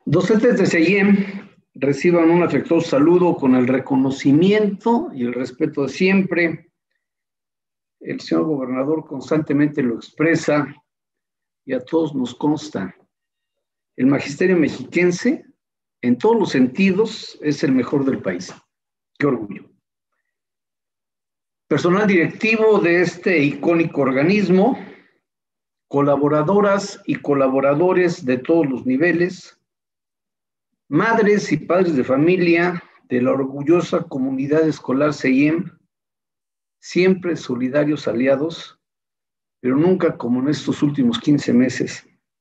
Docentes de CEIEM reciban un afectuoso saludo con el reconocimiento y el respeto de siempre. El señor gobernador constantemente lo expresa y a todos nos consta. El magisterio mexiquense, en todos los sentidos, es el mejor del país. ¡Qué orgullo! Personal directivo de este icónico organismo, colaboradoras y colaboradores de todos los niveles, madres y padres de familia de la orgullosa comunidad escolar CEIEM, siempre solidarios aliados, pero nunca como en estos últimos 15 meses.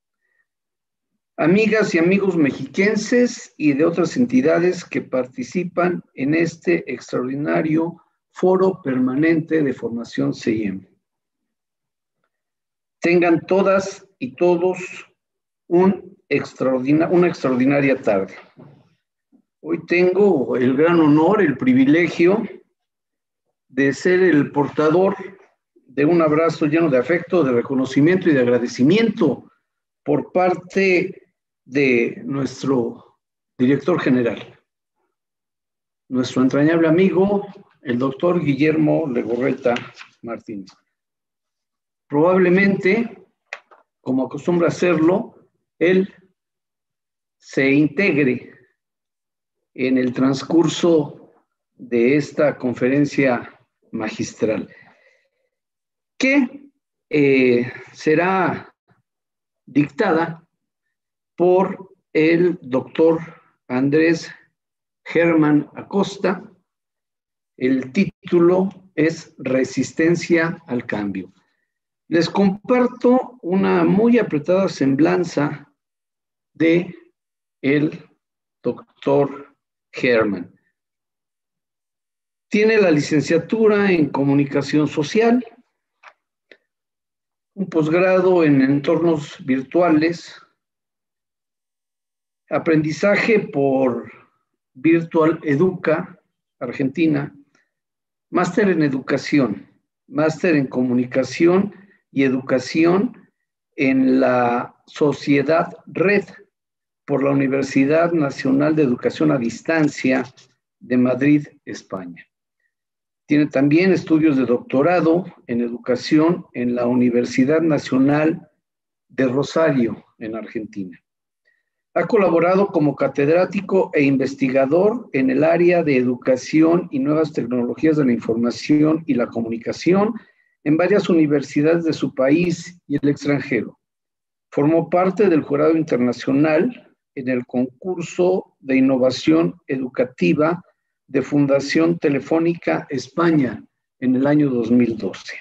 Amigas y amigos mexiquenses y de otras entidades que participan en este extraordinario foro permanente de formación CEIEM. Tengan todas y todos una extraordinaria tarde. Hoy tengo el gran honor, el privilegio de ser el portador de un abrazo lleno de afecto, de reconocimiento y de agradecimiento por parte de nuestro director general, nuestro entrañable amigo, el doctor Guillermo Legorreta Martínez. Probablemente, como acostumbra hacerlo, él se integre en el transcurso de esta conferencia magistral, que será dictada por el doctor Andrés Germán Acosta. El título es Resistencia al Cambio. Les comparto una muy apretada semblanza de el doctor Germán. Tiene la licenciatura en Comunicación Social, un posgrado en entornos virtuales, aprendizaje por Virtual Educa, Argentina, máster en educación, máster en comunicación y educación en la Sociedad Red por la Universidad Nacional de Educación a Distancia de Madrid, España. Tiene también estudios de doctorado en educación en la Universidad Nacional de Rosario, en Argentina. Ha colaborado como catedrático e investigador en el área de educación y nuevas tecnologías de la información y la comunicación en varias universidades de su país y el extranjero. Formó parte del jurado internacional en el concurso de innovación educativa de Fundación Telefónica España en el año 2012.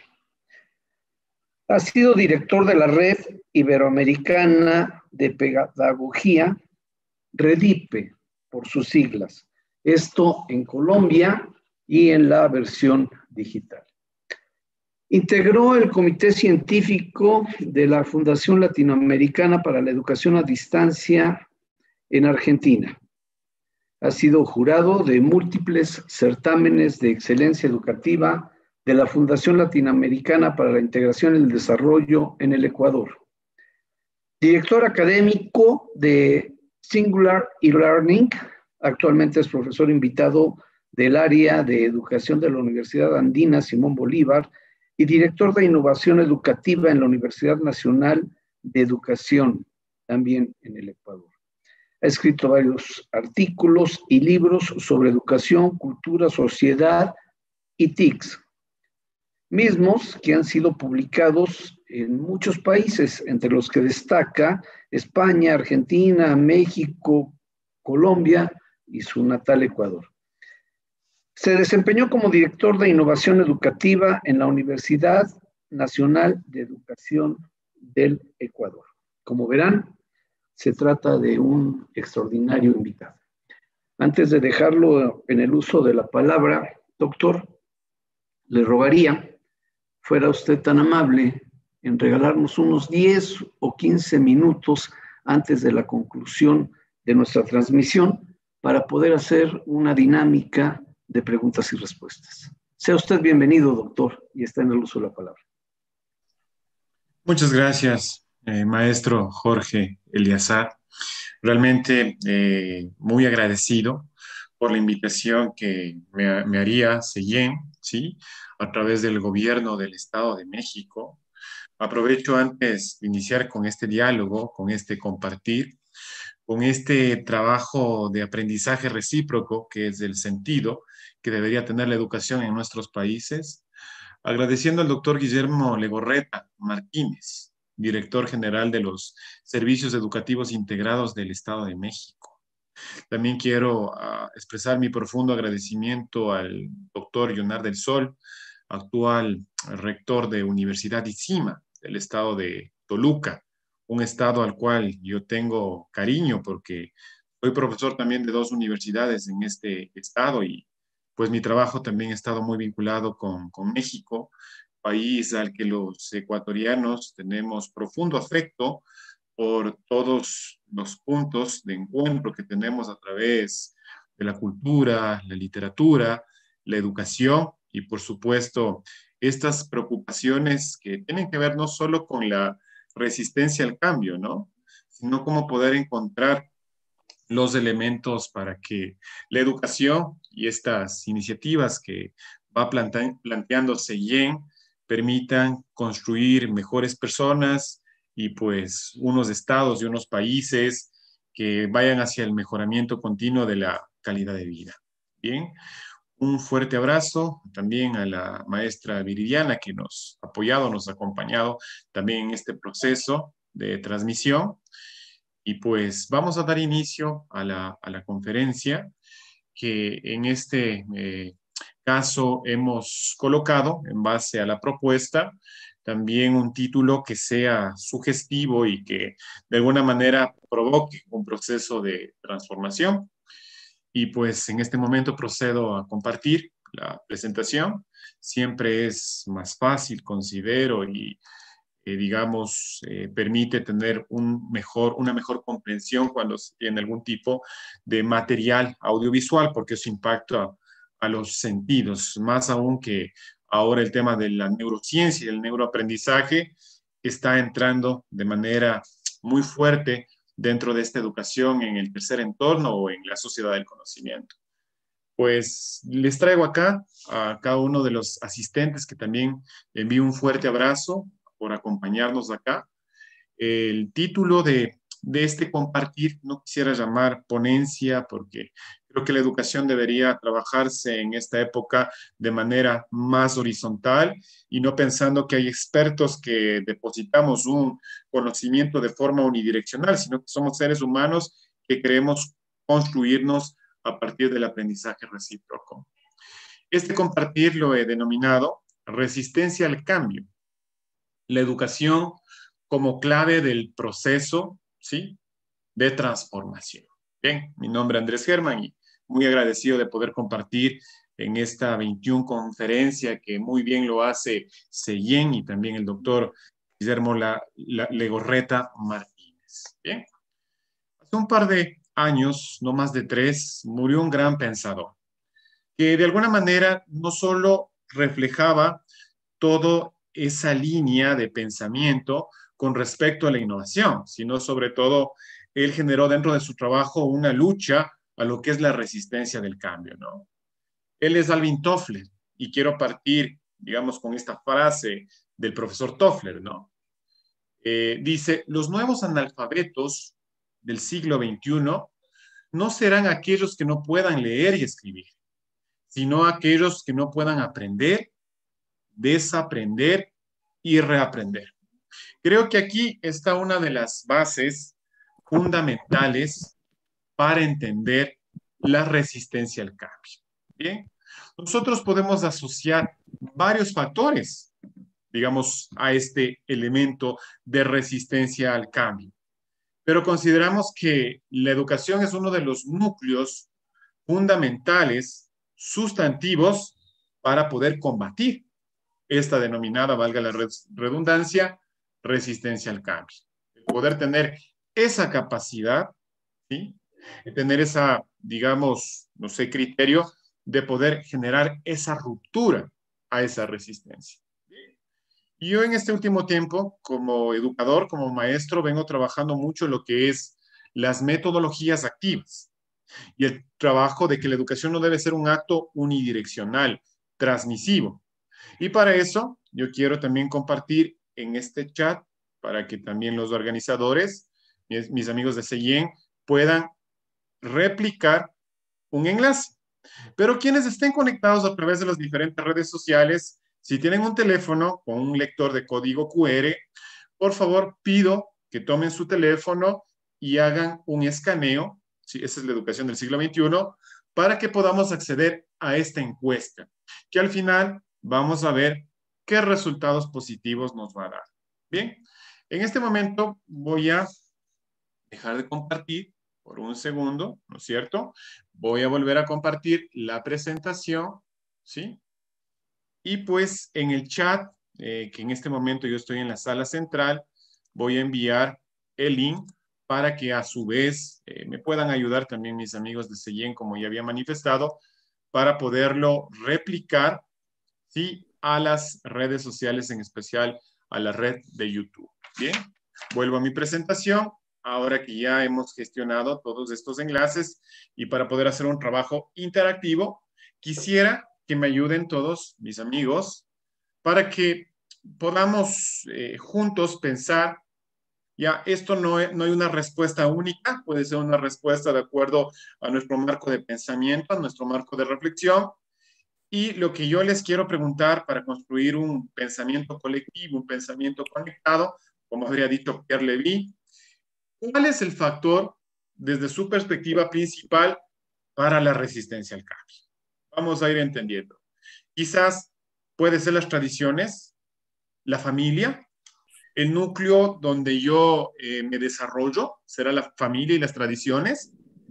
Ha sido director de la Red Iberoamericana de Pedagogía, REDIPE, por sus siglas. Esto en Colombia y en la versión digital. Integró el Comité Científico de la Fundación Latinoamericana para la Educación a Distancia en Argentina. Ha sido jurado de múltiples certámenes de excelencia educativa de la Fundación Latinoamericana para la Integración y el Desarrollo en el Ecuador. Director académico de Singular eLearning, actualmente es profesor invitado del área de educación de la Universidad Andina Simón Bolívar y director de innovación educativa en la Universidad Nacional de Educación, también en el Ecuador. Ha escrito varios artículos y libros sobre educación, cultura, sociedad y TICs, mismos que han sido publicados en muchos países, entre los que destaca España, Argentina, México, Colombia y su natal Ecuador. Se desempeñó como director de innovación educativa en la Universidad Nacional de Educación del Ecuador. Como verán, se trata de un extraordinario invitado. Antes de dejarlo en el uso de la palabra, doctor, le rogaría fuera usted tan amable en regalarnos unos 10 o 15 minutos antes de la conclusión de nuestra transmisión para poder hacer una dinámica de preguntas y respuestas. Sea usted bienvenido, doctor, y está en el uso de la palabra. Muchas gracias, maestro Jorge Eliazar. Realmente muy agradecido por la invitación que me haría Sellén, ¿sí? A través del gobierno del Estado de México. Aprovecho antes de iniciar con este diálogo, con este compartir, con este trabajo de aprendizaje recíproco, que es el sentido que debería tener la educación en nuestros países, agradeciendo al doctor Guillermo Legorreta Martínez, director general de los Servicios Educativos Integrados del Estado de México. También quiero expresar mi profundo agradecimiento al doctor Leonardo del Sol, actual rector de Universidad ICIMA del estado de Toluca, un estado al cual yo tengo cariño porque soy profesor también de dos universidades en este estado y pues mi trabajo también ha estado muy vinculado con México, país al que los ecuatorianos tenemos profundo afecto por todos los puntos de encuentro que tenemos a través de la cultura, la literatura, la educación y, por supuesto, estas preocupaciones que tienen que ver no solo con la resistencia al cambio, ¿no? Sino cómo poder encontrar los elementos para que la educación y estas iniciativas que va planteándose YEN permitan construir mejores personas y pues unos estados y unos países que vayan hacia el mejoramiento continuo de la calidad de vida. Bien, un fuerte abrazo también a la maestra Viridiana que nos ha apoyado, nos ha acompañado también en este proceso de transmisión. Y pues vamos a dar inicio a la conferencia que en este caso hemos colocado en base a la propuesta también un título que sea sugestivo y que de alguna manera provoque un proceso de transformación. Y pues en este momento procedo a compartir la presentación. Siempre es más fácil, considero, y digamos, permite tener una mejor comprensión cuando se tiene algún tipo de material audiovisual, porque eso impacta a los sentidos, más aún que ahora el tema de la neurociencia y el neuroaprendizaje está entrando de manera muy fuerte dentro de esta educación en el tercer entorno o en la sociedad del conocimiento. Pues les traigo acá a cada uno de los asistentes que también envío un fuerte abrazo por acompañarnos acá. El título de este compartir no quisiera llamar ponencia porque creo que la educación debería trabajarse en esta época de manera más horizontal y no pensando que hay expertos que depositamos un conocimiento de forma unidireccional, sino que somos seres humanos que queremos construirnos a partir del aprendizaje recíproco. Este compartir lo he denominado resistencia al cambio, la educación como clave del proceso, ¿sí?, de transformación. Bien, mi nombre es Andrés Germán y muy agradecido de poder compartir en esta 21 conferencia que muy bien lo hace Sellén y también el doctor Guillermo Legorreta Martínez. Bien, hace un par de años, no más de 3, murió un gran pensador que de alguna manera no solo reflejaba toda esa línea de pensamiento con respecto a la innovación, sino sobre todo él generó dentro de su trabajo una lucha a lo que es la resistencia del cambio, ¿no? Él es Alvin Toffler y quiero partir, digamos, con esta frase del profesor Toffler, ¿no? Dice, los nuevos analfabetos del siglo XXI no serán aquellos que no puedan leer y escribir, sino aquellos que no puedan aprender, desaprender y reaprender. Creo que aquí está una de las bases fundamentales para entender la resistencia al cambio. Bien, nosotros podemos asociar varios factores, digamos, a este elemento de resistencia al cambio, pero consideramos que la educación es uno de los núcleos fundamentales, sustantivos, para poder combatir esta denominada, valga la redundancia, resistencia al cambio. El poder tener esa capacidad, ¿sí?, tener esa, digamos, no sé, criterio de poder generar esa ruptura a esa resistencia. Y yo en este último tiempo, como educador, como maestro, vengo trabajando mucho lo que es las metodologías activas y el trabajo de que la educación no debe ser un acto unidireccional, transmisivo. Y para eso yo quiero también compartir en este chat para que también los organizadores, mis amigos de CEIEN, puedan replicar un enlace. Pero quienes estén conectados a través de las diferentes redes sociales, si tienen un teléfono con un lector de código QR, por favor pido que tomen su teléfono y hagan un escaneo, ¿sí? Esa es la educación del siglo XXI, para que podamos acceder a esta encuesta, que al final vamos a ver qué resultados positivos nos va a dar. Bien, en este momento voy a dejar de compartir por un segundo, ¿no es cierto? Voy a volver a compartir la presentación, ¿sí? Y pues en el chat, que en este momento yo estoy en la sala central, voy a enviar el link para que a su vez me puedan ayudar también mis amigos de CEIEN, como ya había manifestado, para poderlo replicar, ¿sí? A las redes sociales, en especial a la red de YouTube. Bien, vuelvo a mi presentación. Ahora que ya hemos gestionado todos estos enlaces y para poder hacer un trabajo interactivo, quisiera que me ayuden todos mis amigos para que podamos juntos pensar, ya esto no hay una respuesta única, puede ser una respuesta de acuerdo a nuestro marco de pensamiento, a nuestro marco de reflexión, y lo que yo les quiero preguntar para construir un pensamiento colectivo, un pensamiento conectado, como habría dicho Pierre Levy, ¿cuál es el factor desde su perspectiva principal para la resistencia al cambio? Vamos a ir entendiendo. Quizás puede ser las tradiciones, la familia, el núcleo donde yo me desarrollo, será la familia y las tradiciones.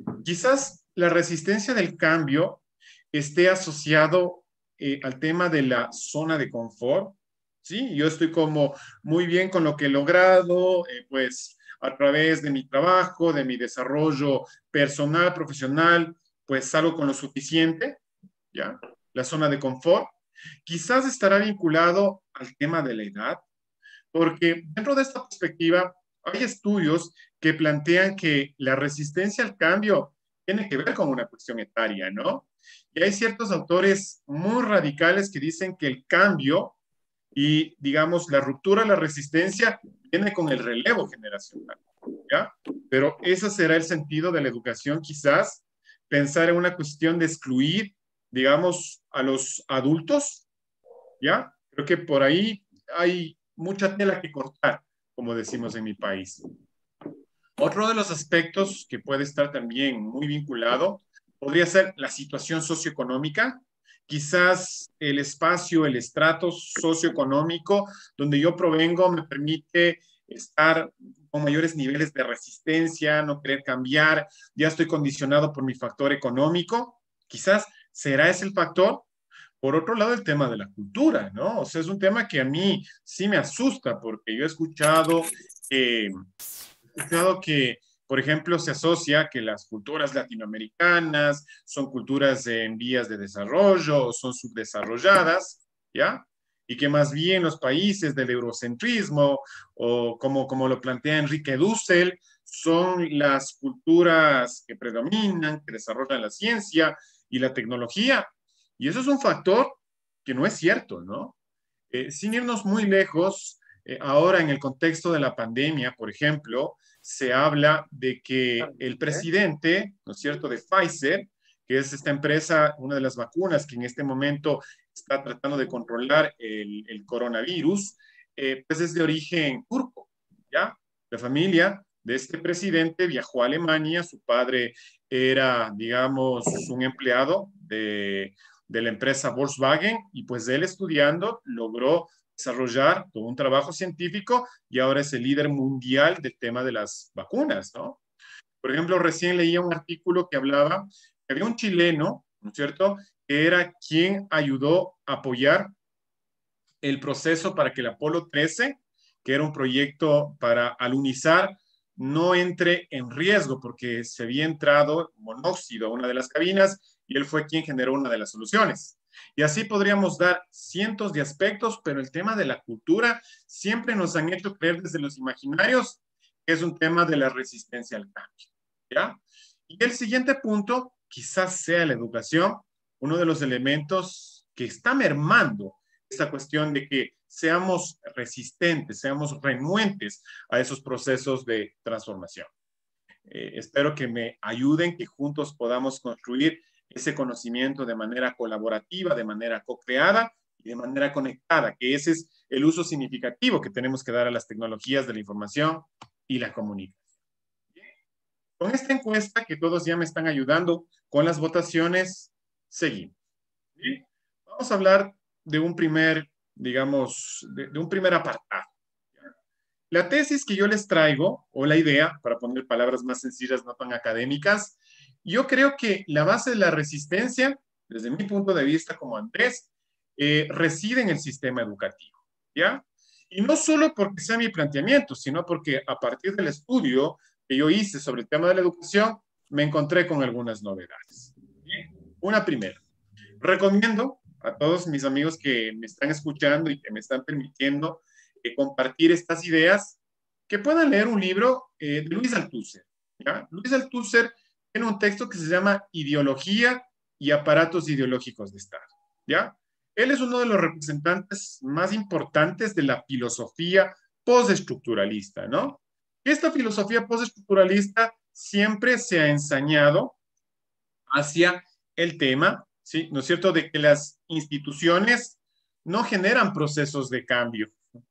Quizás la resistencia del cambio esté asociado al tema de la zona de confort. Sí, yo estoy como muy bien con lo que he logrado, pues a través de mi trabajo, de mi desarrollo personal, profesional, pues salgo con lo suficiente, ¿ya? La zona de confort. Quizás estará vinculado al tema de la edad, porque dentro de esta perspectiva hay estudios que plantean que la resistencia al cambio tiene que ver con una cuestión etaria, ¿no? Y hay ciertos autores muy radicales que dicen que el cambio y, digamos, la ruptura, la resistencia, viene con el relevo generacional, ¿ya? Pero ese será el sentido de la educación, quizás, pensar en una cuestión de excluir, digamos, a los adultos, ¿ya? Creo que por ahí hay mucha tela que cortar, como decimos en mi país. Otro de los aspectos que puede estar también muy vinculado podría ser la situación socioeconómica, quizás el espacio, el estrato socioeconómico donde yo provengo me permite estar con mayores niveles de resistencia, no querer cambiar, ya estoy condicionado por mi factor económico, quizás será ese el factor. Por otro lado, el tema de la cultura, ¿no? O sea, es un tema que a mí sí me asusta porque yo he escuchado que, por ejemplo, se asocia que las culturas latinoamericanas son culturas en vías de desarrollo o son subdesarrolladas, ¿ya? Y que más bien los países del eurocentrismo, o como lo plantea Enrique Dussel, son las culturas que predominan, que desarrollan la ciencia y la tecnología. Y eso es un factor que no es cierto, ¿no? Sin irnos muy lejos, ahora en el contexto de la pandemia, por ejemplo, se habla de que el presidente, ¿no es cierto?, de Pfizer, que es esta empresa, una de las vacunas que en este momento está tratando de controlar el coronavirus, pues es de origen turco, ¿ya? La familia de este presidente viajó a Alemania, su padre era, digamos, un empleado de la empresa Volkswagen y pues él estudiando logró desarrollar todo un trabajo científico y ahora es el líder mundial del tema de las vacunas, ¿no? Por ejemplo, recién leía un artículo que hablaba que había un chileno, ¿no es cierto?, que era quien ayudó a apoyar el proceso para que el Apolo 13, que era un proyecto para alunizar, no entre en riesgo porque se había entrado monóxido a una de las cabinas y él fue quien generó una de las soluciones. Y así podríamos dar cientos de aspectos, pero el tema de la cultura siempre nos han hecho creer desde los imaginarios que es un tema de la resistencia al cambio. ¿ya? Y el siguiente punto quizás sea la educación, uno de los elementos que está mermando esta cuestión de que seamos resistentes, seamos renuentes a esos procesos de transformación. Espero que me ayuden, que juntos podamos construir ese conocimiento de manera colaborativa, de manera co-creada y de manera conectada, que ese es el uso significativo que tenemos que dar a las tecnologías de la información y la comunicación. Con esta encuesta, que todos ya me están ayudando con las votaciones, seguimos. ¿Sí? Vamos a hablar de un primer, digamos, de un primer apartado. La tesis que yo les traigo, o la idea, para poner palabras más sencillas, no tan académicas, yo creo que la base de la resistencia, desde mi punto de vista como Andrés, reside en el sistema educativo, ¿ya? Y no solo porque sea mi planteamiento, sino porque a partir del estudio que yo hice sobre el tema de la educación, me encontré con algunas novedades. ¿Bien? Una primera, recomiendo a todos mis amigos que me están escuchando y que me están permitiendo compartir estas ideas, que puedan leer un libro de Luis Althusser. ¿Ya? Luis Althusser tiene un texto que se llama Ideología y aparatos ideológicos de Estado. ¿Ya? Él es uno de los representantes más importantes de la filosofía postestructuralista, ¿no? Esta filosofía postestructuralista siempre se ha ensañado hacia el tema, ¿sí? ¿No es cierto?, de que las instituciones no generan procesos de cambio,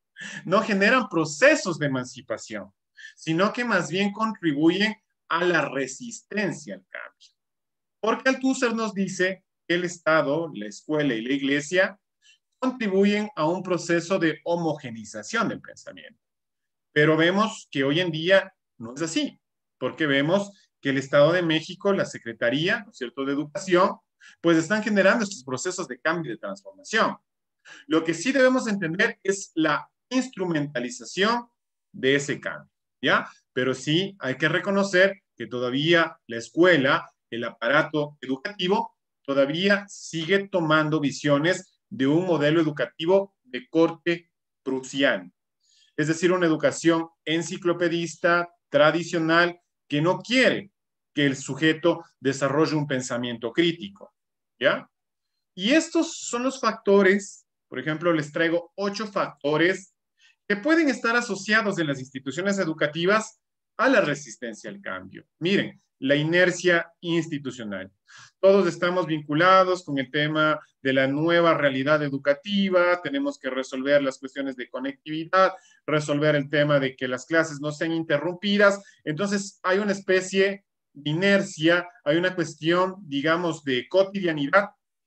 no generan procesos de emancipación, sino que más bien contribuyen a la resistencia al cambio. Porque Althusser nos dice que el Estado, la escuela y la iglesia contribuyen a un proceso de homogenización del pensamiento. Pero vemos que hoy en día no es así, porque vemos que el Estado de México, la Secretaría, ¿no es cierto?, de Educación, pues están generando estos procesos de cambio y de transformación. Lo que sí debemos entender es la instrumentalización de ese cambio, ¿ya? Pero sí hay que reconocer que todavía la escuela, el aparato educativo, todavía sigue tomando visiones de un modelo educativo de corte prusiano. Es decir, una educación enciclopedista, tradicional, que no quiere que el sujeto desarrolle un pensamiento crítico, ¿ya? Y estos son los factores, por ejemplo, les traigo 8 factores que pueden estar asociados en las instituciones educativas a la resistencia al cambio. Miren, la inercia institucional. Todos estamos vinculados con el tema de la nueva realidad educativa, tenemos que resolver las cuestiones de conectividad, resolver el tema de que las clases no sean interrumpidas, entonces hay una especie de inercia, hay una cuestión, digamos, de cotidianidad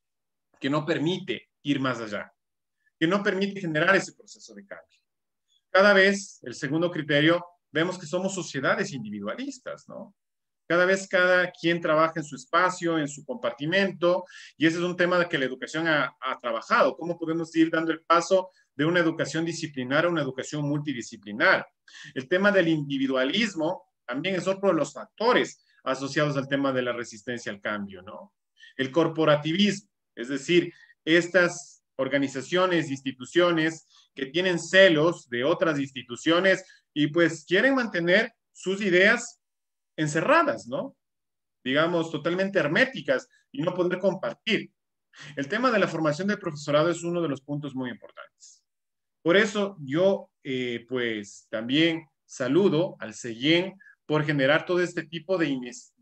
que no permite ir más allá, que no permite generar ese proceso de cambio. Cada vez, el segundo criterio, vemos que somos sociedades individualistas, ¿no? Cada vez cada quien trabaja en su espacio, en su compartimento, y ese es un tema de que la educación ha trabajado. ¿Cómo podemos ir dando el paso de una educación disciplinar a una educación multidisciplinar? El tema del individualismo también es otro de los factores asociados al tema de la resistencia al cambio, ¿no? El corporativismo, es decir, estas organizaciones, instituciones que tienen celos de otras instituciones y pues quieren mantener sus ideas encerradas, ¿no? Digamos, totalmente herméticas y no poder compartir. El tema de la formación del profesorado es uno de los puntos muy importantes. Por eso yo, pues, también saludo al CEIEN por generar todo este tipo de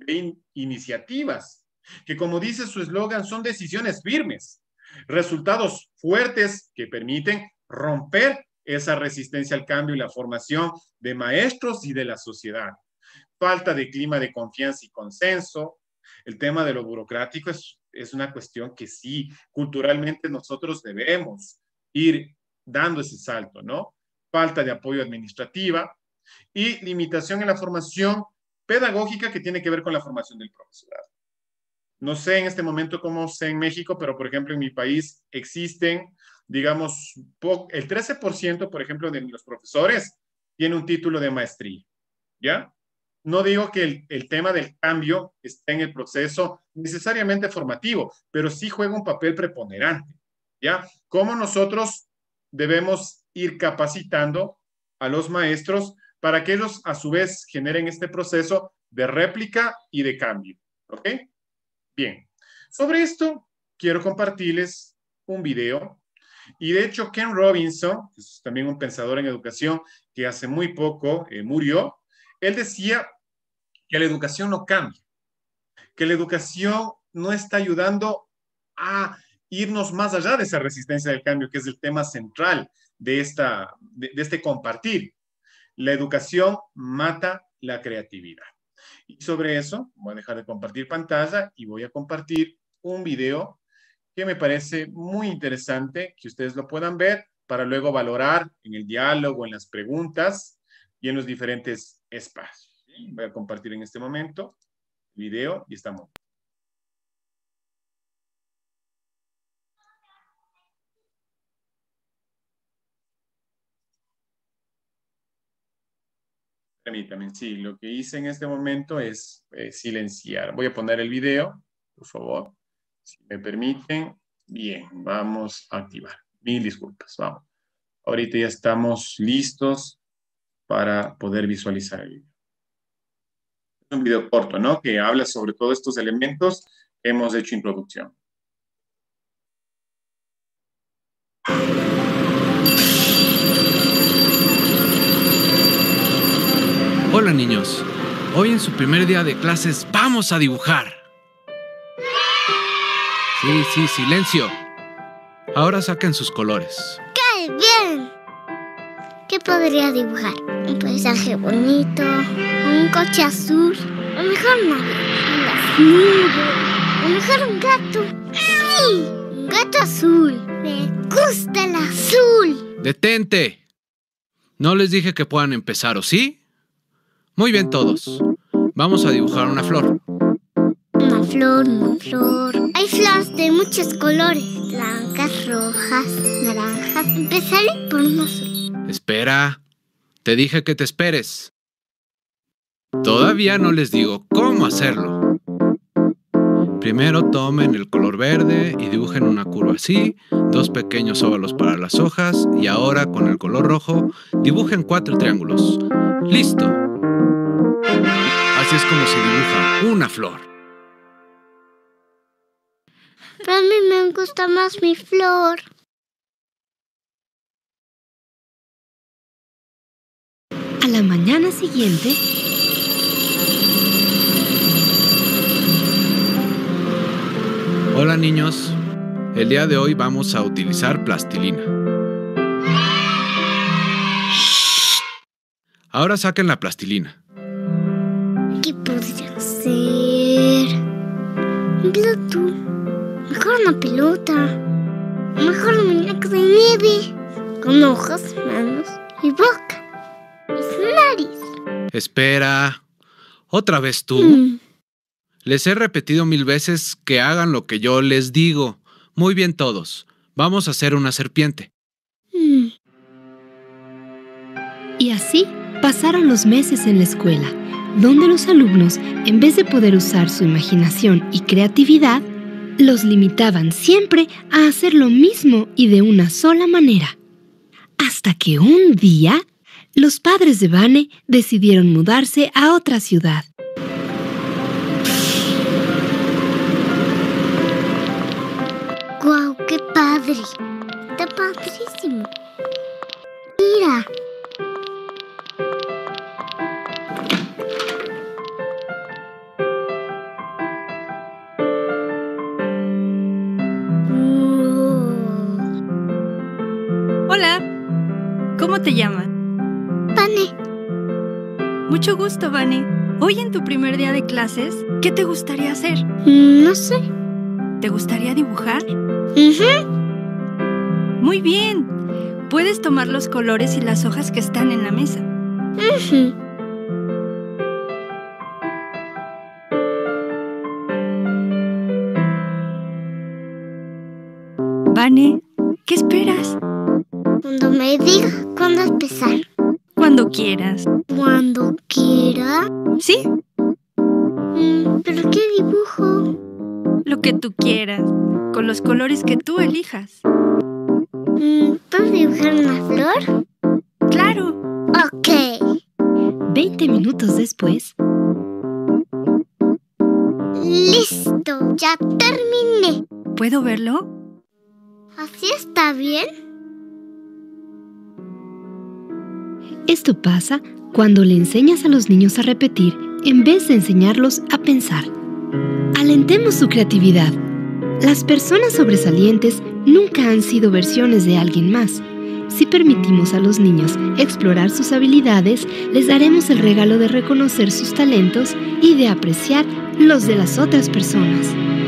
iniciativas, que como dice su eslogan, son decisiones firmes, resultados fuertes que permiten romper esa resistencia al cambio y la formación de maestros y de la sociedad. Falta de clima de confianza y consenso. El tema de lo burocrático es una cuestión que sí, culturalmente nosotros debemos ir dando ese salto, ¿no? Falta de apoyo administrativa y limitación en la formación pedagógica que tiene que ver con la formación del profesorado. No sé en este momento cómo sé en México, pero por ejemplo en mi país existen, digamos, el 13%, por ejemplo, de los profesores tiene un título de maestría, ¿ya? No digo que el tema del cambio esté en el proceso necesariamente formativo, pero sí juega un papel preponderante, ¿ya? Cómo nosotros debemos ir capacitando a los maestros para que ellos a su vez generen este proceso de réplica y de cambio. ¿Ok? Bien. Sobre esto, quiero compartirles un video. Y de hecho, Ken Robinson, que es también un pensador en educación que hace muy poco murió, él decía que la educación no cambia, que la educación no está ayudando a irnos más allá de esa resistencia del cambio, que es el tema central de este compartir. La educación mata la creatividad. Y sobre eso voy a dejar de compartir pantalla y voy a compartir un video que me parece muy interesante, que ustedes lo puedan ver para luego valorar en el diálogo, en las preguntas y en los diferentes espacios. ¿Sí? Voy a compartir en este momento el video y estamos. Permítame, sí, lo que hice en este momento es silenciar. Voy a poner el video, por favor. Si me permiten. Bien, vamos a activar. Mil disculpas, vamos. Ahorita ya estamos listos para poder visualizar el video. Es un video corto, ¿no? Que habla sobre todos estos elementos que hemos hecho introducción. Hola niños, hoy en su primer día de clases vamos a dibujar. Sí, silencio. Ahora saquen sus colores. ¡Qué bien! ¿Qué podría dibujar? Un paisaje bonito, un coche azul, o mejor las nubes, o mejor un gato. ¡Sí! Un gato azul. Me gusta el azul. ¡Detente! No les dije que puedan empezar, ¿o sí? Muy bien todos. Vamos a dibujar una flor. Una flor. Hay flores de muchos colores. Blancas, rojas, naranjas. Empezaré por un azul. Espera. Te dije que te esperes. Todavía no les digo cómo hacerlo. Primero tomen el color verde y dibujen una curva así, 2 pequeños óvalos para las hojas y ahora con el color rojo dibujen 4 triángulos. ¡Listo! Así es como se dibuja una flor. Pero a mí me gusta más mi flor. A la mañana siguiente, Hola niños, el día de hoy vamos a utilizar plastilina. Ahora saquen la plastilina. ¿Qué podría ser? Un plato. Mejor una pelota. Mejor un muñeco de nieve. Con ojos, manos y boca. Y su nariz. Espera. ¿Otra vez tú? Les he repetido 1000 veces que hagan lo que yo les digo. Muy bien todos. Vamos a hacer una serpiente. Y así pasaron los meses en la escuela, donde los alumnos, en vez de poder usar su imaginación y creatividad, los limitaban siempre a hacer lo mismo y de una sola manera. Hasta que un día, los padres de Vane decidieron mudarse a otra ciudad. ¡Guau! ¡Qué padre! Está padrísimo. Mira. Hola, ¿cómo te llamas? Vane. Mucho gusto, Vane. Hoy en tu primer día de clases, ¿qué te gustaría hacer? No sé. ¿Te gustaría dibujar? Uh-huh. Muy bien. Puedes tomar los colores y las hojas que están en la mesa. Uh-huh. Vane, ¿qué esperas? Cuando me diga cuándo empezar. Cuando quieras. Cuando quiera. ¿Sí? ¿Pero qué dibujo? Lo que tú quieras, con los colores que tú elijas. ¿Puedo dibujar una flor? ¡Claro! Ok. 20 minutos después, Listo, ya terminé. ¿Puedo verlo? ¿Así está bien? Esto pasa cuando le enseñas a los niños a repetir en vez de enseñarlos a pensar. Alentemos su creatividad. Las personas sobresalientes nunca han sido versiones de alguien más. Si permitimos a los niños explorar sus habilidades, les daremos el regalo de reconocer sus talentos y de apreciar los de las otras personas.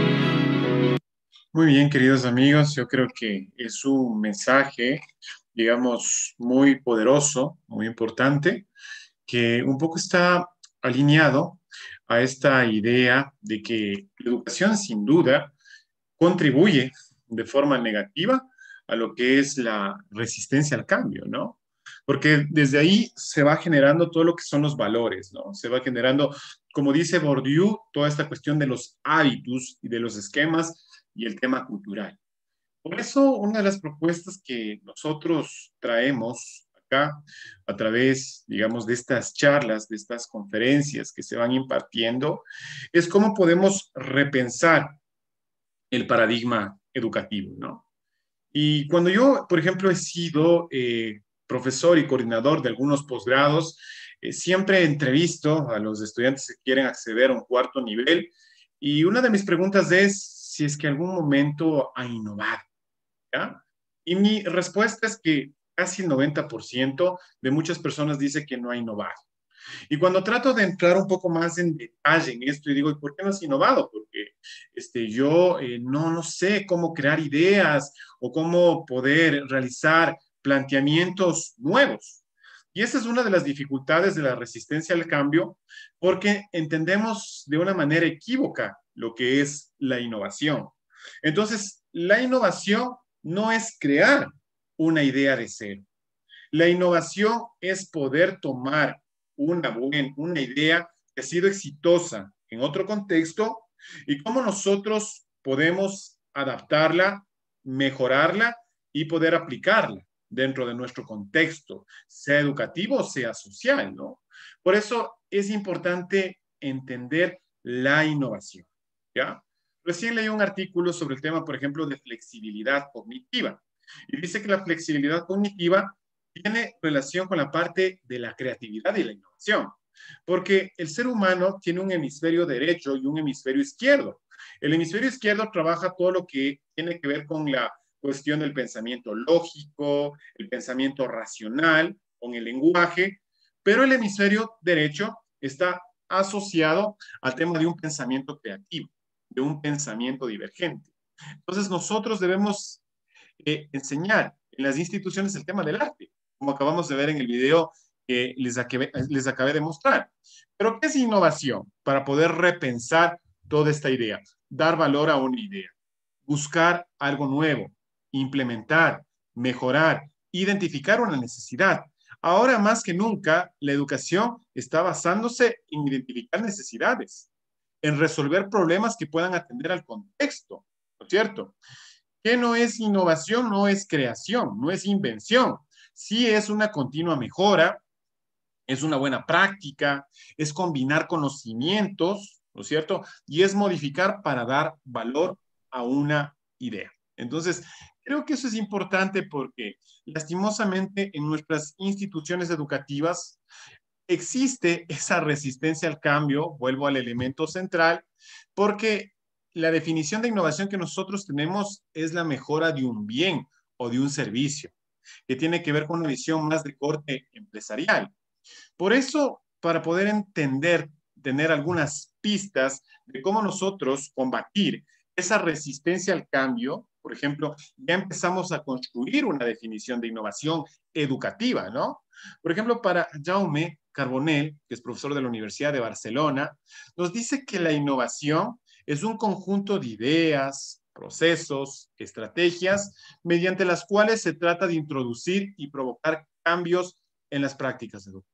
Muy bien, queridos amigos, yo creo que es un mensaje, digamos, muy poderoso, muy importante, que un poco está alineado a esta idea de que la educación sin duda contribuye de forma negativa a lo que es la resistencia al cambio, ¿no? Porque desde ahí se va generando todo lo que son los valores, ¿no? Se va generando, como dice Bourdieu, toda esta cuestión de los hábitos y de los esquemas y el tema cultural. Por eso, una de las propuestas que nosotros traemos acá, a través, digamos, de estas charlas, de estas conferencias que se van impartiendo, es cómo podemos repensar el paradigma educativo, ¿no? Y cuando yo, por ejemplo, he sido profesor y coordinador de algunos posgrados, siempre entrevisto a los estudiantes que quieren acceder a un cuarto nivel y una de mis preguntas es si es que algún momento ha innovado, ¿ya? Y mi respuesta es que casi el 90% de muchas personas dice que no ha innovado. Y cuando trato de entrar un poco más en detalle en esto y digo, ¿y por qué no has innovado? Porque yo no sé cómo crear ideas o cómo poder realizar planteamientos nuevos. Y esa es una de las dificultades de la resistencia al cambio, porque entendemos de una manera equívoca lo que es la innovación. Entonces, la innovación no es crear una idea de cero. La innovación es poder tomar una idea que ha sido exitosa en otro contexto y cómo nosotros podemos adaptarla, mejorarla y poder aplicarla dentro de nuestro contexto, sea educativo o sea social, ¿no? Por eso es importante entender la innovación, ¿ya? Recién leí un artículo sobre el tema, por ejemplo, de flexibilidad cognitiva. Y dice que la flexibilidad cognitiva tiene relación con la parte de la creatividad y la innovación, porque el ser humano tiene un hemisferio derecho y un hemisferio izquierdo. El hemisferio izquierdo trabaja todo lo que tiene que ver con la cuestión del pensamiento lógico, el pensamiento racional, con el lenguaje, pero el hemisferio derecho está asociado al tema de un pensamiento creativo, de un pensamiento divergente. Entonces nosotros debemos enseñar en las instituciones el tema del arte, como acabamos de ver en el video que les acabé de mostrar. Pero ¿qué es innovación? Para poder repensar toda esta idea, dar valor a una idea, buscar algo nuevo, implementar, mejorar, identificar una necesidad. Ahora más que nunca, la educación está basándose en identificar necesidades, en resolver problemas que puedan atender al contexto, ¿no es cierto? ¿Qué no es innovación? No es creación, no es invención. Sí es una continua mejora, es una buena práctica, es combinar conocimientos, ¿no es cierto? Y es modificar para dar valor a una idea. Entonces, creo que eso es importante porque lastimosamente en nuestras instituciones educativas existe esa resistencia al cambio, vuelvo al elemento central, porque la definición de innovación que nosotros tenemos es la mejora de un bien o de un servicio, que tiene que ver con una visión más de corte empresarial. Por eso, para poder entender, tener algunas pistas de cómo nosotros combatir esa resistencia al cambio, por ejemplo, ya empezamos a construir una definición de innovación educativa, ¿no? Por ejemplo, para Jaume Carbonell, que es profesor de la Universidad de Barcelona, nos dice que la innovación es un conjunto de ideas, procesos, estrategias, mediante las cuales se trata de introducir y provocar cambios en las prácticas educativas.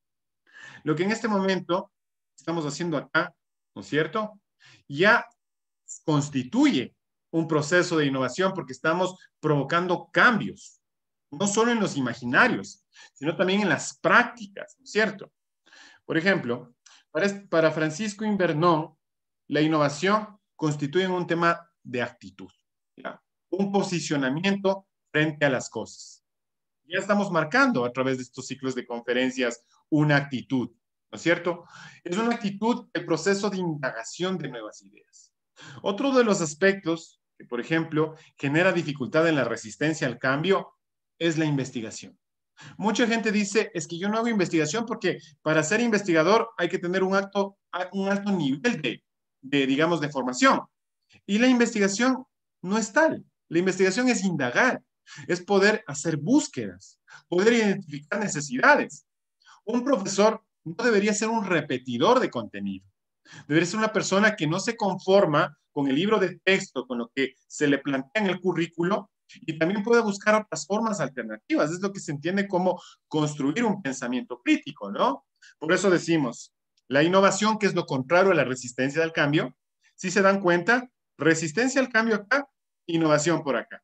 Lo que en este momento estamos haciendo acá, ¿no es cierto? Ya constituye un proceso de innovación porque estamos provocando cambios, no solo en los imaginarios, sino también en las prácticas, ¿no es cierto? Por ejemplo, para Francisco Invernón, la innovación constituye un tema de actitud, ¿ya? Un posicionamiento frente a las cosas. Ya estamos marcando a través de estos ciclos de conferencias una actitud, ¿no es cierto? Es una actitud el proceso de indagación de nuevas ideas. Otro de los aspectos que, por ejemplo, genera dificultad en la resistencia al cambio es la investigación. Mucha gente dice, es que yo no hago investigación porque para ser investigador hay que tener un alto nivel digamos, de formación. Y la investigación no es tal. La investigación es indagar, es poder hacer búsquedas, poder identificar necesidades. Un profesor no debería ser un repetidor de contenido. Debería ser una persona que no se conforma con el libro de texto, con lo que se le plantea en el currículo, y también puede buscar otras formas alternativas. Es lo que se entiende como construir un pensamiento crítico, ¿no? Por eso decimos, la innovación, que es lo contrario a la resistencia al cambio, si se dan cuenta, resistencia al cambio acá, innovación por acá.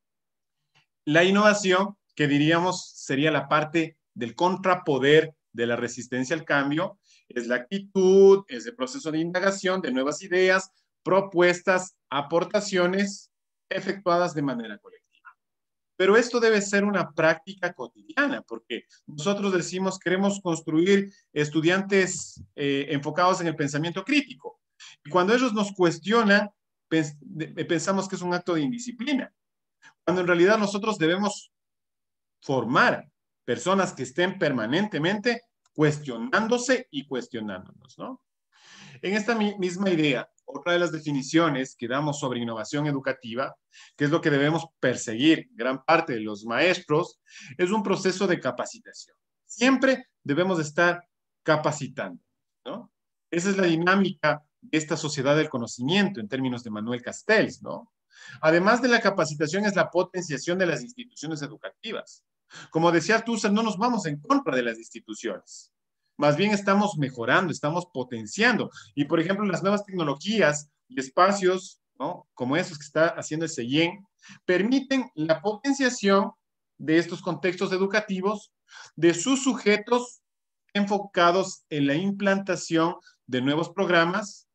La innovación, que diríamos sería la parte del contrapoder de la resistencia al cambio, es la actitud, es el proceso de indagación de nuevas ideas, propuestas, aportaciones efectuadas de manera colectiva. Pero esto debe ser una práctica cotidiana, porque nosotros decimos queremos construir estudiantes enfocados en el pensamiento crítico. Y cuando ellos nos cuestionan, pensamos que es un acto de indisciplina, cuando en realidad nosotros debemos formar personas que estén permanentemente cuestionándose y cuestionándonos, ¿no? En esta misma idea, otra de las definiciones que damos sobre innovación educativa, que es lo que debemos perseguir gran parte de los maestros, es un proceso de capacitación. Siempre debemos estar capacitando, ¿no? Esa es la dinámica de esta sociedad del conocimiento en términos de Manuel Castells, ¿no? Además de la capacitación es la potenciación de las instituciones educativas. Como decía Tusser, no nos vamos en contra de las instituciones. Más bien estamos mejorando, estamos potenciando. Y, por ejemplo, las nuevas tecnologías y espacios, ¿no?, como esos que está haciendo el CEIEN, permiten la potenciación de estos contextos educativos, de sus sujetos enfocados en la implantación de nuevos programas,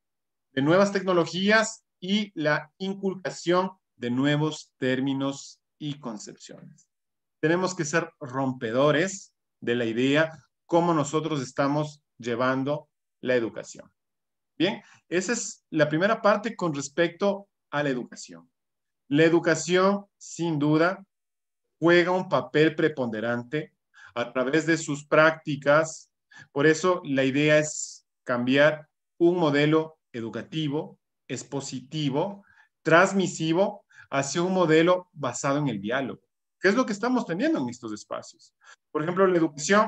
de nuevas tecnologías y la inculcación de nuevos términos y concepciones. Tenemos que ser rompedores de la idea cómo nosotros estamos llevando la educación. Bien, esa es la primera parte con respecto a la educación. La educación, sin duda, juega un papel preponderante a través de sus prácticas. Por eso la idea es cambiar un modelo educativo, expositivo, transmisivo, hacia un modelo basado en el diálogo, que es lo que estamos teniendo en estos espacios. Por ejemplo, la educación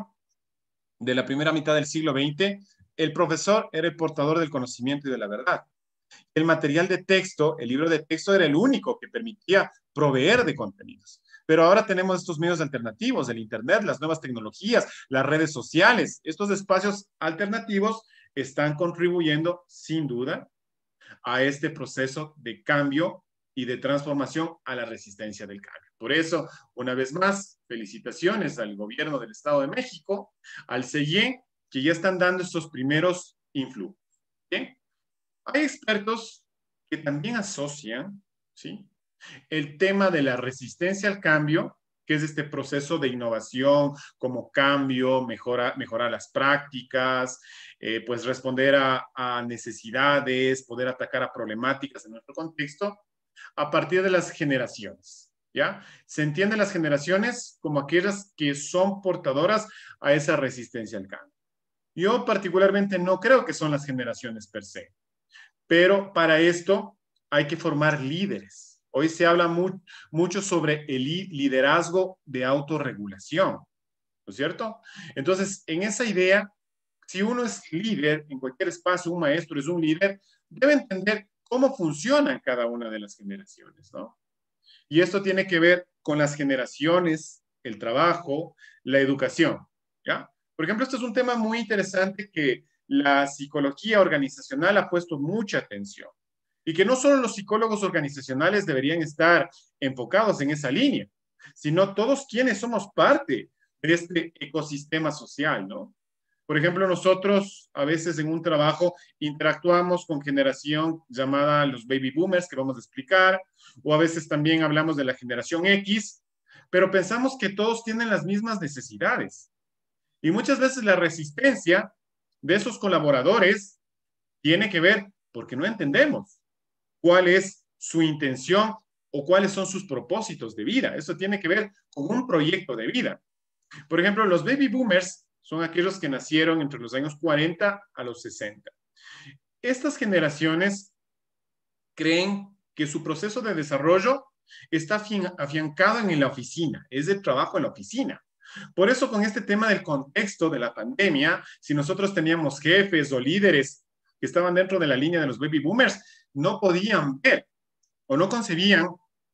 de la primera mitad del siglo XX, el profesor era el portador del conocimiento y de la verdad. El material de texto, el libro de texto, era el único que permitía proveer de contenidos. Pero ahora tenemos estos medios alternativos, el Internet, las nuevas tecnologías, las redes sociales. Estos espacios alternativos están contribuyendo, sin duda, a este proceso de cambio y de transformación a la resistencia del cambio. Por eso, una vez más, felicitaciones al gobierno del Estado de México, al CEIEN, que ya están dando estos primeros influjos. ¿Bien? Hay expertos que también asocian, ¿sí?, el tema de la resistencia al cambio, que es este proceso de innovación como cambio, mejorar las prácticas, pues responder a necesidades, poder atacar a problemáticas en nuestro contexto, a partir de las generaciones, ¿ya? Se entienden las generaciones como aquellas que son portadoras a esa resistencia al cambio. Yo particularmente no creo que son las generaciones per se, pero para esto hay que formar líderes. Hoy se habla mucho sobre el liderazgo de autorregulación, ¿no es cierto? Entonces, en esa idea, si uno es líder en cualquier espacio, un maestro es un líder, debe entender cómo funcionan cada una de las generaciones, ¿no? Y esto tiene que ver con las generaciones, el trabajo, la educación, ¿ya? Por ejemplo, esto es un tema muy interesante que la psicología organizacional ha puesto mucha atención. Y que no solo los psicólogos organizacionales deberían estar enfocados en esa línea, sino todos quienes somos parte de este ecosistema social, ¿no? Por ejemplo, nosotros a veces en un trabajo interactuamos con generación llamada los baby boomers, que vamos a explicar, o a veces también hablamos de la generación X, pero pensamos que todos tienen las mismas necesidades. Y muchas veces la resistencia de esos colaboradores tiene que ver porque no entendemos cuál es su intención o cuáles son sus propósitos de vida. Eso tiene que ver con un proyecto de vida. Por ejemplo, los baby boomers son aquellos que nacieron entre los años 40 a los 60. Estas generaciones creen que su proceso de desarrollo está afiancado en la oficina, es de trabajo en la oficina. Por eso, con este tema del contexto de la pandemia, si nosotros teníamos jefes o líderes que estaban dentro de la línea de los baby boomers, no podían ver o no concebían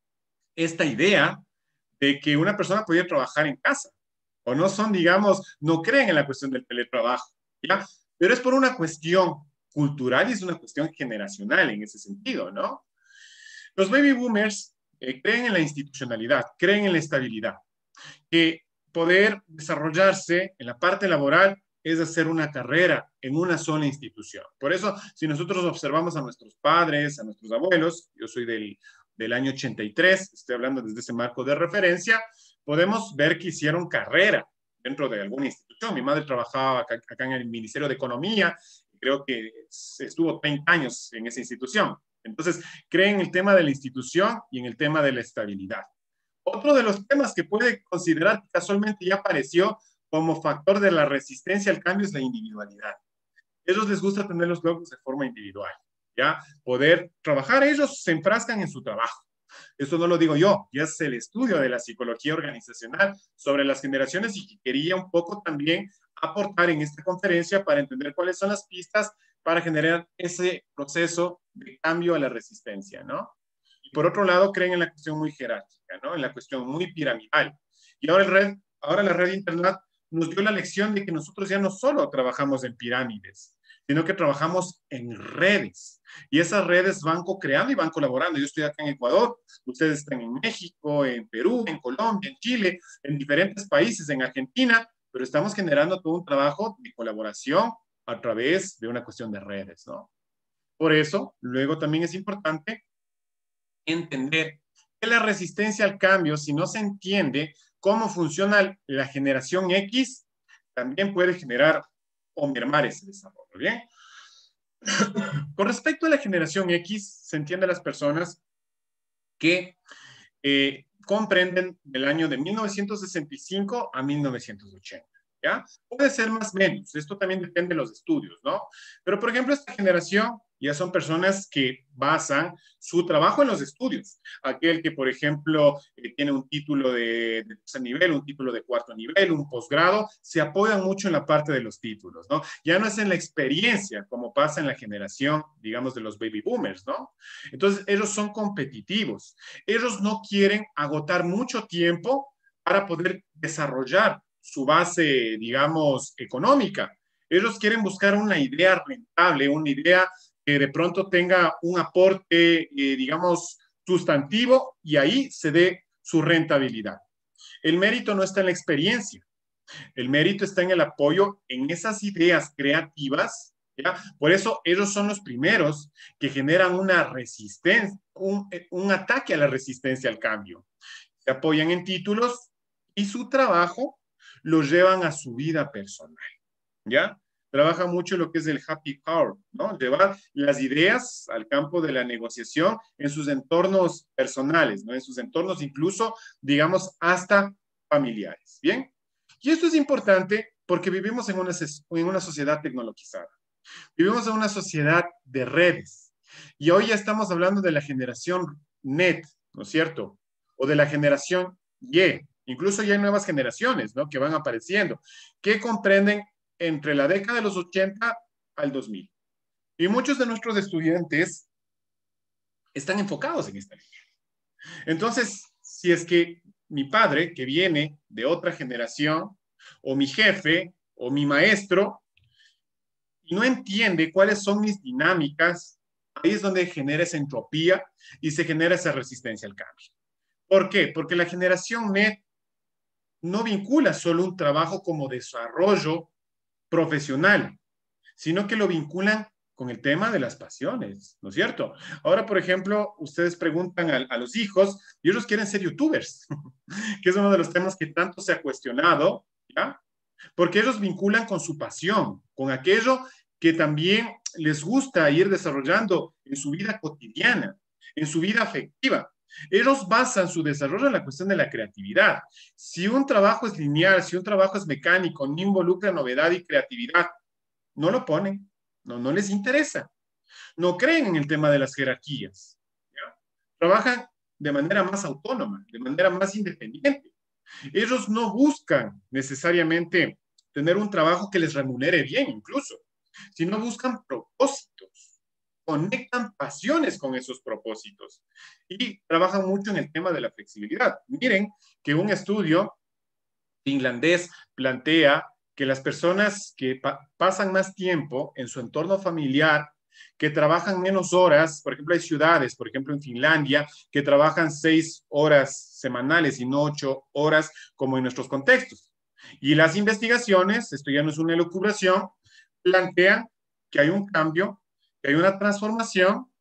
esta idea de que una persona podía trabajar en casa. O no son, digamos, no creen en la cuestión del teletrabajo, ¿ya? Pero es por una cuestión cultural y es una cuestión generacional en ese sentido, ¿no? Los baby boomers creen en la institucionalidad, creen en la estabilidad, que poder desarrollarse en la parte laboral es hacer una carrera en una sola institución. Por eso, si nosotros observamos a nuestros padres, a nuestros abuelos, yo soy del año 83, estoy hablando desde ese marco de referencia, podemos ver que hicieron carrera dentro de alguna institución. Mi madre trabajaba acá en el Ministerio de Economía, creo que estuvo 30 años en esa institución. Entonces, creen en el tema de la institución y en el tema de la estabilidad. Otro de los temas que puede considerar que casualmente ya apareció como factor de la resistencia al cambio es la individualidad. A ellos les gusta tener los logros de forma individual, ¿ya? Poder trabajar, ellos se enfrascan en su trabajo. Esto no lo digo yo, ya es el estudio de la psicología organizacional sobre las generaciones y que quería un poco también aportar en esta conferencia para entender cuáles son las pistas para generar ese proceso de cambio a la resistencia, ¿no? Y por otro lado, creen en la cuestión muy jerárquica, ¿no? En la cuestión muy piramidal. Y ahora la red de Internet nos dio la lección de que nosotros ya no solo trabajamos en pirámides, sino que trabajamos en redes. Y esas redes van co-creando y van colaborando. Yo estoy acá en Ecuador, ustedes están en México, en Perú, en Colombia, en Chile, en diferentes países, en Argentina, pero estamos generando todo un trabajo de colaboración a través de una cuestión de redes, ¿no? Por eso, luego también es importante entender que la resistencia al cambio, si no se entiende cómo funciona la generación X, también puede generar o mermar ese desarrollo, ¿bien? Con respecto a la generación X, se entiende a las personas que comprenden del año de 1965 a 1980, ¿ya? Puede ser más o menos, esto también depende de los estudios, ¿no? Pero, por ejemplo, esta generación ya son personas que basan su trabajo en los estudios. Aquel que, por ejemplo, tiene un título de tercer nivel, un título de cuarto nivel, un posgrado, se apoyan mucho en la parte de los títulos, ¿no? Ya no es en la experiencia, como pasa en la generación, digamos, de los baby boomers, ¿no? Entonces, ellos son competitivos. Ellos no quieren agotar mucho tiempo para poder desarrollar su base, digamos, económica. Ellos quieren buscar una idea rentable, una idea que de pronto tenga un aporte, digamos, sustantivo y ahí se dé su rentabilidad. El mérito no está en la experiencia, el mérito está en el apoyo en esas ideas creativas, ¿ya? Por eso ellos son los primeros que generan una resistencia, un ataque a la resistencia al cambio. Se apoyan en títulos y su trabajo lo llevan a su vida personal, ¿ya? Trabaja mucho lo que es el happy hour, ¿no? Llevar las ideas al campo de la negociación en sus entornos personales, ¿no? En sus entornos incluso, digamos, hasta familiares, ¿bien? Y esto es importante porque vivimos en una sociedad tecnologizada. Vivimos en una sociedad de redes. Y hoy ya estamos hablando de la generación NET, ¿no es cierto? O de la generación Y. Incluso ya hay nuevas generaciones, ¿no? Que van apareciendo, que comprenden entre la década de los 80 al 2000. Y muchos de nuestros estudiantes están enfocados en esta línea. Entonces, si es que mi padre, que viene de otra generación, o mi jefe, o mi maestro, y no entiende cuáles son mis dinámicas, ahí es donde genera esa entropía y se genera esa resistencia al cambio. ¿Por qué? Porque la generación NET no vincula solo un trabajo como desarrollo profesional, sino que lo vinculan con el tema de las pasiones, ¿no es cierto? Ahora, por ejemplo, ustedes preguntan a los hijos y ellos quieren ser youtubers, que es uno de los temas que tanto se ha cuestionado, ¿ya? Porque ellos vinculan con su pasión, con aquello que también les gusta ir desarrollando en su vida cotidiana, en su vida afectiva. Ellos basan su desarrollo en la cuestión de la creatividad. Si un trabajo es lineal, si un trabajo es mecánico, no involucra novedad y creatividad, no lo ponen, no les interesa. No creen en el tema de las jerarquías, ¿ya? Trabajan de manera más autónoma, de manera más independiente. Ellos no buscan necesariamente tener un trabajo que les remunere bien incluso, sino buscan propósitos, conectan pasiones con esos propósitos y trabajan mucho en el tema de la flexibilidad. Miren que un estudio finlandés plantea que las personas que pasan más tiempo en su entorno familiar, que trabajan menos horas, por ejemplo, hay ciudades, por ejemplo, en Finlandia, que trabajan 6 horas semanales y no 8 horas como en nuestros contextos. Y las investigaciones, esto ya no es una elucubración, plantean que hay un cambio, que hay una transformación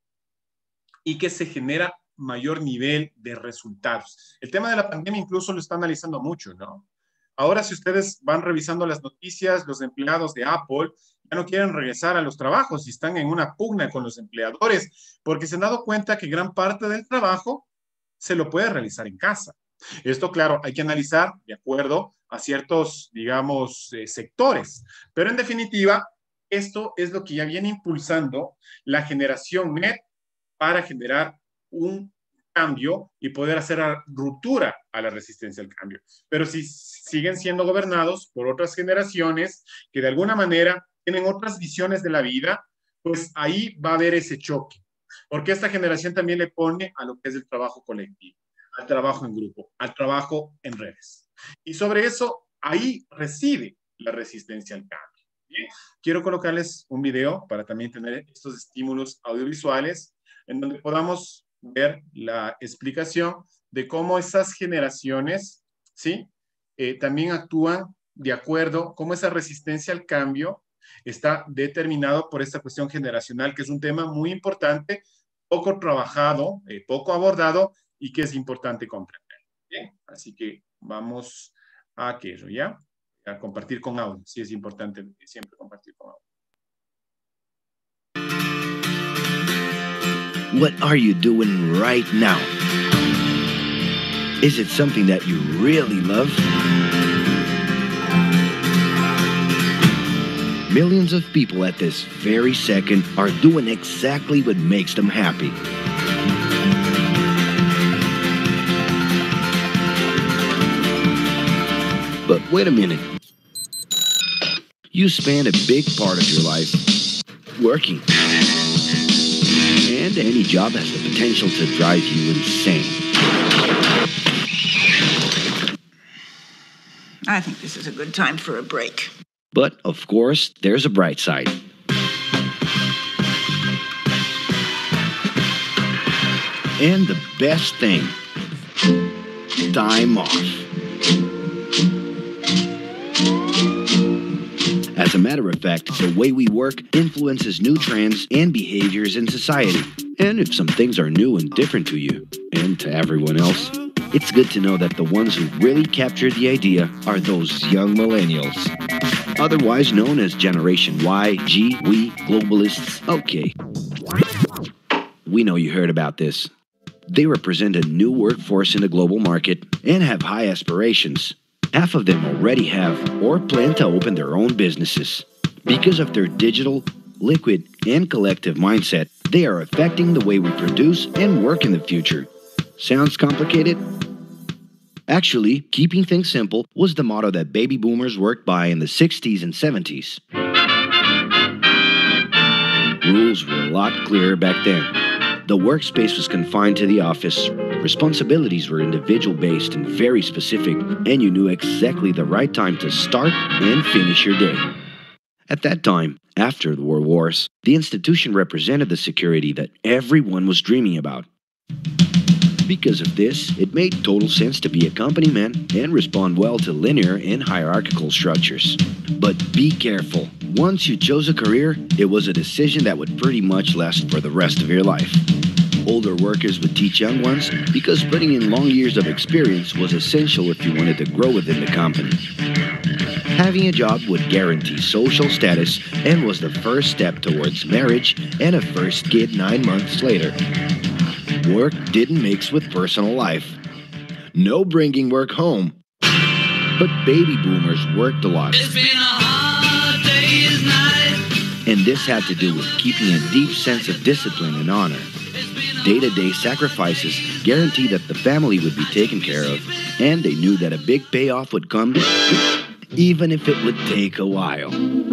y que se genera mayor nivel de resultados. El tema de la pandemia incluso lo está analizando mucho, ¿no? Ahora, si ustedes van revisando las noticias, los empleados de Apple ya no quieren regresar a los trabajos y están en una pugna con los empleadores porque se han dado cuenta que gran parte del trabajo se lo puede realizar en casa. Esto, claro, hay que analizar de acuerdo a ciertos, digamos, sectores. Pero en definitiva, esto es lo que ya viene impulsando la generación NET para generar un cambio y poder hacer ruptura a la resistencia al cambio. Pero si siguen siendo gobernados por otras generaciones que de alguna manera tienen otras visiones de la vida, pues ahí va a haber ese choque. Porque esta generación también le pone a lo que es el trabajo colectivo, al trabajo en grupo, al trabajo en redes. Y sobre eso, ahí reside la resistencia al cambio. ¿Bien? Quiero colocarles un video para también tener estos estímulos audiovisuales en donde podamos ver la explicación de cómo esas generaciones, ¿sí? También actúan de acuerdo, cómo esa resistencia al cambio está determinado por esta cuestión generacional, que es un tema muy importante, poco trabajado, poco abordado y que es importante comprender. Bien, así que vamos a aquello, ¿ya? A compartir con audio. Sí, es importante siempre compartir con audio. What are you doing right now? Is it something that you really love? Millions of people at this very second are doing exactly what makes them happy. But wait a minute. You spend a big part of your life working. And any job has the potential to drive you insane. I think this is a good time for a break. But, of course, there's a bright side. And the best thing, time off. As a matter of fact, the way we work influences new trends and behaviors in society. And if some things are new and different to you, and to everyone else, it's good to know that the ones who really captured the idea are those young millennials. Otherwise known as Generation Y, G, we, globalists. Okay. We know you heard about this. They represent a new workforce in the global market and have high aspirations. Half of them already have or plan to open their own businesses. Because of their digital, liquid, and collective mindset, they are affecting the way we produce and work in the future. Sounds complicated? Actually, keeping things simple was the motto that baby boomers worked by in the 60s and 70s. Rules were a lot clearer back then. The workspace was confined to the office. Responsibilities were individual-based and very specific, and you knew exactly the right time to start and finish your day. At that time, after the World Wars, the institution represented the security that everyone was dreaming about. Because of this, it made total sense to be a company man and respond well to linear and hierarchical structures. But be careful. Once you chose a career, it was a decision that would pretty much last for the rest of your life. Older workers would teach young ones because putting in long years of experience was essential if you wanted to grow within the company. Having a job would guarantee social status and was the first step towards marriage and a first kid 9 months later. Work didn't mix with personal life. No bringing work home. But baby boomers worked a lot. It's been a hard day's night. And this had to do with keeping a deep sense of discipline and honor. Day-to-day sacrifices guaranteed that the family would be taken care of, and they knew that a big payoff would come, even if it would take a while.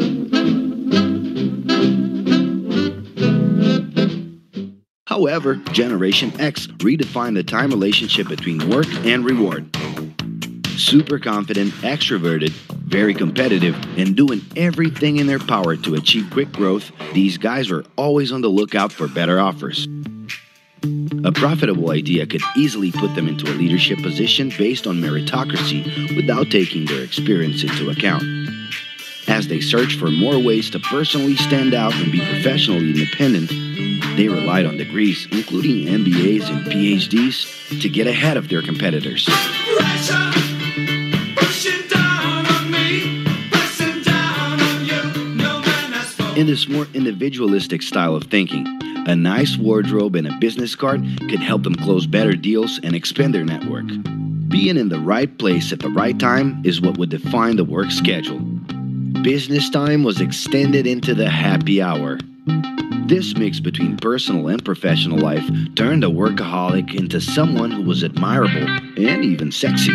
However, Generation X redefined the time relationship between work and reward. Super confident, extroverted, very competitive, and doing everything in their power to achieve quick growth, these guys were always on the lookout for better offers. A profitable idea could easily put them into a leadership position based on meritocracy without taking their experience into account. As they searched for more ways to personally stand out and be professionally independent, they relied on degrees, including MBAs and PhDs, to get ahead of their competitors. Pressure, pushing down on me, pressing down on you. No man has spoken. In this more individualistic style of thinking, a nice wardrobe and a business card could help them close better deals and expand their network. Being in the right place at the right time is what would define the work schedule. Business time was extended into the happy hour. This mix between personal and professional life turned a workaholic into someone who was admirable and even sexy.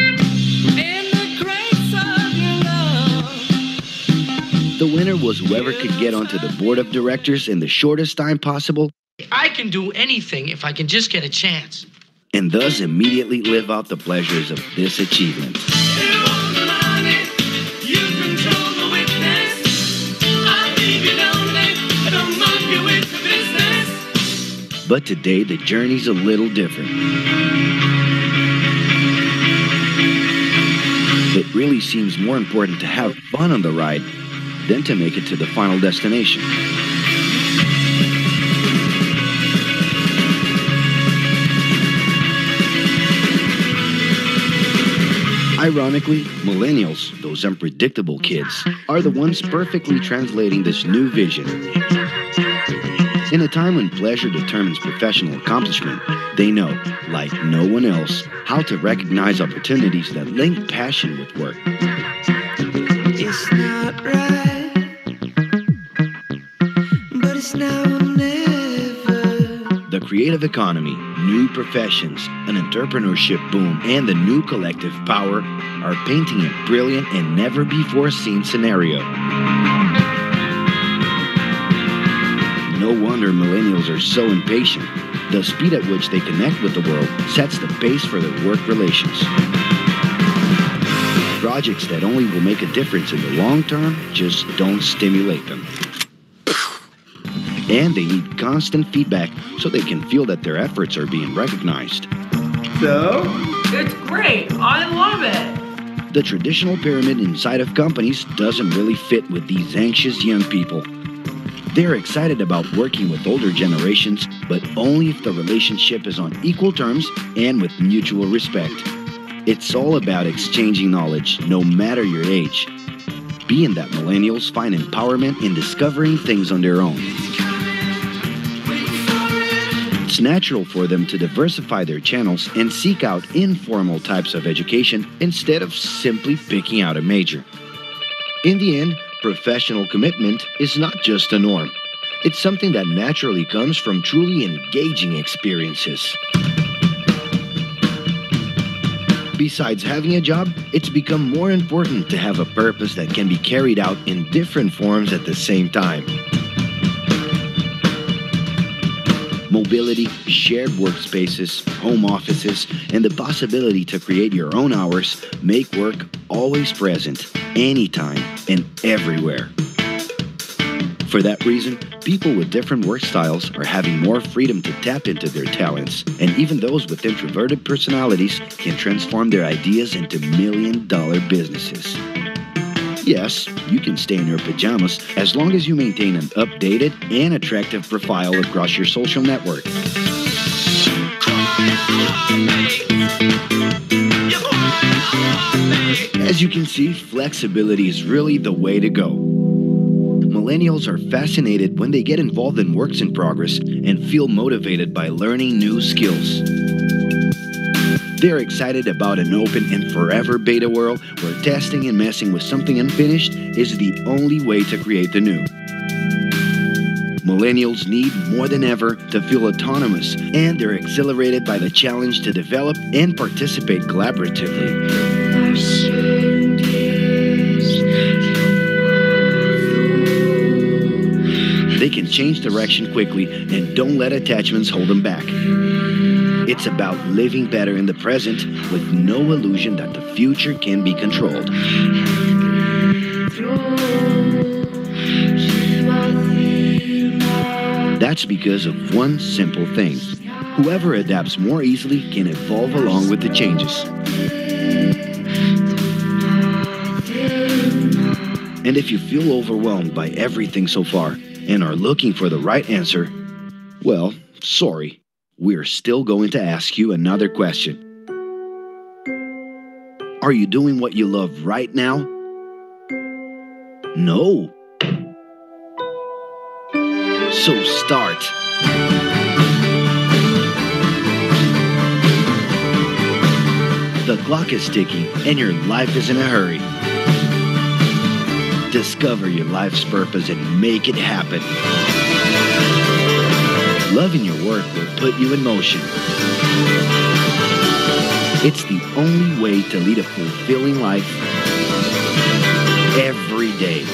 The winner was whoever could get onto the board of directors in the shortest time possible. I can do anything if I can just get a chance. And thus immediately live out the pleasures of this achievement. But today, the journey's a little different. It really seems more important to have fun on the ride than to make it to the final destination. Ironically, millennials, those unpredictable kids, are the ones perfectly translating this new vision. In a time when pleasure determines professional accomplishment, they know, like no one else, how to recognize opportunities that link passion with work. It's not right, but it's now or never. The creative economy, new professions, an entrepreneurship boom, and the new collective power are painting a brilliant and never-before-seen scenario. No wonder millennials are so impatient. The speed at which they connect with the world sets the pace for their work relations. Projects that only will make a difference in the long term just don't stimulate them. And they need constant feedback so they can feel that their efforts are being recognized. So? It's great. I love it. The traditional pyramid inside of companies doesn't really fit with these anxious young people. They're excited about working with older generations, but only if the relationship is on equal terms and with mutual respect. It's all about exchanging knowledge, no matter your age. Being that millennials find empowerment in discovering things on their own. It's natural for them to diversify their channels and seek out informal types of education instead of simply picking out a major. In the end, professional commitment is not just a norm. It's something that naturally comes from truly engaging experiences. Besides having a job, it's become more important to have a purpose that can be carried out in different forms at the same time. Mobility, shared workspaces, home offices, and the possibility to create your own hours make work always present, anytime and everywhere. For that reason, people with different work styles are having more freedom to tap into their talents, and even those with introverted personalities can transform their ideas into million-dollar businesses. Yes, you can stay in your pajamas as long as you maintain an updated and attractive profile across your social network. As you can see, flexibility is really the way to go. Millennials are fascinated when they get involved in works in progress and feel motivated by learning new skills. They're excited about an open and forever beta world where testing and messing with something unfinished is the only way to create the new. Millennials need more than ever to feel autonomous, and they're exhilarated by the challenge to develop and participate collaboratively. They can change direction quickly and don't let attachments hold them back. It's about living better in the present with no illusion that the future can be controlled. That's because of one simple thing. Whoever adapts more easily can evolve along with the changes. And if you feel overwhelmed by everything so far and are looking for the right answer, well, sorry. We're still going to ask you another question. Are you doing what you love right now? No. So start. The clock is ticking and your life is in a hurry. Discover your life's purpose and make it happen. Loving your work will put you in motion. It's the only way to lead a fulfilling life every day.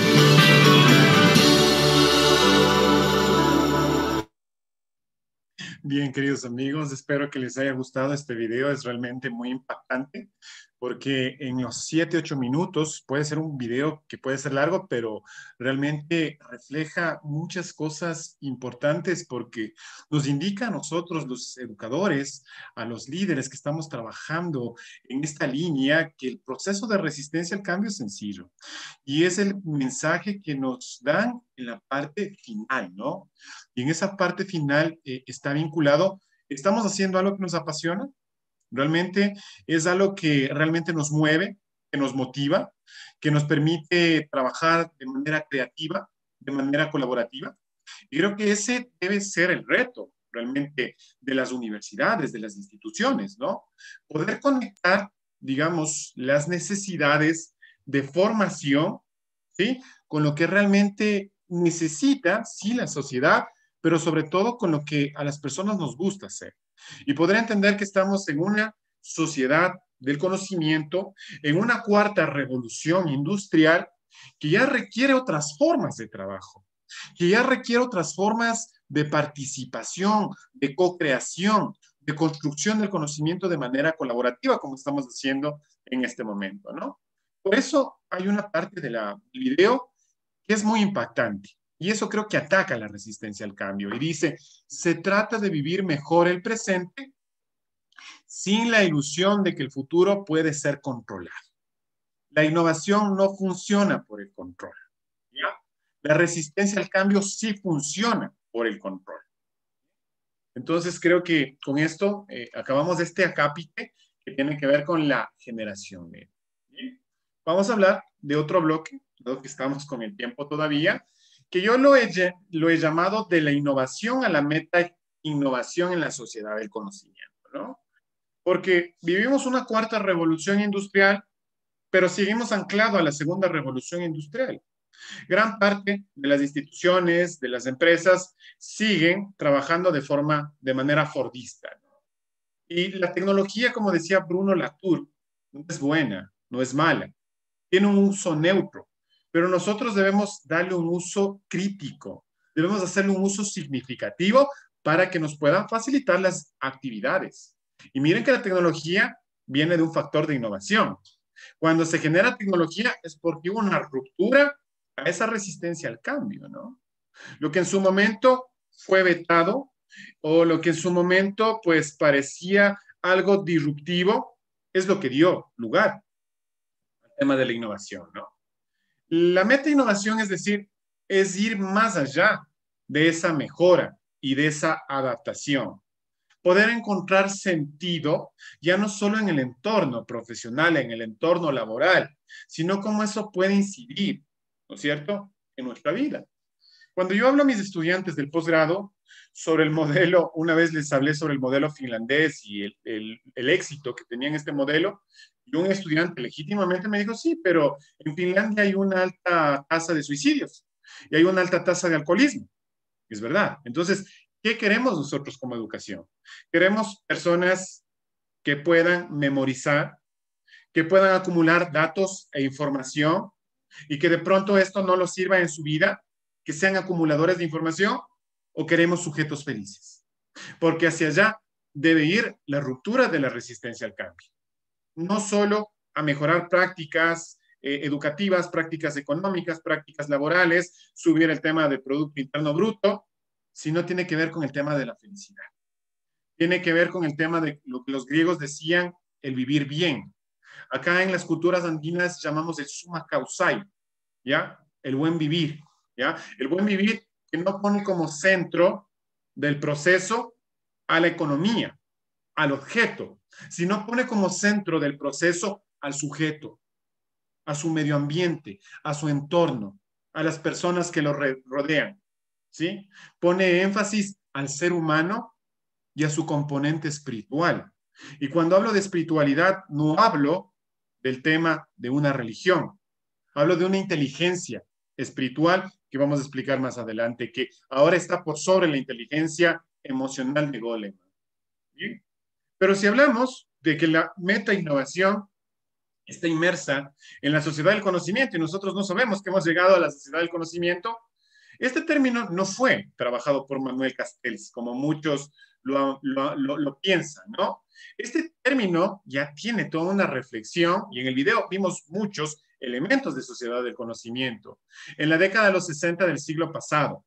Bien, queridos amigos, espero que les haya gustado este video. Es realmente muy impactante porque en los 7-8 minutos puede ser un video que puede ser largo, pero realmente refleja muchas cosas importantes porque nos indica a nosotros, los educadores, a los líderes que estamos trabajando en esta línea, que el proceso de resistencia al cambio es sencillo. Y es el mensaje que nos dan en la parte final, ¿no? Y en esa parte final está vinculado, ¿estamos haciendo algo que nos apasiona? Realmente es algo que realmente nos mueve, que nos motiva, que nos permite trabajar de manera creativa, de manera colaborativa. Y creo que ese debe ser el reto realmente de las universidades, de las instituciones, ¿no? Poder conectar, digamos, las necesidades de formación, ¿sí? Con lo que realmente necesita, sí, la sociedad, pero sobre todo con lo que a las personas nos gusta hacer. Y poder entender que estamos en una sociedad del conocimiento, en una cuarta revolución industrial que ya requiere otras formas de trabajo, que ya requiere otras formas de participación, de co-creación, de construcción del conocimiento de manera colaborativa, como estamos haciendo en este momento, ¿no? Por eso hay una parte del video que es muy impactante. Y eso creo que ataca la resistencia al cambio. Y dice, se trata de vivir mejor el presente sin la ilusión de que el futuro puede ser controlado. La innovación no funciona por el control, ¿ya? La resistencia al cambio sí funciona por el control. Entonces creo que con esto acabamos este acápite que tiene que ver con la generación media. Vamos a hablar de otro bloque, dado que estamos con el tiempo todavía, que yo lo he llamado de la innovación a la meta innovación en la sociedad del conocimiento, ¿no? Porque vivimos una cuarta revolución industrial, pero seguimos anclados a la segunda revolución industrial. Gran parte de las instituciones, de las empresas, siguen trabajando de manera fordista, ¿no? Y la tecnología, como decía Bruno Latour, no es buena, no es mala, tiene un uso neutro. Pero nosotros debemos darle un uso crítico, debemos hacerle un uso significativo para que nos puedan facilitar las actividades. Y miren que la tecnología viene de un factor de innovación. Cuando se genera tecnología es porque hubo una ruptura a esa resistencia al cambio, ¿no? Lo que en su momento fue vetado o lo que en su momento pues parecía algo disruptivo es lo que dio lugar al tema de la innovación, ¿no? La meta innovación, es decir, es ir más allá de esa mejora y de esa adaptación. Poder encontrar sentido ya no solo en el entorno profesional, en el entorno laboral, sino cómo eso puede incidir, ¿no es cierto?, en nuestra vida. Cuando yo hablo a mis estudiantes del posgrado sobre el modelo, una vez les hablé sobre el modelo finlandés y el éxito que tenía en este modelo, y un estudiante legítimamente me dijo, sí, pero en Finlandia hay una alta tasa de suicidios y hay una alta tasa de alcoholismo. Es verdad. Entonces, ¿qué queremos nosotros como educación? Queremos personas que puedan memorizar, que puedan acumular datos e información y que de pronto esto no los sirva en su vida, que sean acumuladores de información, o queremos sujetos felices. Porque hacia allá debe ir la ruptura de la resistencia al cambio. No solo a mejorar prácticas educativas, prácticas económicas, prácticas laborales, subir el tema del Producto Interno Bruto, sino tiene que ver con el tema de la felicidad. Tiene que ver con el tema de lo que los griegos decían, el vivir bien. Acá en las culturas andinas llamamos el summa causai, ¿ya? El buen vivir, ¿ya? El buen vivir que no pone como centro del proceso a la economía, al objeto, sino pone como centro del proceso al sujeto, a su medio ambiente, a su entorno, a las personas que lo rodean, ¿sí? Pone énfasis al ser humano y a su componente espiritual. Y cuando hablo de espiritualidad, no hablo del tema de una religión, hablo de una inteligencia espiritual que vamos a explicar más adelante, que ahora está por sobre la inteligencia emocional de Goleman. ¿Sí? Pero si hablamos de que la meta innovación está inmersa en la sociedad del conocimiento y nosotros no sabemos que hemos llegado a la sociedad del conocimiento, este término no fue trabajado por Manuel Castells, como muchos lo piensan, ¿no? Este término ya tiene toda una reflexión y en el video vimos muchos elementos de sociedad del conocimiento en la década de los 60 del siglo pasado,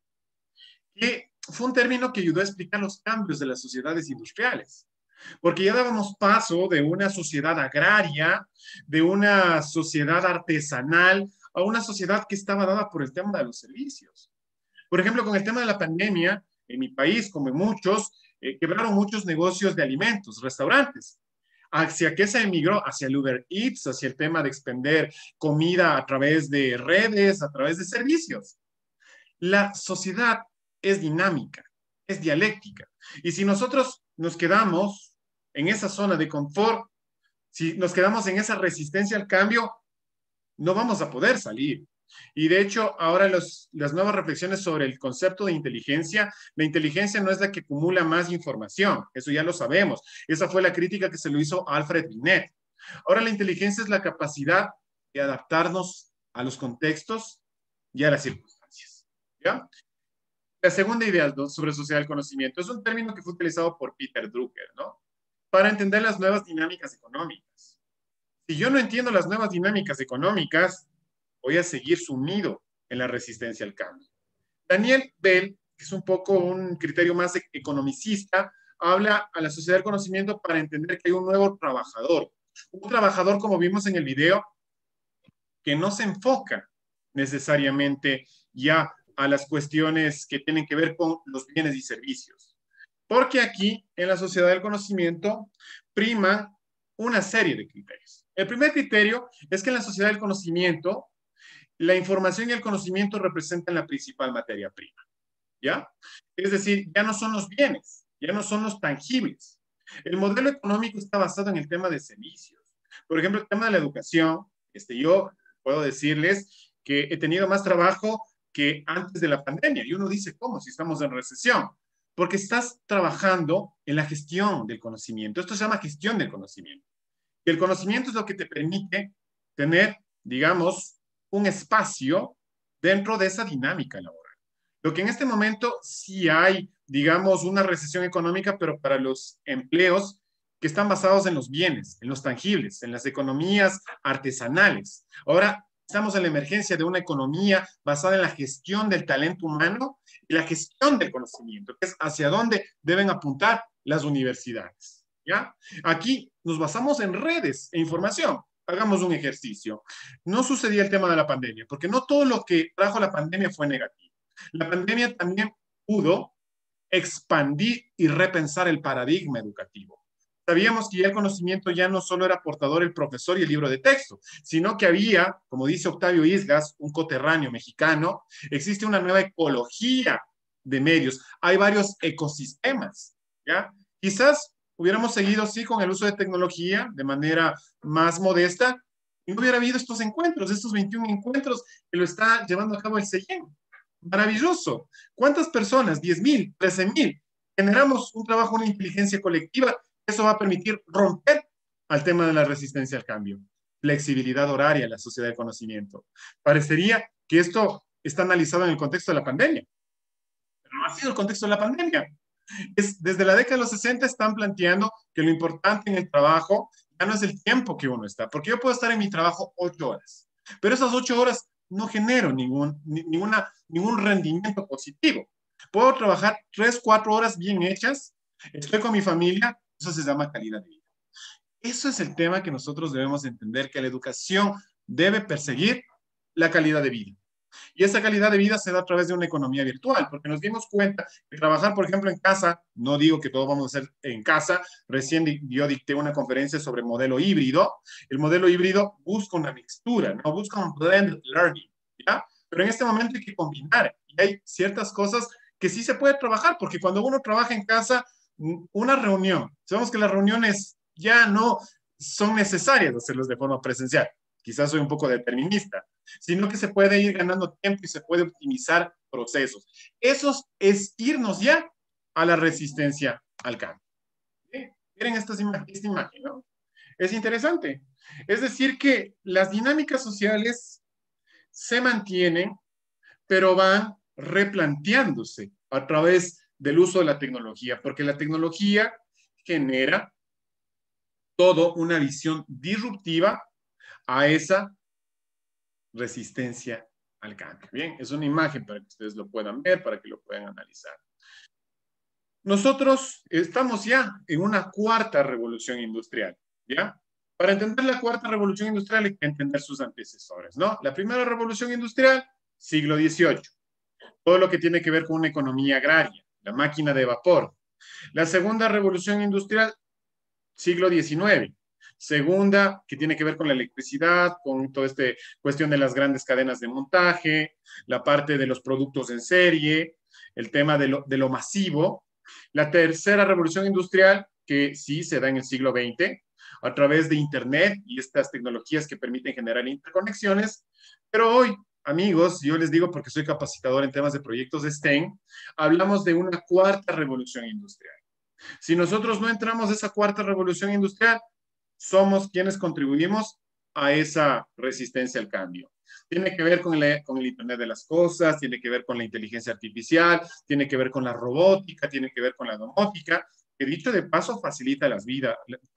que fue un término que ayudó a explicar los cambios de las sociedades industriales, porque ya dábamos paso de una sociedad agraria, de una sociedad artesanal, a una sociedad que estaba dada por el tema de los servicios. Por ejemplo, con el tema de la pandemia, en mi país, como en muchos, quebraron muchos negocios de alimentos, restaurantes. ¿Hacia qué se emigró? Hacia el Uber Eats, hacia el tema de expender comida a través de redes, a través de servicios. La sociedad es dinámica, es dialéctica. Y si nosotros nos quedamos en esa zona de confort, si nos quedamos en esa resistencia al cambio, no vamos a poder salir. Y de hecho, ahora las nuevas reflexiones sobre el concepto de inteligencia, la inteligencia no es la que acumula más información, eso ya lo sabemos. Esa fue la crítica que se lo hizo a Alfred Binet. Ahora la inteligencia es la capacidad de adaptarnos a los contextos y a las circunstancias. ¿Ya? La segunda idea sobre sociedad del conocimiento es un término que fue utilizado por Peter Drucker, ¿no? Para entender las nuevas dinámicas económicas. Si yo no entiendo las nuevas dinámicas económicas, voy a seguir sumido en la resistencia al cambio. Daniel Bell, que es un poco un criterio más economicista, habla a la sociedad del conocimiento para entender que hay un nuevo trabajador. Un trabajador, como vimos en el video, que no se enfoca necesariamente ya a las cuestiones que tienen que ver con los bienes y servicios. Porque aquí, en la sociedad del conocimiento, prima una serie de criterios. El primer criterio es que en la sociedad del conocimiento, la información y el conocimiento representan la principal materia prima, ¿ya? Es decir, ya no son los bienes, ya no son los tangibles. El modelo económico está basado en el tema de servicios. Por ejemplo, el tema de la educación, yo puedo decirles que he tenido más trabajo que antes de la pandemia. Y uno dice, ¿cómo? Si estamos en recesión. Porque estás trabajando en la gestión del conocimiento. Esto se llama gestión del conocimiento. Y el conocimiento es lo que te permite tener, digamos, un espacio dentro de esa dinámica laboral. Lo que en este momento sí hay, digamos, una recesión económica, pero para los empleos que están basados en los bienes, en los tangibles, en las economías artesanales. Ahora estamos en la emergencia de una economía basada en la gestión del talento humano y la gestión del conocimiento, que es hacia dónde deben apuntar las universidades. ¿Ya? Aquí nos basamos en redes e información. Hagamos un ejercicio. No sucedía el tema de la pandemia, porque no todo lo que trajo la pandemia fue negativo. La pandemia también pudo expandir y repensar el paradigma educativo. Sabíamos que ya el conocimiento ya no solo era portador el profesor y el libro de texto, sino que había, como dice Octavio Isgas, un coterráneo mexicano, existe una nueva ecología de medios, hay varios ecosistemas, ¿ya? Quizás hubiéramos seguido, sí, con el uso de tecnología de manera más modesta y no hubiera habido estos encuentros, estos 21 encuentros que lo está llevando a cabo el CEIEN. Maravilloso. ¿Cuántas personas? 10,000, 13,000. Generamos un trabajo, una inteligencia colectiva. Eso va a permitir romper al tema de la resistencia al cambio. Flexibilidad horaria en la sociedad de conocimiento. Parecería que esto está analizado en el contexto de la pandemia. Pero no ha sido el contexto de la pandemia. Desde la década de los 60 están planteando que lo importante en el trabajo ya no es el tiempo que uno está, porque yo puedo estar en mi trabajo 8 horas, pero esas 8 horas no genero ningún rendimiento positivo. Puedo trabajar 3, 4 horas bien hechas, estoy con mi familia, eso se llama calidad de vida. Eso es el tema que nosotros debemos entender, que la educación debe perseguir la calidad de vida. Y esa calidad de vida se da a través de una economía virtual, porque nos dimos cuenta que trabajar, por ejemplo, en casa, no digo que todo vamos a hacer en casa, recién yo dicté una conferencia sobre modelo híbrido. El modelo híbrido busca una mixtura, no busca un blended learning, ¿ya? Pero en este momento hay que combinar, y hay ciertas cosas que sí se puede trabajar, porque cuando uno trabaja en casa, una reunión, sabemos que las reuniones ya no son necesarias hacerlas de forma presencial. Quizás soy un poco determinista, sino que se puede ir ganando tiempo y se puede optimizar procesos. Eso es irnos ya a la resistencia al cambio. ¿Sí? Miren esta imagen, ¿no? Es interesante. Es decir, que las dinámicas sociales se mantienen, pero van replanteándose a través del uso de la tecnología, porque la tecnología genera todo una visión disruptiva a esa resistencia al cambio. Bien, es una imagen para que ustedes lo puedan ver, para que lo puedan analizar. Nosotros estamos ya en una cuarta revolución industrial, ¿ya? Para entender la cuarta revolución industrial hay que entender sus antecesores, ¿no? La primera revolución industrial, siglo XVIII. Todo lo que tiene que ver con una economía agraria, la máquina de vapor. La segunda revolución industrial, siglo XIX. Segunda, que tiene que ver con la electricidad, con toda esta cuestión de las grandes cadenas de montaje, la parte de los productos en serie, el tema de lo masivo. La tercera revolución industrial, que sí se da en el siglo XX, a través de Internet y estas tecnologías que permiten generar interconexiones. Pero hoy, amigos, yo les digo porque soy capacitador en temas de proyectos de STEM, hablamos de una cuarta revolución industrial. Si nosotros no entramos a esa cuarta revolución industrial, somos quienes contribuimos a esa resistencia al cambio. Tiene que ver con el Internet de las cosas, tiene que ver con la inteligencia artificial, tiene que ver con la robótica, tiene que ver con la domótica, que dicho de paso facilita la vida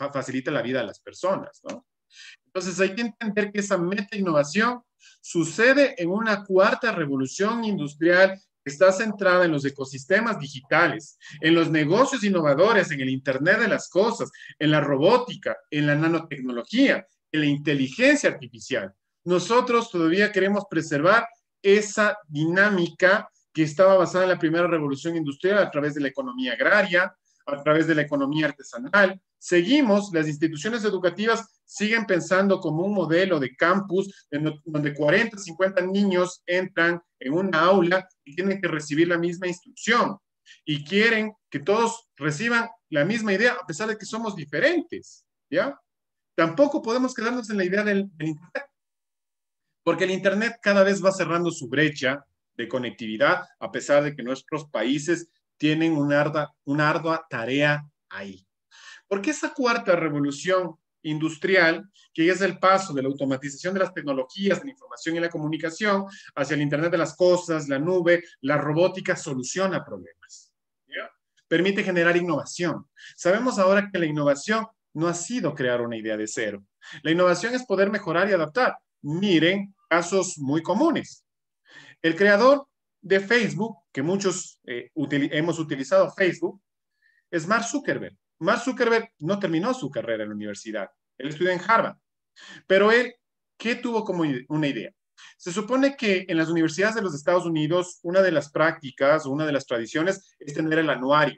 a las personas, ¿no? Entonces hay que entender que esa meta innovación sucede en una cuarta revolución industrial que está centrada en los ecosistemas digitales, en los negocios innovadores, en el Internet de las cosas, en la robótica, en la nanotecnología, en la inteligencia artificial. Nosotros todavía queremos preservar esa dinámica que estaba basada en la primera revolución industrial a través de la economía agraria, a través de la economía artesanal. Seguimos, las instituciones educativas siguen pensando como un modelo de campus donde 40, 50 niños entran en una aula y tienen que recibir la misma instrucción y quieren que todos reciban la misma idea a pesar de que somos diferentes, ¿ya? Tampoco podemos quedarnos en la idea del Internet, porque el Internet cada vez va cerrando su brecha de conectividad a pesar de que nuestros países tienen una ardua tarea ahí. Porque esa cuarta revolución industrial, que es el paso de la automatización de las tecnologías, de la información y la comunicación, hacia el Internet de las cosas, la nube, la robótica, soluciona problemas, ¿ya? Permite generar innovación. Sabemos ahora que la innovación no ha sido crear una idea de cero. La innovación es poder mejorar y adaptar. Miren casos muy comunes. El creador de Facebook, que muchos hemos utilizado Facebook, es Mark Zuckerberg. Mark Zuckerberg no terminó su carrera en la universidad. Él estudió en Harvard. Pero él, ¿qué tuvo como una idea? Se supone que en las universidades de los Estados Unidos, una de las prácticas o una de las tradiciones es tener el anuario,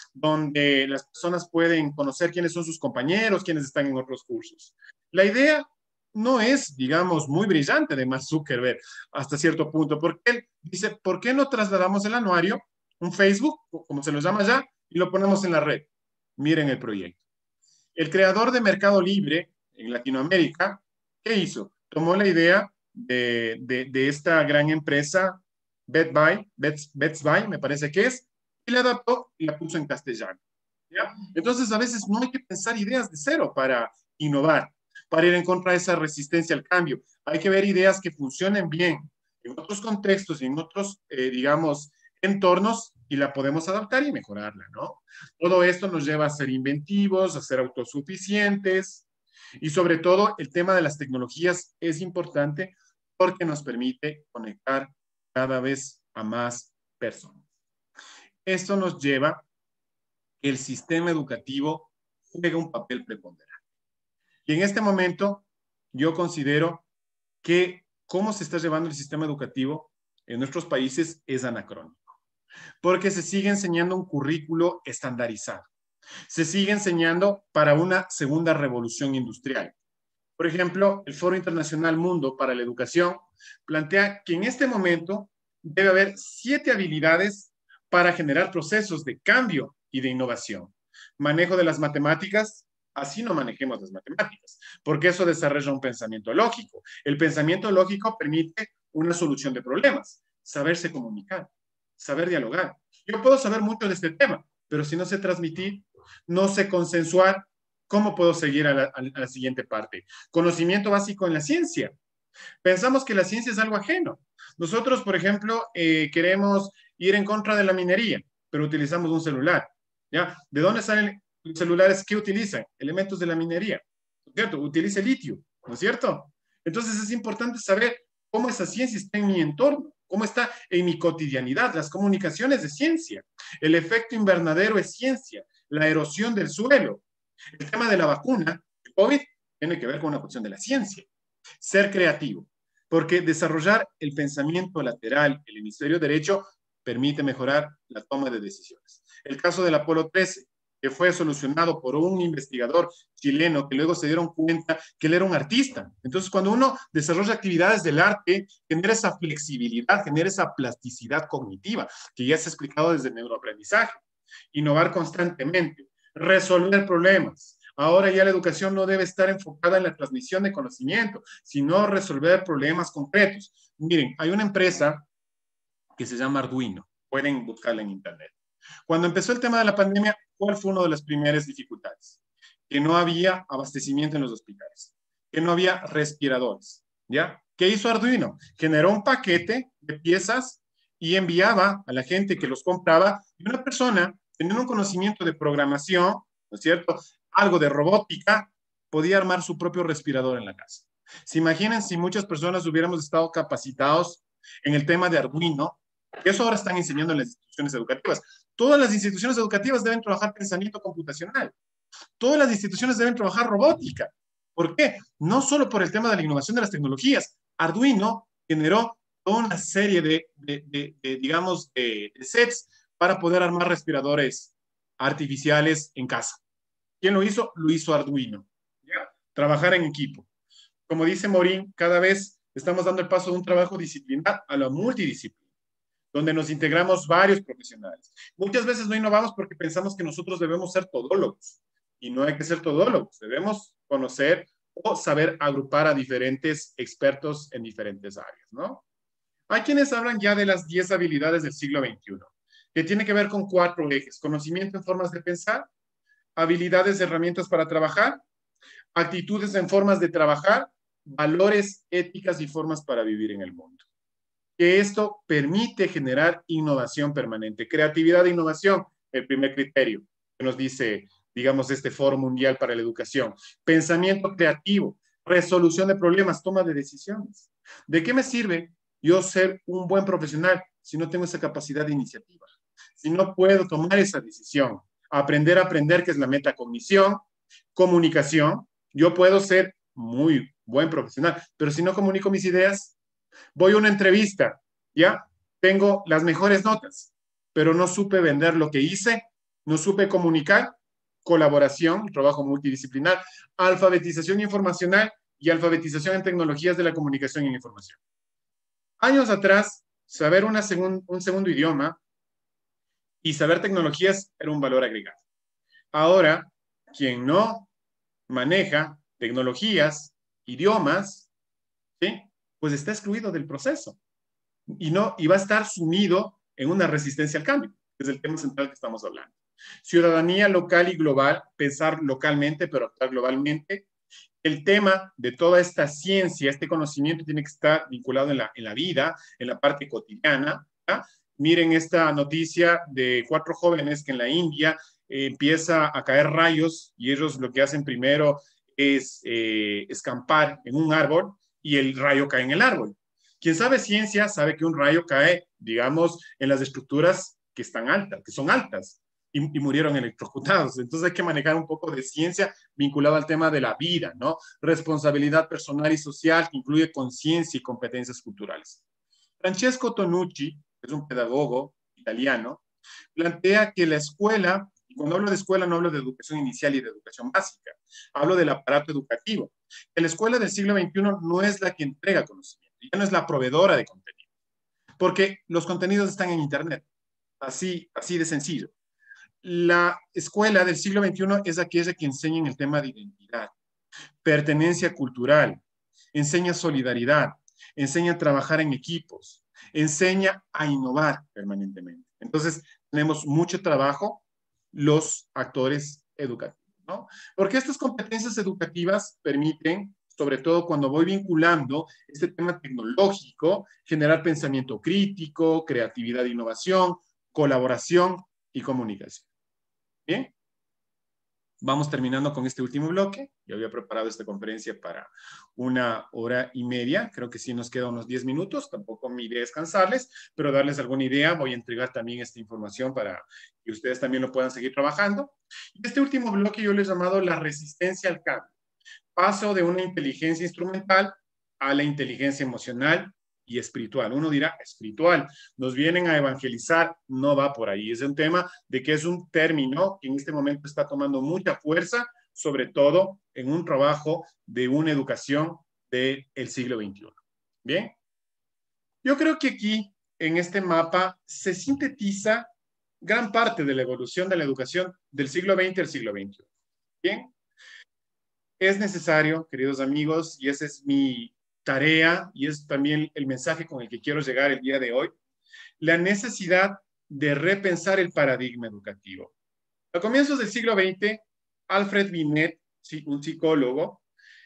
donde las personas pueden conocer quiénes son sus compañeros, quiénes están en otros cursos. La idea no es, digamos, muy brillante de Mark Zuckerberg hasta cierto punto, porque él dice, ¿por qué no trasladamos el anuario, un Facebook, como se lo llama ya, y lo ponemos en la red? Miren el proyecto. El creador de Mercado Libre en Latinoamérica, ¿qué hizo? Tomó la idea de esta gran empresa, Best Buy, me parece que es, y la adaptó y la puso en castellano. ¿Ya? Entonces, a veces no hay que pensar ideas de cero para innovar, para ir en contra de esa resistencia al cambio. Hay que ver ideas que funcionen bien en otros contextos y en otros, digamos, entornos, y la podemos adaptar y mejorarla, ¿no? Todo esto nos lleva a ser inventivos, a ser autosuficientes, y sobre todo el tema de las tecnologías es importante porque nos permite conectar cada vez a más personas. Esto nos lleva a que el sistema educativo juega un papel preponderante. Y en este momento yo considero que cómo se está llevando el sistema educativo en nuestros países es anacrónico, porque se sigue enseñando un currículo estandarizado. Se sigue enseñando para una segunda revolución industrial. Por ejemplo, el Foro Internacional Mundo para la Educación plantea que en este momento debe haber 7 habilidades para generar procesos de cambio y de innovación. Manejo de las matemáticas, así no manejemos las matemáticas, porque eso desarrolla un pensamiento lógico. El pensamiento lógico permite una solución de problemas, saberse comunicar, saber dialogar. Yo puedo saber mucho de este tema, pero si no sé transmitir, no sé consensuar, ¿cómo puedo seguir a la siguiente parte? Conocimiento básico en la ciencia. Pensamos que la ciencia es algo ajeno. Nosotros, por ejemplo, queremos ir en contra de la minería, pero utilizamos un celular. ¿Ya? ¿De dónde salen los celulares? ¿Qué utilizan? Elementos de la minería. ¿No es cierto? Utiliza litio, ¿no es cierto? Entonces es importante saber cómo esa ciencia está en mi entorno, cómo está en mi cotidianidad. Las comunicaciones de ciencia. El efecto invernadero es ciencia. La erosión del suelo. El tema de la vacuna, el COVID, tiene que ver con una cuestión de la ciencia. Ser creativo, porque desarrollar el pensamiento lateral, el hemisferio derecho, permite mejorar la toma de decisiones. El caso del Apolo 13, que fue solucionado por un investigador chileno que luego se dieron cuenta que él era un artista. Entonces, cuando uno desarrolla actividades del arte, genera esa flexibilidad, genera esa plasticidad cognitiva, que ya se ha explicado desde el neuroaprendizaje. Innovar constantemente, resolver problemas. Ahora ya la educación no debe estar enfocada en la transmisión de conocimiento, sino resolver problemas concretos. Miren, hay una empresa que se llama Arduino. Pueden buscarla en internet. Cuando empezó el tema de la pandemia, ¿cuál fue una de las primeras dificultades? Que no había abastecimiento en los hospitales, que no había respiradores, ¿ya? ¿Qué hizo Arduino? Generó un paquete de piezas y enviaba a la gente que los compraba, y una persona teniendo un conocimiento de programación, ¿no es cierto?, algo de robótica, podía armar su propio respirador en la casa. ¿Se imaginan si muchas personas hubiéramos estado capacitados en el tema de Arduino? Que eso ahora están enseñando en las instituciones educativas. Todas las instituciones educativas deben trabajar pensamiento computacional. Todas las instituciones deben trabajar robótica. ¿Por qué? No solo por el tema de la innovación de las tecnologías. Arduino generó toda una serie de sets para poder armar respiradores artificiales en casa. ¿Quién lo hizo? Lo hizo Arduino. ¿Ya? Trabajar en equipo. Como dice Morín, cada vez estamos dando el paso de un trabajo disciplinar a la multidisciplina, donde nos integramos varios profesionales. Muchas veces no innovamos porque pensamos que nosotros debemos ser todólogos, y no hay que ser todólogos, debemos conocer o saber agrupar a diferentes expertos en diferentes áreas, ¿no? Hay quienes hablan ya de las 10 habilidades del siglo XXI, que tiene que ver con 4 ejes: conocimiento en formas de pensar, habilidades, herramientas para trabajar, actitudes en formas de trabajar, valores, éticas y formas para vivir en el mundo. Que esto permite generar innovación permanente, creatividad e innovación, el primer criterio que nos dice, digamos, este Foro Mundial para la Educación. Pensamiento creativo, resolución de problemas, toma de decisiones. ¿De qué me sirve yo ser un buen profesional si no tengo esa capacidad de iniciativa? Si no puedo tomar esa decisión, aprender a aprender, que es la metacognición, comunicación. Yo puedo ser muy buen profesional, pero si no comunico mis ideas, voy a una entrevista, ¿ya? Tengo las mejores notas, pero no supe vender lo que hice, no supe comunicar, colaboración, trabajo multidisciplinar, alfabetización informacional y alfabetización en tecnologías de la comunicación y la información. Años atrás, saber un segundo idioma y saber tecnologías era un valor agregado. Ahora, quien no maneja tecnologías, idiomas, ¿sí? Pues está excluido del proceso y va a estar sumido en una resistencia al cambio, que es el tema central que estamos hablando. Ciudadanía local y global, pensar localmente, pero actuar globalmente. El tema de toda esta ciencia, este conocimiento tiene que estar vinculado en la vida, en la parte cotidiana. ¿Ya? Miren esta noticia de 4 jóvenes que en la India empieza a caer rayos y ellos lo que hacen primero es escampar en un árbol y el rayo cae en el árbol. Quien sabe ciencia sabe que un rayo cae, digamos, en las estructuras que están altas, que son altas, y murieron electrocutados. Entonces hay que manejar un poco de ciencia vinculado al tema de la vida, ¿no? Responsabilidad personal y social que incluye conciencia y competencias culturales. Francesco Tonucci, que es un pedagogo italiano, plantea que la escuela, y cuando hablo de escuela no hablo de educación inicial y de educación básica, hablo del aparato educativo. La escuela del siglo XXI no es la que entrega conocimiento, ya no es la proveedora de contenido, porque los contenidos están en Internet, así de sencillo. La escuela del siglo XXI es aquella que enseña en el tema de identidad, pertenencia cultural, enseña solidaridad, enseña a trabajar en equipos, enseña a innovar permanentemente. Entonces, tenemos mucho trabajo los actores educativos, ¿no? Porque estas competencias educativas permiten, sobre todo cuando voy vinculando este tema tecnológico, generar pensamiento crítico, creatividad e innovación, colaboración y comunicación. Bien, vamos terminando con este último bloque. Yo había preparado esta conferencia para 1 hora y media. Creo que sí nos quedan unos 10 minutos. Tampoco mi idea es cansarles, pero darles alguna idea. Voy a entregar también esta información para que ustedes también lo puedan seguir trabajando. Y este último bloque yo le he llamado la resistencia al cambio. Paso de una inteligencia instrumental a la inteligencia emocional y espiritual. Uno dirá, espiritual, nos vienen a evangelizar, no va por ahí. Es un tema de que es un término que en este momento está tomando mucha fuerza, sobre todo en un trabajo de una educación del siglo XXI. Bien, yo creo que aquí, en este mapa, se sintetiza gran parte de la evolución de la educación del siglo XX al siglo XXI. Bien, es necesario, queridos amigos, y esa es mi tarea y es también el mensaje con el que quiero llegar el día de hoy, la necesidad de repensar el paradigma educativo. A comienzos del siglo XX, Alfred Binet, un psicólogo,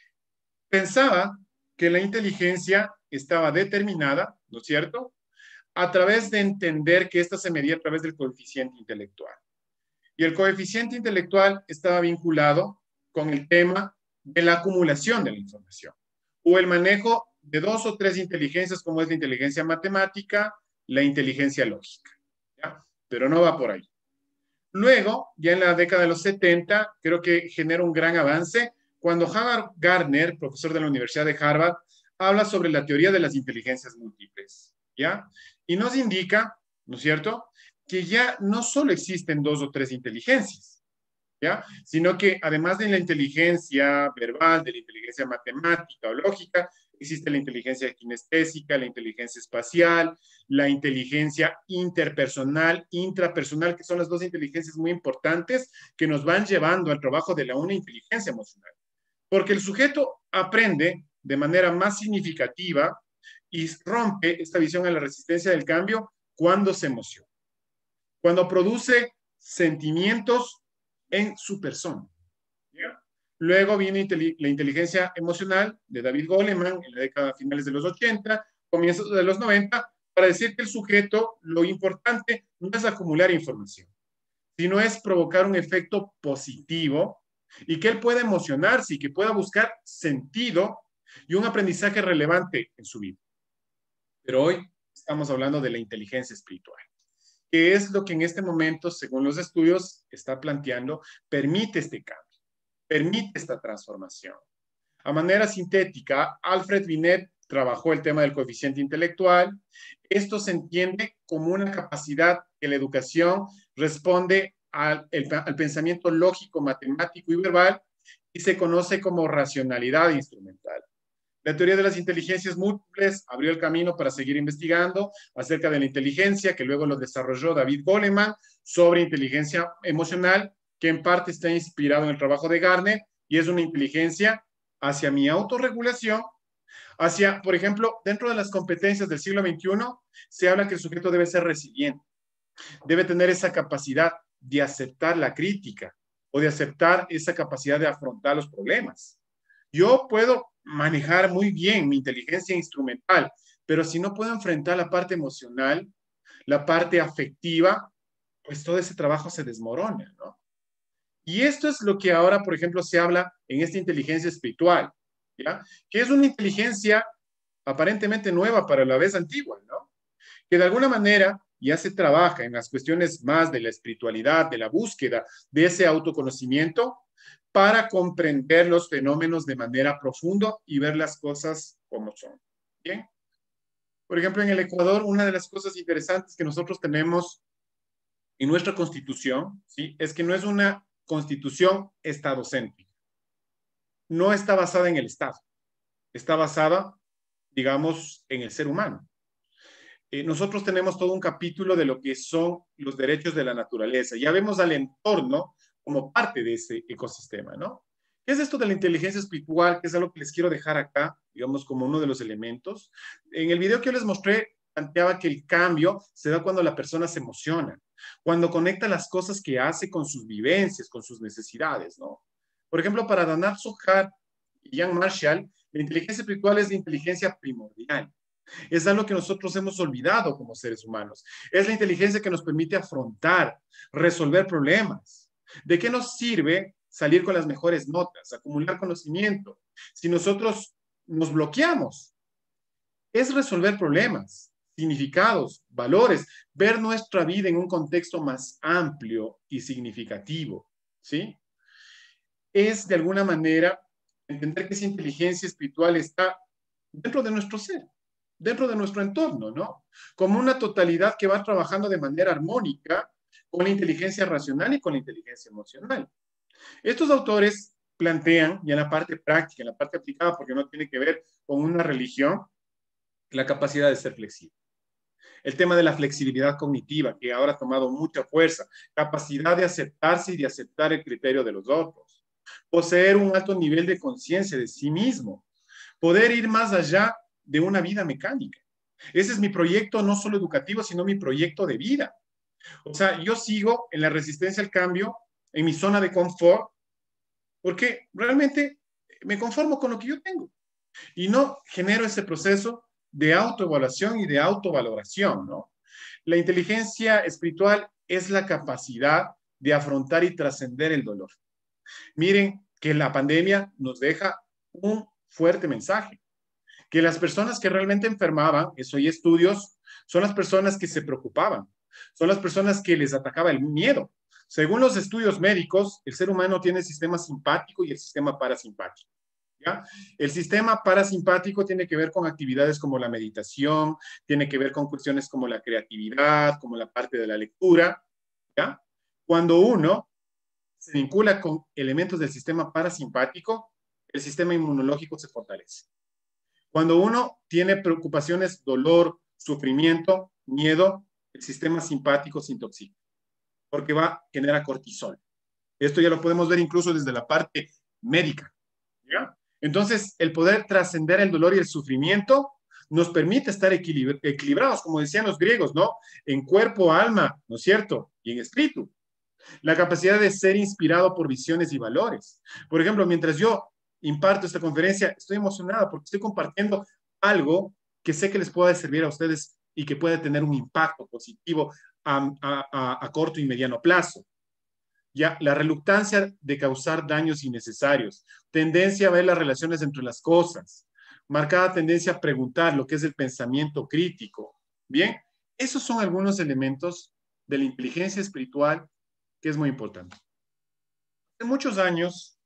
pensaba que la inteligencia estaba determinada, ¿no es cierto?, a través de entender que ésta se medía a través del coeficiente intelectual. Y el coeficiente intelectual estaba vinculado con el tema de la acumulación de la información, o el manejo de 2 o 3 inteligencias, como es la inteligencia matemática, la inteligencia lógica, ¿ya? Pero no va por ahí. Luego, ya en la década de los 70, creo que genera un gran avance cuando Howard Gardner, profesor de la Universidad de Harvard, habla sobre la teoría de las inteligencias múltiples, ¿ya? Y nos indica, ¿no es cierto?, que ya no solo existen 2 o 3 inteligencias, ¿ya? Sino que además de la inteligencia verbal, de la inteligencia matemática o lógica, existe la inteligencia kinestésica, la inteligencia espacial, la inteligencia interpersonal, intrapersonal, que son las 2 inteligencias muy importantes que nos van llevando al trabajo de una inteligencia emocional. Porque el sujeto aprende de manera más significativa y rompe esta visión a la resistencia del cambio cuando se emociona, cuando produce sentimientos en su persona. ¿Ya? Luego viene la inteligencia emocional de David Goleman en la década finales de los 80, comienzos de los 90, para decir que el sujeto, lo importante no es acumular información, sino es provocar un efecto positivo y que él pueda emocionarse y que pueda buscar sentido y un aprendizaje relevante en su vida. Pero hoy estamos hablando de la inteligencia espiritual, que es lo que en este momento, según los estudios, está planteando, permite este cambio, permite esta transformación. A manera sintética, Alfred Binet trabajó el tema del coeficiente intelectual. Esto se entiende como una capacidad que la educación responde al pensamiento lógico, matemático y verbal, y se conoce como racionalidad instrumental. La teoría de las inteligencias múltiples abrió el camino para seguir investigando acerca de la inteligencia, que luego lo desarrolló David Goleman, sobre inteligencia emocional, que en parte está inspirado en el trabajo de Gardner, y es una inteligencia hacia mi autorregulación, hacia, por ejemplo, dentro de las competencias del siglo XXI, se habla que el sujeto debe ser resiliente, debe tener esa capacidad de aceptar la crítica o de aceptar esa capacidad de afrontar los problemas. Yo puedo manejar muy bien mi inteligencia instrumental, pero si no puedo enfrentar la parte emocional, la parte afectiva, pues todo ese trabajo se desmorona, ¿no? Y esto es lo que ahora, por ejemplo, se habla en esta inteligencia espiritual, ¿ya? Que es una inteligencia aparentemente nueva, pero a la vez antigua, ¿no? Que de alguna manera ya se trabaja en las cuestiones más de la espiritualidad, de la búsqueda de ese autoconocimiento para comprender los fenómenos de manera profunda y ver las cosas como son. ¿Bien? Por ejemplo, en el Ecuador, una de las cosas interesantes que nosotros tenemos en nuestra constitución, ¿sí? Es que no es una constitución estadocéntrica. No está basada en el Estado. Está basada, digamos, en el ser humano. Nosotros tenemos todo un capítulo de lo que son los derechos de la naturaleza. Ya vemos al entorno como parte de ese ecosistema, ¿no? ¿Qué es esto de la inteligencia espiritual? Que es algo que les quiero dejar acá, digamos, como uno de los elementos. En el video que yo les mostré, planteaba que el cambio se da cuando la persona se emociona, cuando conecta las cosas que hace con sus vivencias, con sus necesidades, ¿no? Por ejemplo, para Danab Zohar y Jan Marshall, la inteligencia espiritual es la inteligencia primordial. Es algo que nosotros hemos olvidado como seres humanos. Es la inteligencia que nos permite afrontar, resolver problemas. ¿De qué nos sirve salir con las mejores notas, acumular conocimiento, si nosotros nos bloqueamos? Es resolver problemas, significados, valores, ver nuestra vida en un contexto más amplio y significativo, ¿sí? Es de alguna manera entender que esa inteligencia espiritual está dentro de nuestro ser, dentro de nuestro entorno, ¿no? Como una totalidad que va trabajando de manera armónica con la inteligencia racional y con la inteligencia emocional. Estos autores plantean, y en la parte práctica, en la parte aplicada, porque no tiene que ver con una religión, la capacidad de ser flexible. El tema de la flexibilidad cognitiva, que ahora ha tomado mucha fuerza, capacidad de aceptarse y de aceptar el criterio de los otros, poseer un alto nivel de conciencia de sí mismo, poder ir más allá de una vida mecánica. Ese es mi proyecto no solo educativo, sino mi proyecto de vida. O sea, yo sigo en la resistencia al cambio, en mi zona de confort, porque realmente me conformo con lo que yo tengo y no genero ese proceso de autoevaluación y de autovaloración, ¿no? La inteligencia espiritual es la capacidad de afrontar y trascender el dolor. Miren que la pandemia nos deja un fuerte mensaje, que las personas que realmente enfermaban, eso hay estudios, son las personas que se preocupaban, son las personas que les atacaba el miedo. Según los estudios médicos, el ser humano tiene el sistema simpático y el sistema parasimpático. ¿Ya? El sistema parasimpático tiene que ver con actividades como la meditación, tiene que ver con cuestiones como la creatividad, como la parte de la lectura. ¿Ya? Cuando uno se vincula con elementos del sistema parasimpático, el sistema inmunológico se fortalece. Cuando uno tiene preocupaciones, dolor, sufrimiento, miedo, el sistema simpático se intoxica, porque genera cortisol. Esto ya lo podemos ver incluso desde la parte médica. ¿Ya? Entonces, el poder trascender el dolor y el sufrimiento nos permite estar equilibrados, como decían los griegos, ¿no? En cuerpo, alma, ¿no es cierto? Y en espíritu. La capacidad de ser inspirado por visiones y valores. Por ejemplo, mientras yo imparto esta conferencia, estoy emocionado porque estoy compartiendo algo que sé que les puede servir a ustedes y que puede tener un impacto positivo a corto y mediano plazo. Ya, la reluctancia de causar daños innecesarios, tendencia a ver las relaciones entre las cosas, marcada tendencia a preguntar lo que es el pensamiento crítico, Bien, esos son algunos elementos de la inteligencia espiritual que es muy importante. Hace muchos años,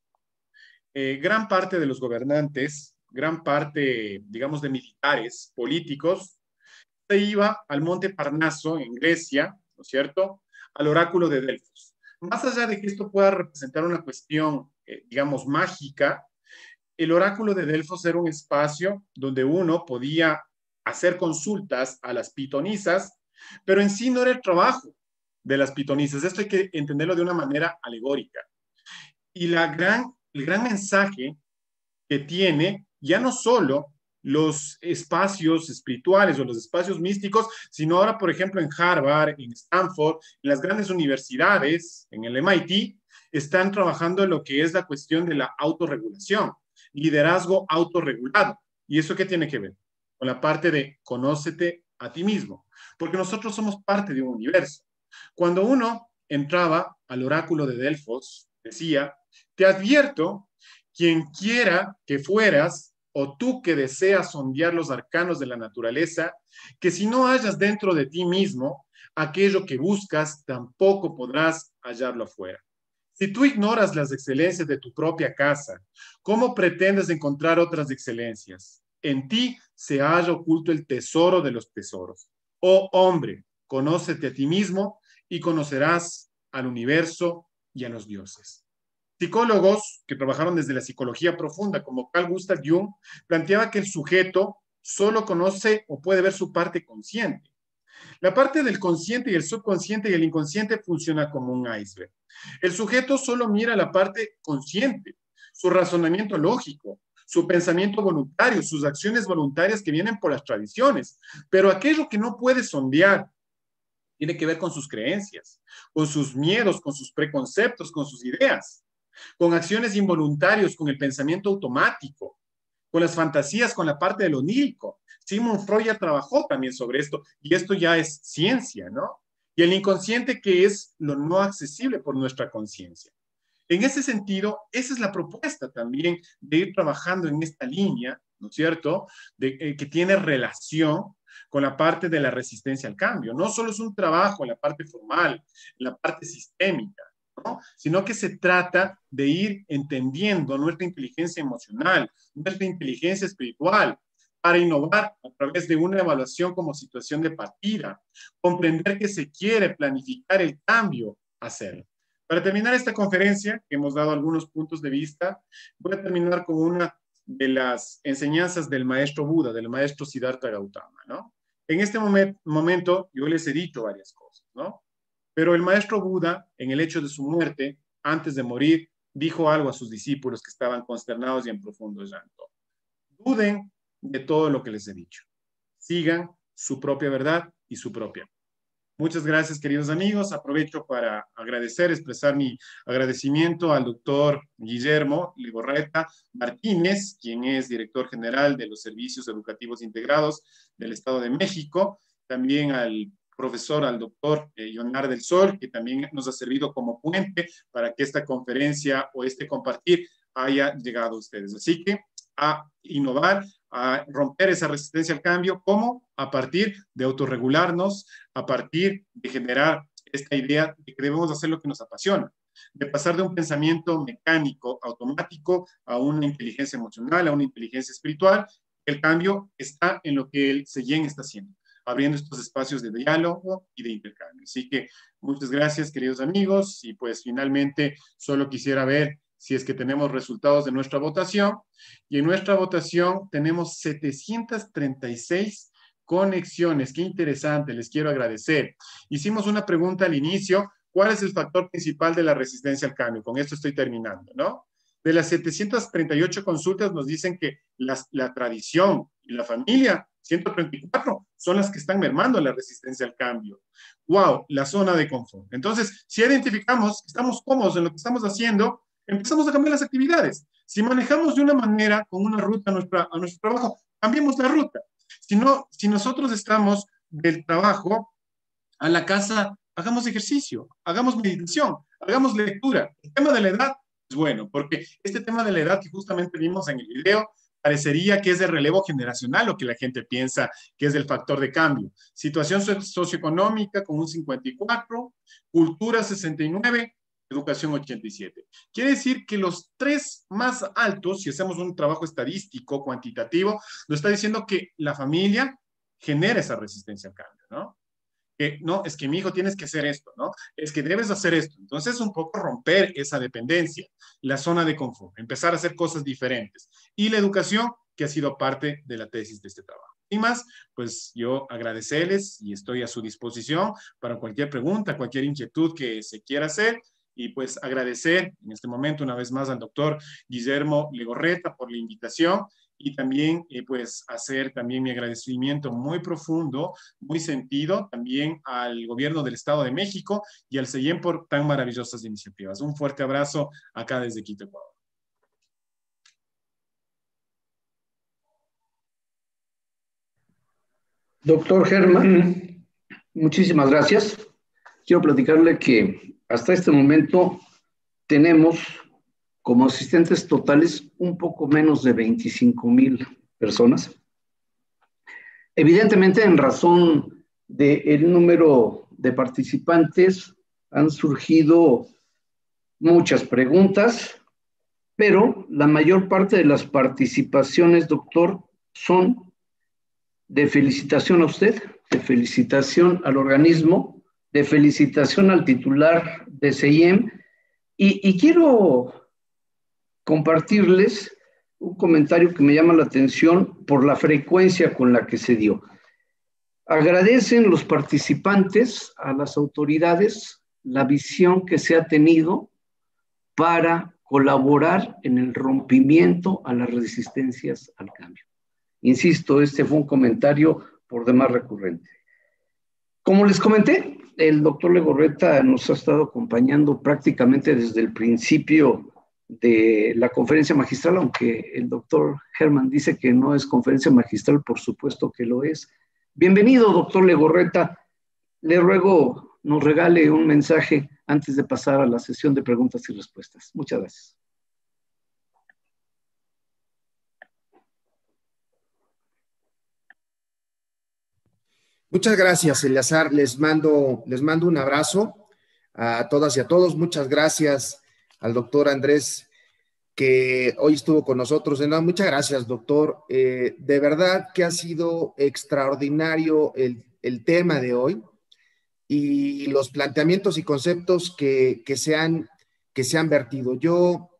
gran parte de los gobernantes, gran parte, digamos, de militares, políticos, se iba al Monte Parnaso en Grecia, ¿no es cierto?, al oráculo de Delfos. Más allá de que esto pueda representar una cuestión, digamos, mágica, el oráculo de Delfos era un espacio donde uno podía hacer consultas a las pitonisas, pero en sí no era el trabajo de las pitonisas. Esto hay que entenderlo de una manera alegórica. Y el gran mensaje que tiene ya no solo los espacios espirituales o los espacios místicos, sino ahora, por ejemplo, en Harvard, en Stanford, en las grandes universidades, en el MIT, están trabajando en lo que es la cuestión de la autorregulación, liderazgo autorregulado. ¿Y eso qué tiene que ver? Con la parte de conócete a ti mismo, porque nosotros somos parte de un universo. Cuando uno entraba al oráculo de Delfos, decía, te advierto, quien quiera que fueras, o tú que deseas sondear los arcanos de la naturaleza, que si no hallas dentro de ti mismo aquello que buscas, tampoco podrás hallarlo afuera. Si tú ignoras las excelencias de tu propia casa, ¿cómo pretendes encontrar otras excelencias? En ti se halla oculto el tesoro de los tesoros. Oh hombre, conócete a ti mismo y conocerás al universo y a los dioses. Psicólogos que trabajaron desde la psicología profunda, como Carl Gustav Jung, planteaba que el sujeto solo conoce o puede ver su parte consciente. La parte del consciente y el subconsciente y el inconsciente funciona como un iceberg. El sujeto solo mira la parte consciente, su razonamiento lógico, su pensamiento voluntario, sus acciones voluntarias que vienen por las tradiciones, pero aquello que no puede sondear tiene que ver con sus creencias, con sus miedos, con sus preconceptos, con sus ideas, con acciones involuntarias, con el pensamiento automático, con las fantasías, con la parte de lo onírico. Sigmund Freud ya trabajó también sobre esto, y esto ya es ciencia, ¿no? Y el inconsciente, que es lo no accesible por nuestra conciencia. En ese sentido, esa es la propuesta también de ir trabajando en esta línea, ¿no es cierto?, que tiene relación con la parte de la resistencia al cambio. No solo es un trabajo en la parte formal, en la parte sistémica, ¿no?, sino que se trata de ir entendiendo nuestra inteligencia emocional, nuestra inteligencia espiritual, para innovar a través de una evaluación como situación de partida, comprender que se quiere planificar el cambio, hacerlo. Para terminar esta conferencia, que hemos dado algunos puntos de vista, voy a terminar con una de las enseñanzas del maestro Buda, del maestro Siddhartha Gautama, ¿no? En este momento yo les he dicho varias cosas, ¿no? Pero el maestro Buda, en el hecho de su muerte, antes de morir, dijo algo a sus discípulos que estaban consternados y en profundo llanto. Duden de todo lo que les he dicho. Sigan su propia verdad y su propia. Muchas gracias, queridos amigos. Aprovecho para expresar mi agradecimiento al doctor Guillermo Legorreta Martínez, quien es director general de los Servicios Educativos Integrados del Estado de México, también al doctor Ionar del Sol, que también nos ha servido como puente para que esta conferencia o este compartir haya llegado a ustedes. Así que a innovar, a romper esa resistencia al cambio, ¿cómo? A partir de autorregularnos, a partir de generar esta idea de que debemos hacer lo que nos apasiona, de pasar de un pensamiento mecánico, automático, a una inteligencia emocional, a una inteligencia espiritual. El cambio está en lo que el CEIEN está haciendo, abriendo estos espacios de diálogo y de intercambio. Así que muchas gracias, queridos amigos, y pues finalmente solo quisiera ver si es que tenemos resultados de nuestra votación, y en nuestra votación tenemos 736 conexiones. Qué interesante, les quiero agradecer. Hicimos una pregunta al inicio, ¿cuál es el factor principal de la resistencia al cambio? Con esto estoy terminando, ¿no? De las 738 consultas nos dicen que la tradición y la familia, 134, son las que están mermando la resistencia al cambio. ¡Wow! La zona de confort. Entonces, si identificamos que estamos cómodos en lo que estamos haciendo, empezamos a cambiar las actividades. Si manejamos de una manera, con una ruta a nuestro trabajo, cambiemos la ruta. Si nosotros estamos del trabajo a la casa, hagamos ejercicio, hagamos meditación, hagamos lectura. El tema de la edad es bueno, porque este tema de la edad que justamente vimos en el video parecería que es el relevo generacional lo que la gente piensa que es el factor de cambio. Situación socioeconómica con un 54, cultura 69, educación 87. Quiere decir que los tres más altos, si hacemos un trabajo estadístico, cuantitativo, nos está diciendo que la familia genera esa resistencia al cambio, ¿no? Que no, es que mi hijo tienes que hacer esto, ¿no? Es que debes hacer esto. Entonces, un poco romper esa dependencia, la zona de confort, empezar a hacer cosas diferentes. Y la educación, que ha sido parte de la tesis de este trabajo. Y más, pues yo agradecerles y estoy a su disposición para cualquier pregunta, cualquier inquietud que se quiera hacer. Y pues agradecer en este momento una vez más al doctor Guillermo Legorreta por la invitación y también pues hacer también mi agradecimiento muy profundo, muy sentido también al gobierno del Estado de México y al CEIEM por tan maravillosas iniciativas. Un fuerte abrazo acá desde Quito, Ecuador. Doctor Germán, muchísimas gracias. Quiero platicarle que hasta este momento tenemos como asistentes totales un poco menos de 25,000 personas. Evidentemente, en razón del número de participantes, han surgido muchas preguntas, pero la mayor parte de las participaciones, doctor, son de felicitación a usted, de felicitación al organismo, de felicitación al titular de CEIEM, y quiero compartirles un comentario que me llama la atención por la frecuencia con la que se dio. Agradecen los participantes a las autoridades la visión que se ha tenido para colaborar en el rompimiento a las resistencias al cambio. Insisto, este fue un comentario por demás recurrente. Como les comenté, el doctor Legorreta nos ha estado acompañando prácticamente desde el principio de la conferencia magistral, aunque el doctor Germán dice que no es conferencia magistral, por supuesto que lo es. Bienvenido, doctor Legorreta. Le ruego nos regale un mensaje antes de pasar a la sesión de preguntas y respuestas. Muchas gracias. Muchas gracias, Eleazar. Les mando un abrazo a todas y a todos. Muchas gracias al doctor Andrés, que hoy estuvo con nosotros. No, muchas gracias, doctor. De verdad que ha sido extraordinario el tema de hoy y los planteamientos y conceptos que se han vertido. Yo,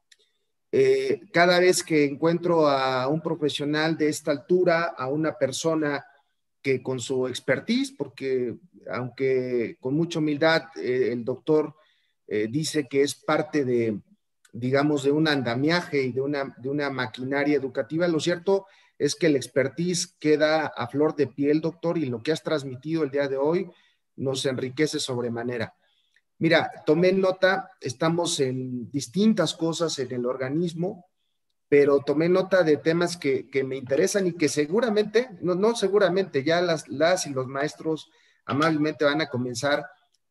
cada vez que encuentro a un profesional de esta altura, a una persona que con su expertise, porque aunque con mucha humildad el doctor dice que es parte de, digamos, de un andamiaje y de una maquinaria educativa, lo cierto es que el expertise queda a flor de piel, doctor, y lo que has transmitido el día de hoy nos enriquece sobremanera. Mira, tomé nota, estamos en distintas cosas en el organismo, pero tomé nota de temas que me interesan y que seguramente, no seguramente, ya las y los maestros amablemente van a comenzar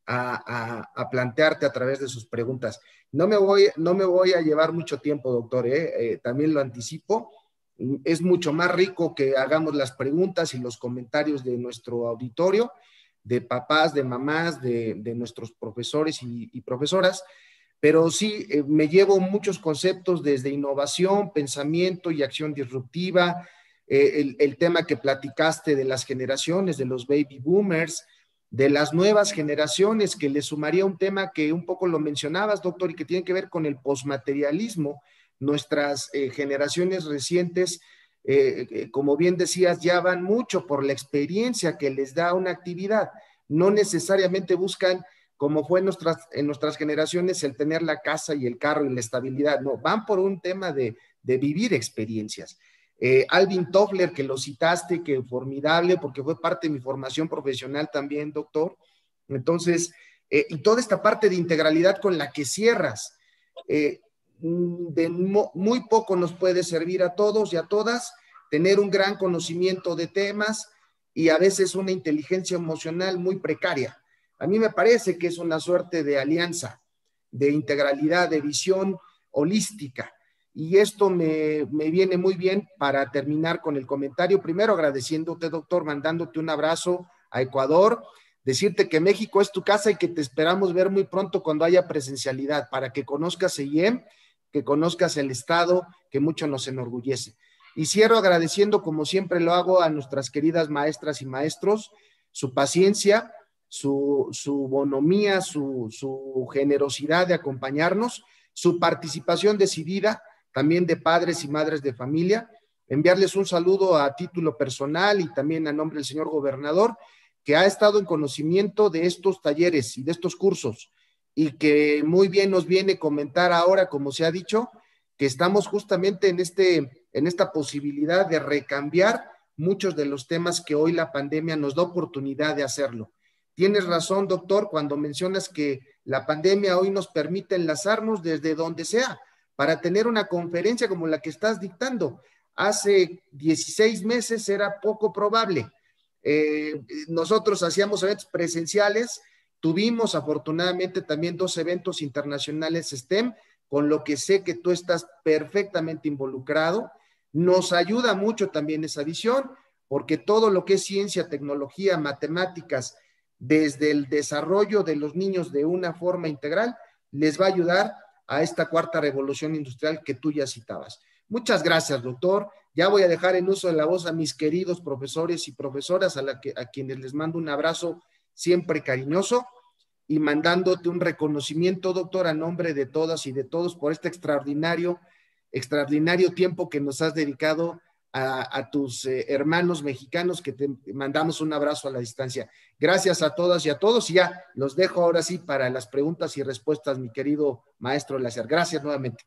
a plantearte a través de sus preguntas. No me voy a llevar mucho tiempo, doctor, también lo anticipo. Es mucho más rico que hagamos las preguntas y los comentarios de nuestro auditorio, de papás, de mamás, de nuestros profesores y profesoras. Pero sí, me llevo muchos conceptos desde innovación, pensamiento y acción disruptiva, el tema que platicaste de las generaciones, de los baby boomers, de las nuevas generaciones, que le sumaría un tema que un poco lo mencionabas, doctor, y que tiene que ver con el posmaterialismo. Nuestras generaciones recientes, como bien decías, ya van mucho por la experiencia que les da una actividad. No necesariamente buscan, como fue en nuestras generaciones, el tener la casa y el carro y la estabilidad. No, van por un tema de vivir experiencias. Alvin Toffler, que lo citaste, que formidable, porque fue parte de mi formación profesional también, doctor. Entonces, y toda esta parte de integralidad con la que cierras, muy poco nos puede servir a todos y a todas tener un gran conocimiento de temas y a veces una inteligencia emocional muy precaria. A mí me parece que es una suerte de alianza, de integralidad, de visión holística. Y esto me viene muy bien para terminar con el comentario. Primero agradeciéndote, doctor, mandándote un abrazo a Ecuador, decirte que México es tu casa y que te esperamos ver muy pronto cuando haya presencialidad, para que conozcas EIEM, que conozcas el Estado, que mucho nos enorgullece. Y cierro agradeciendo, como siempre lo hago, a nuestras queridas maestras y maestros, su paciencia, su bonomía, su generosidad de acompañarnos, su participación decidida, también de padres y madres de familia. Enviarles un saludo a título personal y también a nombre del señor gobernador, que ha estado en conocimiento de estos talleres y de estos cursos, y que muy bien nos viene a comentar ahora, como se ha dicho, que estamos justamente en esta posibilidad de recambiar muchos de los temas que hoy la pandemia nos da oportunidad de hacerlo. Tienes razón, doctor, cuando mencionas que la pandemia hoy nos permite enlazarnos desde donde sea para tener una conferencia como la que estás dictando. Hace 16 meses era poco probable. Nosotros hacíamos eventos presenciales, tuvimos afortunadamente también 2 eventos internacionales STEM, con lo que sé que tú estás perfectamente involucrado. Nos ayuda mucho también esa visión, porque todo lo que es ciencia, tecnología, matemáticas, desde el desarrollo de los niños de una forma integral, les va a ayudar a esta 4ª revolución industrial que tú ya citabas. Muchas gracias, doctor. Ya voy a dejar en uso de la voz a mis queridos profesores y profesoras, a quienes les mando un abrazo siempre cariñoso, y mandándote un reconocimiento, doctor, a nombre de todas y de todos por este extraordinario tiempo que nos has dedicado a tus hermanos mexicanos, que te mandamos un abrazo a la distancia. Gracias a todas y a todos, y ya los dejo ahora sí para las preguntas y respuestas, mi querido maestro Eliezer. Gracias nuevamente.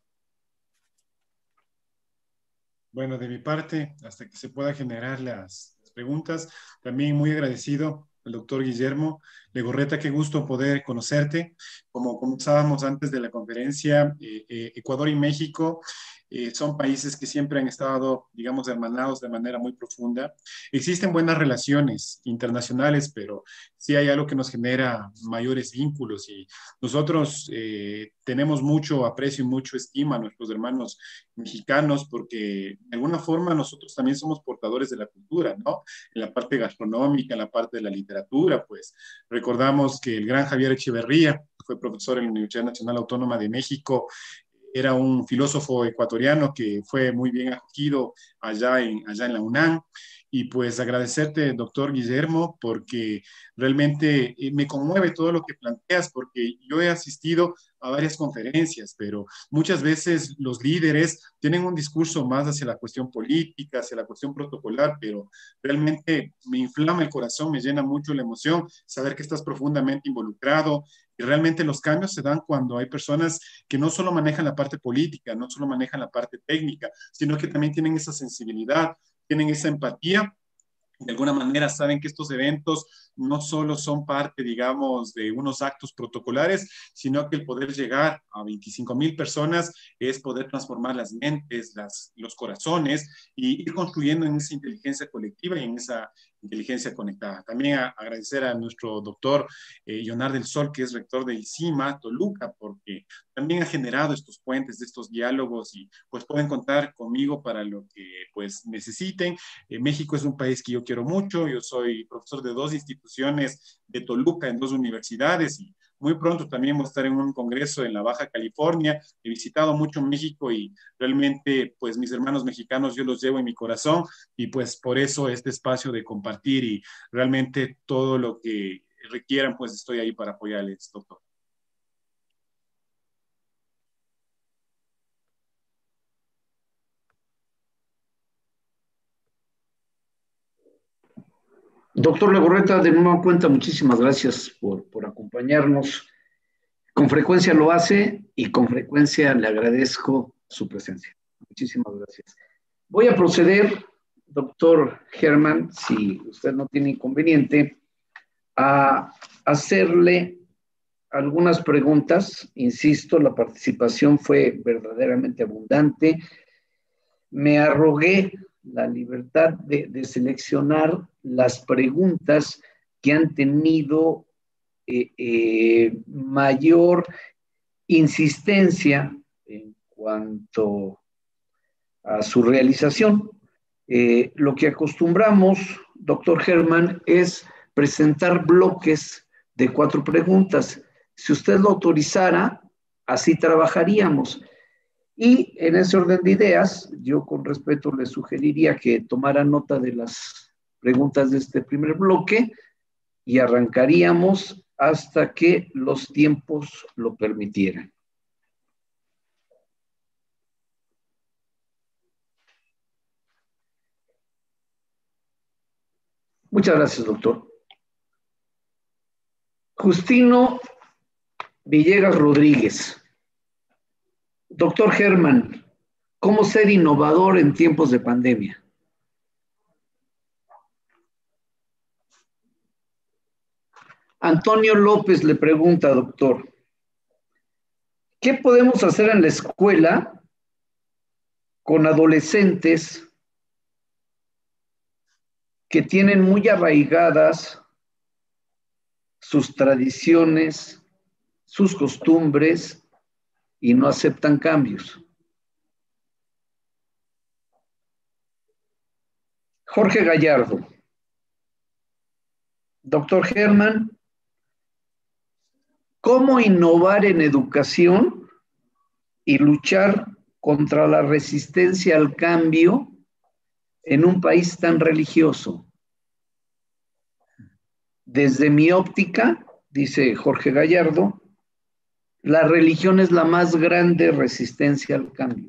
Bueno, de mi parte, hasta que se pueda generar las preguntas, también muy agradecido al doctor Guillermo Legorreta, qué gusto poder conocerte. Como comenzábamos antes de la conferencia, Ecuador y México son países que siempre han estado, digamos, hermanados de manera muy profunda. Existen buenas relaciones internacionales, pero sí hay algo que nos genera mayores vínculos, y nosotros tenemos mucho aprecio y mucho estima a nuestros hermanos mexicanos, porque de alguna forma nosotros también somos portadores de la cultura, ¿no? En la parte gastronómica, en la parte de la literatura, pues recordamos que el gran Javier Echeverría, que fue profesor en la Universidad Nacional Autónoma de México, era un filósofo ecuatoriano que fue muy bien acogido allá en la UNAM. Y pues agradecerte, doctor Guillermo, porque realmente me conmueve todo lo que planteas, porque yo he asistido a varias conferencias, pero muchas veces los líderes tienen un discurso más hacia la cuestión política, hacia la cuestión protocolar, pero realmente me inflama el corazón, me llena mucho la emoción saber que estás profundamente involucrado. Y realmente los cambios se dan cuando hay personas que no solo manejan la parte política, no solo manejan la parte técnica, sino que también tienen esa sensibilidad, tienen esa empatía. De alguna manera saben que estos eventos no solo son parte, digamos, de unos actos protocolares, sino que el poder llegar a 25,000 personas es poder transformar las mentes, los corazones, y ir construyendo en esa inteligencia colectiva y en esa inteligencia conectada. También agradecer a nuestro doctor Leonardo del Sol, que es rector de ICIMA, Toluca, porque también ha generado estos puentes, estos diálogos, y pues pueden contar conmigo para lo que pues necesiten. México es un país que yo quiero mucho, yo soy profesor de 2 instituciones de Toluca en 2 universidades, y muy pronto también voy a estar en un congreso en la Baja California. He visitado mucho México y realmente pues mis hermanos mexicanos yo los llevo en mi corazón, y pues por eso este espacio de compartir, y realmente todo lo que requieran pues estoy ahí para apoyarles, doctor. Doctor Legorreta, de nueva cuenta, muchísimas gracias por acompañarnos. Con frecuencia lo hace y con frecuencia le agradezco su presencia. Muchísimas gracias. Voy a proceder, doctor Germán, si usted no tiene inconveniente, a hacerle algunas preguntas. Insisto, la participación fue verdaderamente abundante. Me arrogué la libertad de seleccionar las preguntas que han tenido mayor insistencia en cuanto a su realización. Lo que acostumbramos, doctor Germán, es presentar bloques de 4 preguntas. Si usted lo autorizara, así trabajaríamos. Y en ese orden de ideas, yo con respeto le sugeriría que tomara nota de las preguntas de este primer bloque y arrancaríamos hasta que los tiempos lo permitieran. Muchas gracias, doctor. Justino Villegas Rodríguez. Doctor Germán, ¿cómo ser innovador en tiempos de pandemia? Antonio López le pregunta, doctor, ¿qué podemos hacer en la escuela con adolescentes que tienen muy arraigadas sus tradiciones, sus costumbres y no aceptan cambios? Jorge Gallardo. Doctor Germán, ¿cómo innovar en educación y luchar contra la resistencia al cambio en un país tan religioso? Desde mi óptica, dice Jorge Gallardo, la religión es la más grande resistencia al cambio.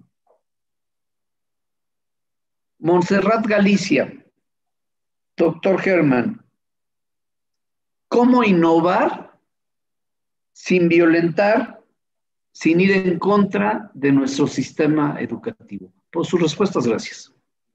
Montserrat Galicia, doctor Germán, ¿cómo innovar sin violentar, sin ir en contra de nuestro sistema educativo? Por sus respuestas, gracias.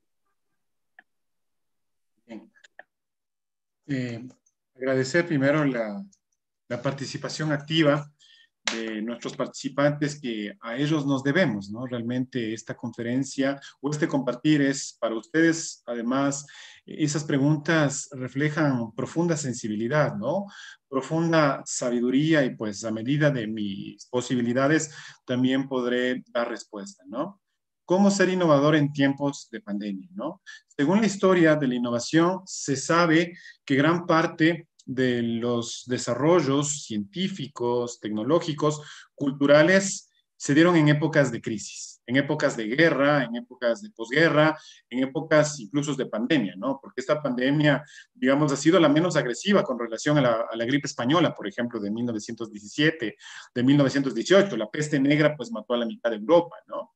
Agradecer primero la participación activa de nuestros participantes, que a ellos nos debemos, ¿no? Realmente esta conferencia o este compartir es para ustedes. Además, esas preguntas reflejan profunda sensibilidad, ¿no? Profunda sabiduría, y pues a medida de mis posibilidades también podré dar respuesta, ¿no? ¿Cómo ser innovador en tiempos de pandemia, ¿no? Según la historia de la innovación, se sabe que gran parte de los desarrollos científicos, tecnológicos, culturales, se dieron en épocas de crisis, en épocas de guerra, en épocas de posguerra, en épocas incluso de pandemia, ¿no? Porque esta pandemia, digamos, ha sido la menos agresiva con relación a la gripe española, por ejemplo, de 1917, de 1918. La peste negra, pues, mató a la mitad de Europa, ¿no?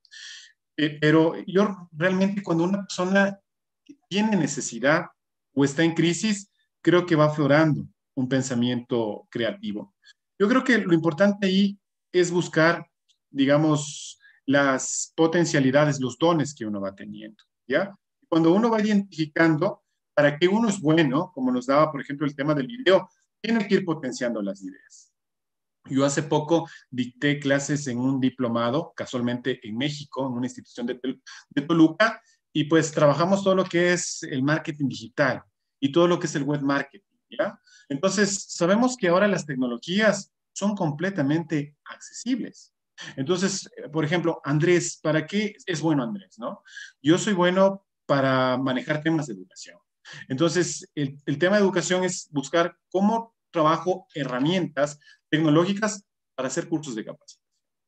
Pero yo realmente, cuando una persona tiene necesidad o está en crisis, creo que va aflorando un pensamiento creativo. Yo creo que lo importante ahí es buscar, digamos, las potencialidades, los dones que uno va teniendo, ¿ya? Cuando uno va identificando para qué uno es bueno, como nos daba, por ejemplo, el tema del video, tiene que ir potenciando las ideas. Yo hace poco dicté clases en un diplomado, casualmente en México, en una institución de Toluca, y pues trabajamos todo lo que es el marketing digital y todo lo que es el web marketing, ¿ya? Entonces, sabemos que ahora las tecnologías son completamente accesibles. Entonces, por ejemplo, Andrés, ¿para qué es bueno Andrés, no? Yo soy bueno para manejar temas de educación. Entonces, el tema de educación es buscar cómo trabajo herramientas tecnológicas para hacer cursos de capacitación.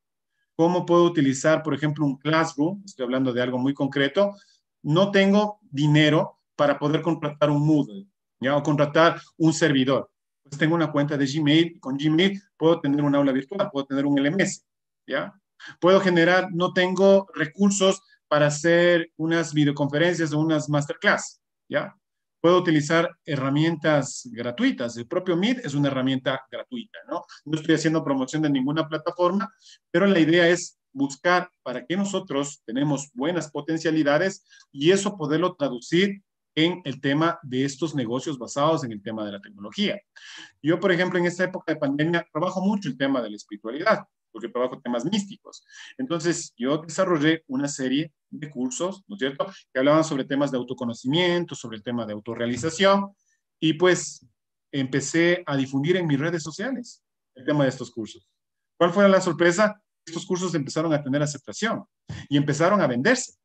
¿Cómo puedo utilizar, por ejemplo, un Classroom? Estoy hablando de algo muy concreto. No tengo dinero para poder contratar un Moodle, ¿ya? O contratar un servidor. Pues tengo una cuenta de Gmail, con Gmail puedo tener un aula virtual, puedo tener un LMS, ¿ya? Puedo generar, no tengo recursos para hacer unas videoconferencias o unas masterclass, ¿ya? Puedo utilizar herramientas gratuitas. El propio Meet es una herramienta gratuita, ¿no? No estoy haciendo promoción de ninguna plataforma, pero la idea es buscar para qué nosotros tenemos buenas potencialidades y eso poderlo traducir en el tema de estos negocios basados en el tema de la tecnología. Yo, por ejemplo, en esta época de pandemia, trabajo mucho el tema de la espiritualidad, porque trabajo temas místicos. Entonces, yo desarrollé una serie de cursos, ¿no es cierto?, que hablaban sobre temas de autoconocimiento, sobre el tema de autorrealización, y pues empecé a difundir en mis redes sociales el tema de estos cursos. ¿Cuál fue la sorpresa? Estos cursos empezaron a tener aceptación y empezaron a venderse.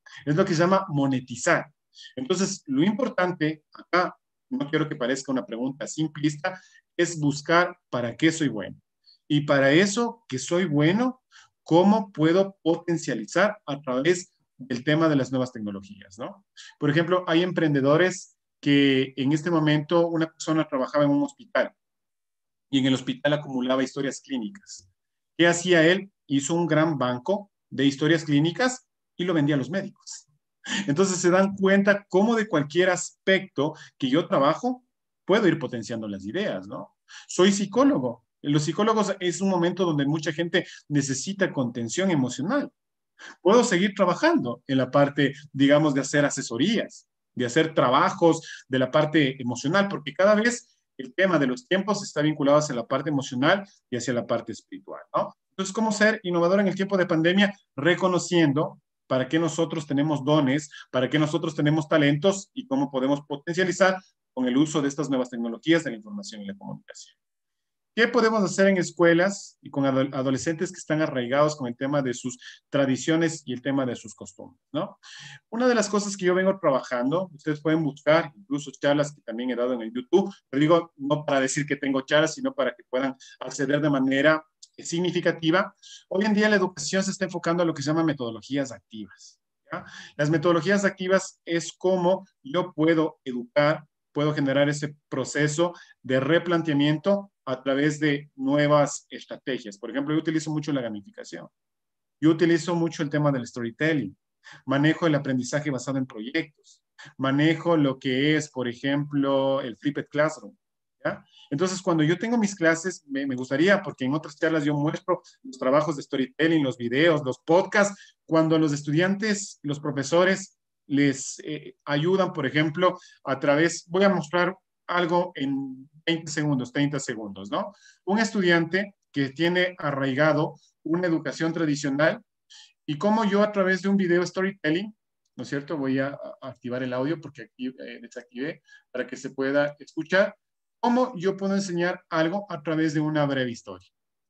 Es lo que se llama monetizar. Entonces, lo importante acá, no quiero que parezca una pregunta simplista, es buscar para qué soy bueno. Y para eso que soy bueno, ¿cómo puedo potencializar a través del tema de las nuevas tecnologías, ¿no? Por ejemplo, hay emprendedores que en este momento una persona trabajaba en un hospital y en el hospital acumulaba historias clínicas. ¿Qué hacía él? Hizo un gran banco de historias clínicas y lo vendía a los médicos. Entonces se dan cuenta cómo de cualquier aspecto que yo trabajo, puedo ir potenciando las ideas, ¿no? Soy psicólogo. Los psicólogos es un momento donde mucha gente necesita contención emocional. Puedo seguir trabajando en la parte, digamos, de hacer asesorías, de hacer trabajos de la parte emocional, porque cada vez el tema de los tiempos está vinculado hacia la parte emocional y hacia la parte espiritual, ¿no? Entonces, ¿cómo ser innovador en el tiempo de pandemia? Reconociendo para qué nosotros tenemos dones, para qué nosotros tenemos talentos y cómo podemos potencializar con el uso de estas nuevas tecnologías de la información y la comunicación. ¿Qué podemos hacer en escuelas y con adolescentes que están arraigados con el tema de sus tradiciones y el tema de sus costumbres, ¿no? Una de las cosas que yo vengo trabajando, ustedes pueden buscar incluso charlas que también he dado en el YouTube, pero digo, no para decir que tengo charlas, sino para que puedan acceder de manera significativa. Hoy en día la educación se está enfocando a lo que se llama metodologías activas, ¿ya? Las metodologías activas es cómo yo puedo educar, puedo generar ese proceso de replanteamiento a través de nuevas estrategias. Por ejemplo, yo utilizo mucho la gamificación. Yo utilizo mucho el tema del storytelling. Manejo el aprendizaje basado en proyectos. Manejo lo que es, por ejemplo, el flipped classroom, ¿ya? Entonces, cuando yo tengo mis clases, me gustaría, porque en otras charlas yo muestro los trabajos de storytelling, los videos, los podcasts, cuando los estudiantes, los profesores les ayudan, por ejemplo, a través, voy a mostrar algo en 20 segundos, 30 segundos, ¿no? Un estudiante que tiene arraigado una educación tradicional y cómo yo a través de un video storytelling, ¿no es cierto? Voy a activar el audio porque aquí desactivé para que se pueda escuchar. ¿Cómo yo puedo enseñar algo a través de una breve historia?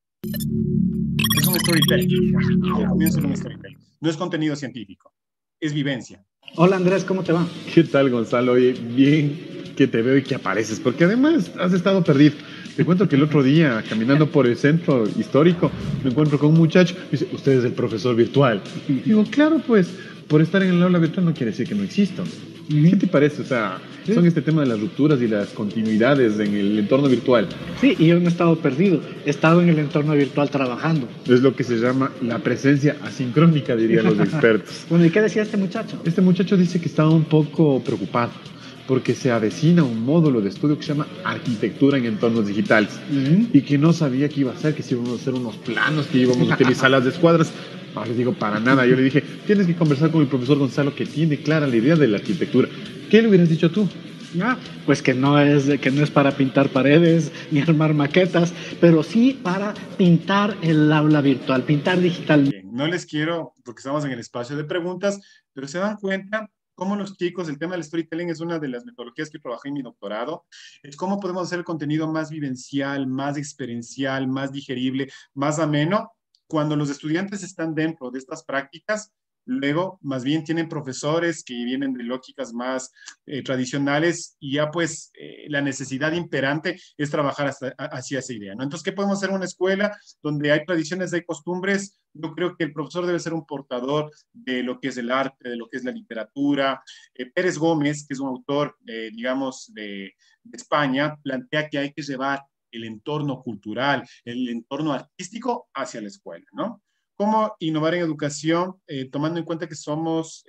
Es un storytelling. Comienzo con un storytelling. No es contenido científico, es vivencia. Hola Andrés, ¿cómo te va? ¿Qué tal, Gonzalo? Oye, bien que te veo y que apareces, porque además has estado perdido. Te cuento que el otro día, caminando por el centro histórico, me encuentro con un muchacho, dice, usted es el profesor virtual. Y digo, claro, pues, por estar en el aula virtual no quiere decir que no existo. ¿Qué te parece? O sea, son este tema de las rupturas y las continuidades en el entorno virtual. Sí, y yo no he estado perdido, he estado en el entorno virtual trabajando. Es lo que se llama la presencia asincrónica, dirían los expertos. Bueno, ¿y qué decía este muchacho? Este muchacho dice que estaba un poco preocupado porque se avecina un módulo de estudio que se llama arquitectura en entornos digitales y que no sabía qué iba a hacer, que si íbamos a hacer unos planos, que íbamos a utilizar las escuadras. No les digo para nada. Yo le dije, tienes que conversar con el profesor Gonzalo que tiene clara la idea de la arquitectura. ¿Qué le hubieras dicho tú? Pues que no es para pintar paredes ni armar maquetas, pero sí para pintar el aula virtual, pintar digital. Bien, no les quiero, porque estamos en el espacio de preguntas, pero se dan cuenta cómo los chicos, el tema del storytelling es una de las metodologías que trabajé en mi doctorado, es cómo podemos hacer el contenido más vivencial, más experiencial, más digerible, más ameno, cuando los estudiantes están dentro de estas prácticas. Luego, más bien tienen profesores que vienen de lógicas más tradicionales y ya pues la necesidad imperante es trabajar hacia esa idea, ¿no? Entonces, ¿qué podemos hacer en una escuela donde hay tradiciones, hay costumbres? Yo creo que el profesor debe ser un portador de lo que es el arte, de lo que es la literatura. Pérez Gómez, que es un autor, digamos, de España, plantea que hay que llevar el entorno cultural, el entorno artístico hacia la escuela, ¿no? ¿Cómo innovar en educación, tomando en cuenta que somos,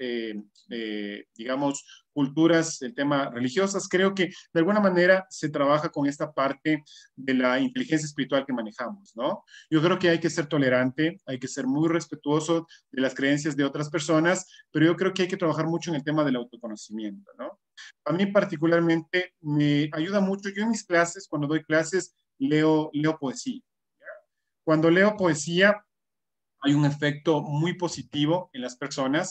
digamos, culturas, el tema religiosas? Creo que de alguna manera se trabaja con esta parte de la inteligencia espiritual que manejamos, ¿no? Yo creo que hay que ser tolerante, hay que ser muy respetuoso de las creencias de otras personas, pero yo creo que hay que trabajar mucho en el tema del autoconocimiento, ¿no? A mí particularmente me ayuda mucho. Yo en mis clases, cuando doy clases, leo poesía, ¿ya? Cuando leo poesía, hay un efecto muy positivo en las personas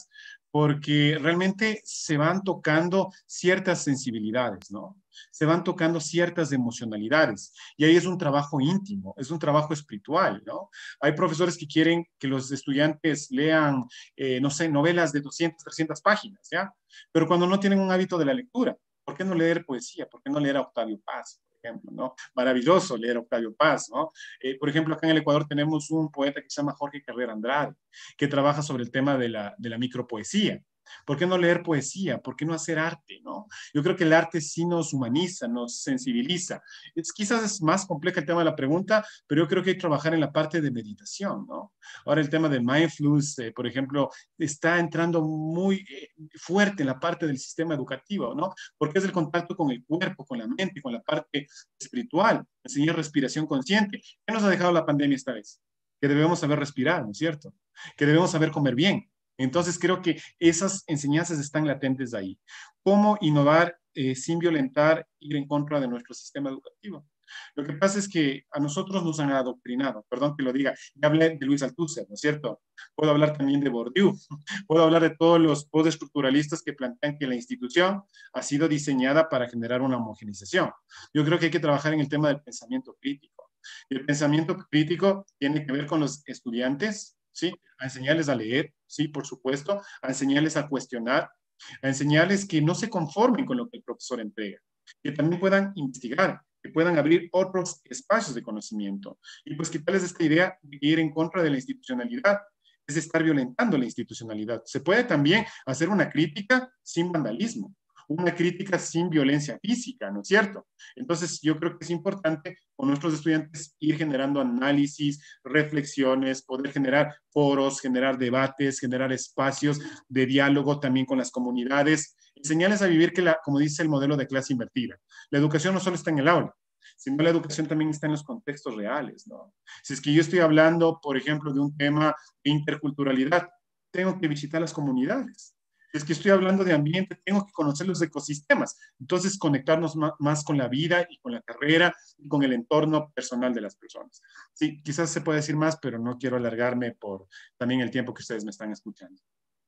porque realmente se van tocando ciertas sensibilidades, ¿no? Se van tocando ciertas emocionalidades, y ahí es un trabajo íntimo, es un trabajo espiritual, ¿no? Hay profesores que quieren que los estudiantes lean, no sé, novelas de 200, 300 páginas, ¿ya? Pero cuando no tienen un hábito de la lectura, ¿por qué no leer poesía? ¿Por qué no leer a Octavio Paz? Por ejemplo, ¿no? Maravilloso leer a Octavio Paz, ¿no? Por ejemplo, acá en el Ecuador tenemos un poeta que se llama Jorge Carrera Andrade, que trabaja sobre el tema de la micropoesía. ¿Por qué no leer poesía? ¿Por qué no hacer arte? ¿No? Yo creo que el arte sí nos humaniza, nos sensibiliza. Quizás es más compleja el tema de la pregunta, pero yo creo que hay que trabajar en la parte de meditación, ¿no? Ahora el tema del mindfulness, por ejemplo, está entrando muy fuerte en la parte del sistema educativo, ¿no? Porque es el contacto con el cuerpo, con la mente, con la parte espiritual, enseñar respiración consciente. ¿Qué nos ha dejado la pandemia esta vez? Que debemos saber respirar, ¿no es cierto? Que debemos saber comer bien. Entonces creo que esas enseñanzas están latentes ahí. ¿Cómo innovar sin violentar, ir en contra de nuestro sistema educativo? Lo que pasa es que a nosotros nos han adoctrinado, perdón que lo diga, ya hablé de Luis Althusser, ¿no es cierto? Puedo hablar también de Bourdieu, puedo hablar de todos los postestructuralistas que plantean que la institución ha sido diseñada para generar una homogeneización. Yo creo que hay que trabajar en el tema del pensamiento crítico. Y el pensamiento crítico tiene que ver con los estudiantes, ¿sí? A enseñarles a leer, sí, por supuesto, a enseñarles a cuestionar, a enseñarles que no se conformen con lo que el profesor entrega, que también puedan investigar, que puedan abrir otros espacios de conocimiento. Y pues quitarles esta idea de ir en contra de la institucionalidad, es estar violentando la institucionalidad. Se puede también hacer una crítica sin vandalismo, una crítica sin violencia física, ¿no es cierto? Entonces, yo creo que es importante con nuestros estudiantes ir generando análisis, reflexiones, poder generar foros, generar debates, generar espacios de diálogo también con las comunidades, enseñarles a vivir que, como dice el modelo de clase invertida, la educación no solo está en el aula, sino la educación también está en los contextos reales, ¿no? Si es que yo estoy hablando, por ejemplo, de un tema de interculturalidad, tengo que visitar las comunidades. Es que estoy hablando de ambiente, tengo que conocer los ecosistemas. Entonces, conectarnos más con la vida y con la carrera y con el entorno personal de las personas. Sí, quizás se puede decir más, pero no quiero alargarme por también el tiempo que ustedes me están escuchando.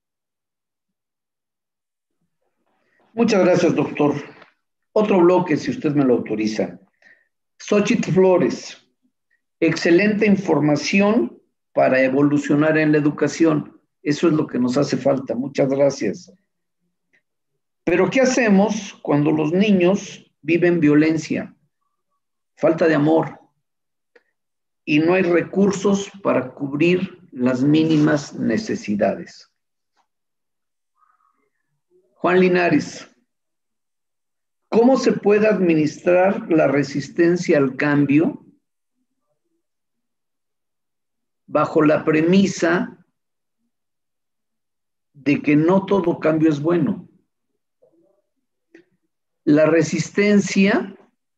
Muchas gracias, doctor. Otro bloque, si usted me lo autoriza. Xochitl Flores, excelente información para evolucionar en la educación. Eso es lo que nos hace falta. Muchas gracias. Pero ¿qué hacemos cuando los niños viven violencia, falta de amor y no hay recursos para cubrir las mínimas necesidades? Juan Linares, ¿cómo se puede administrar la resistencia al cambio bajo la premisa de que no todo cambio es bueno? La resistencia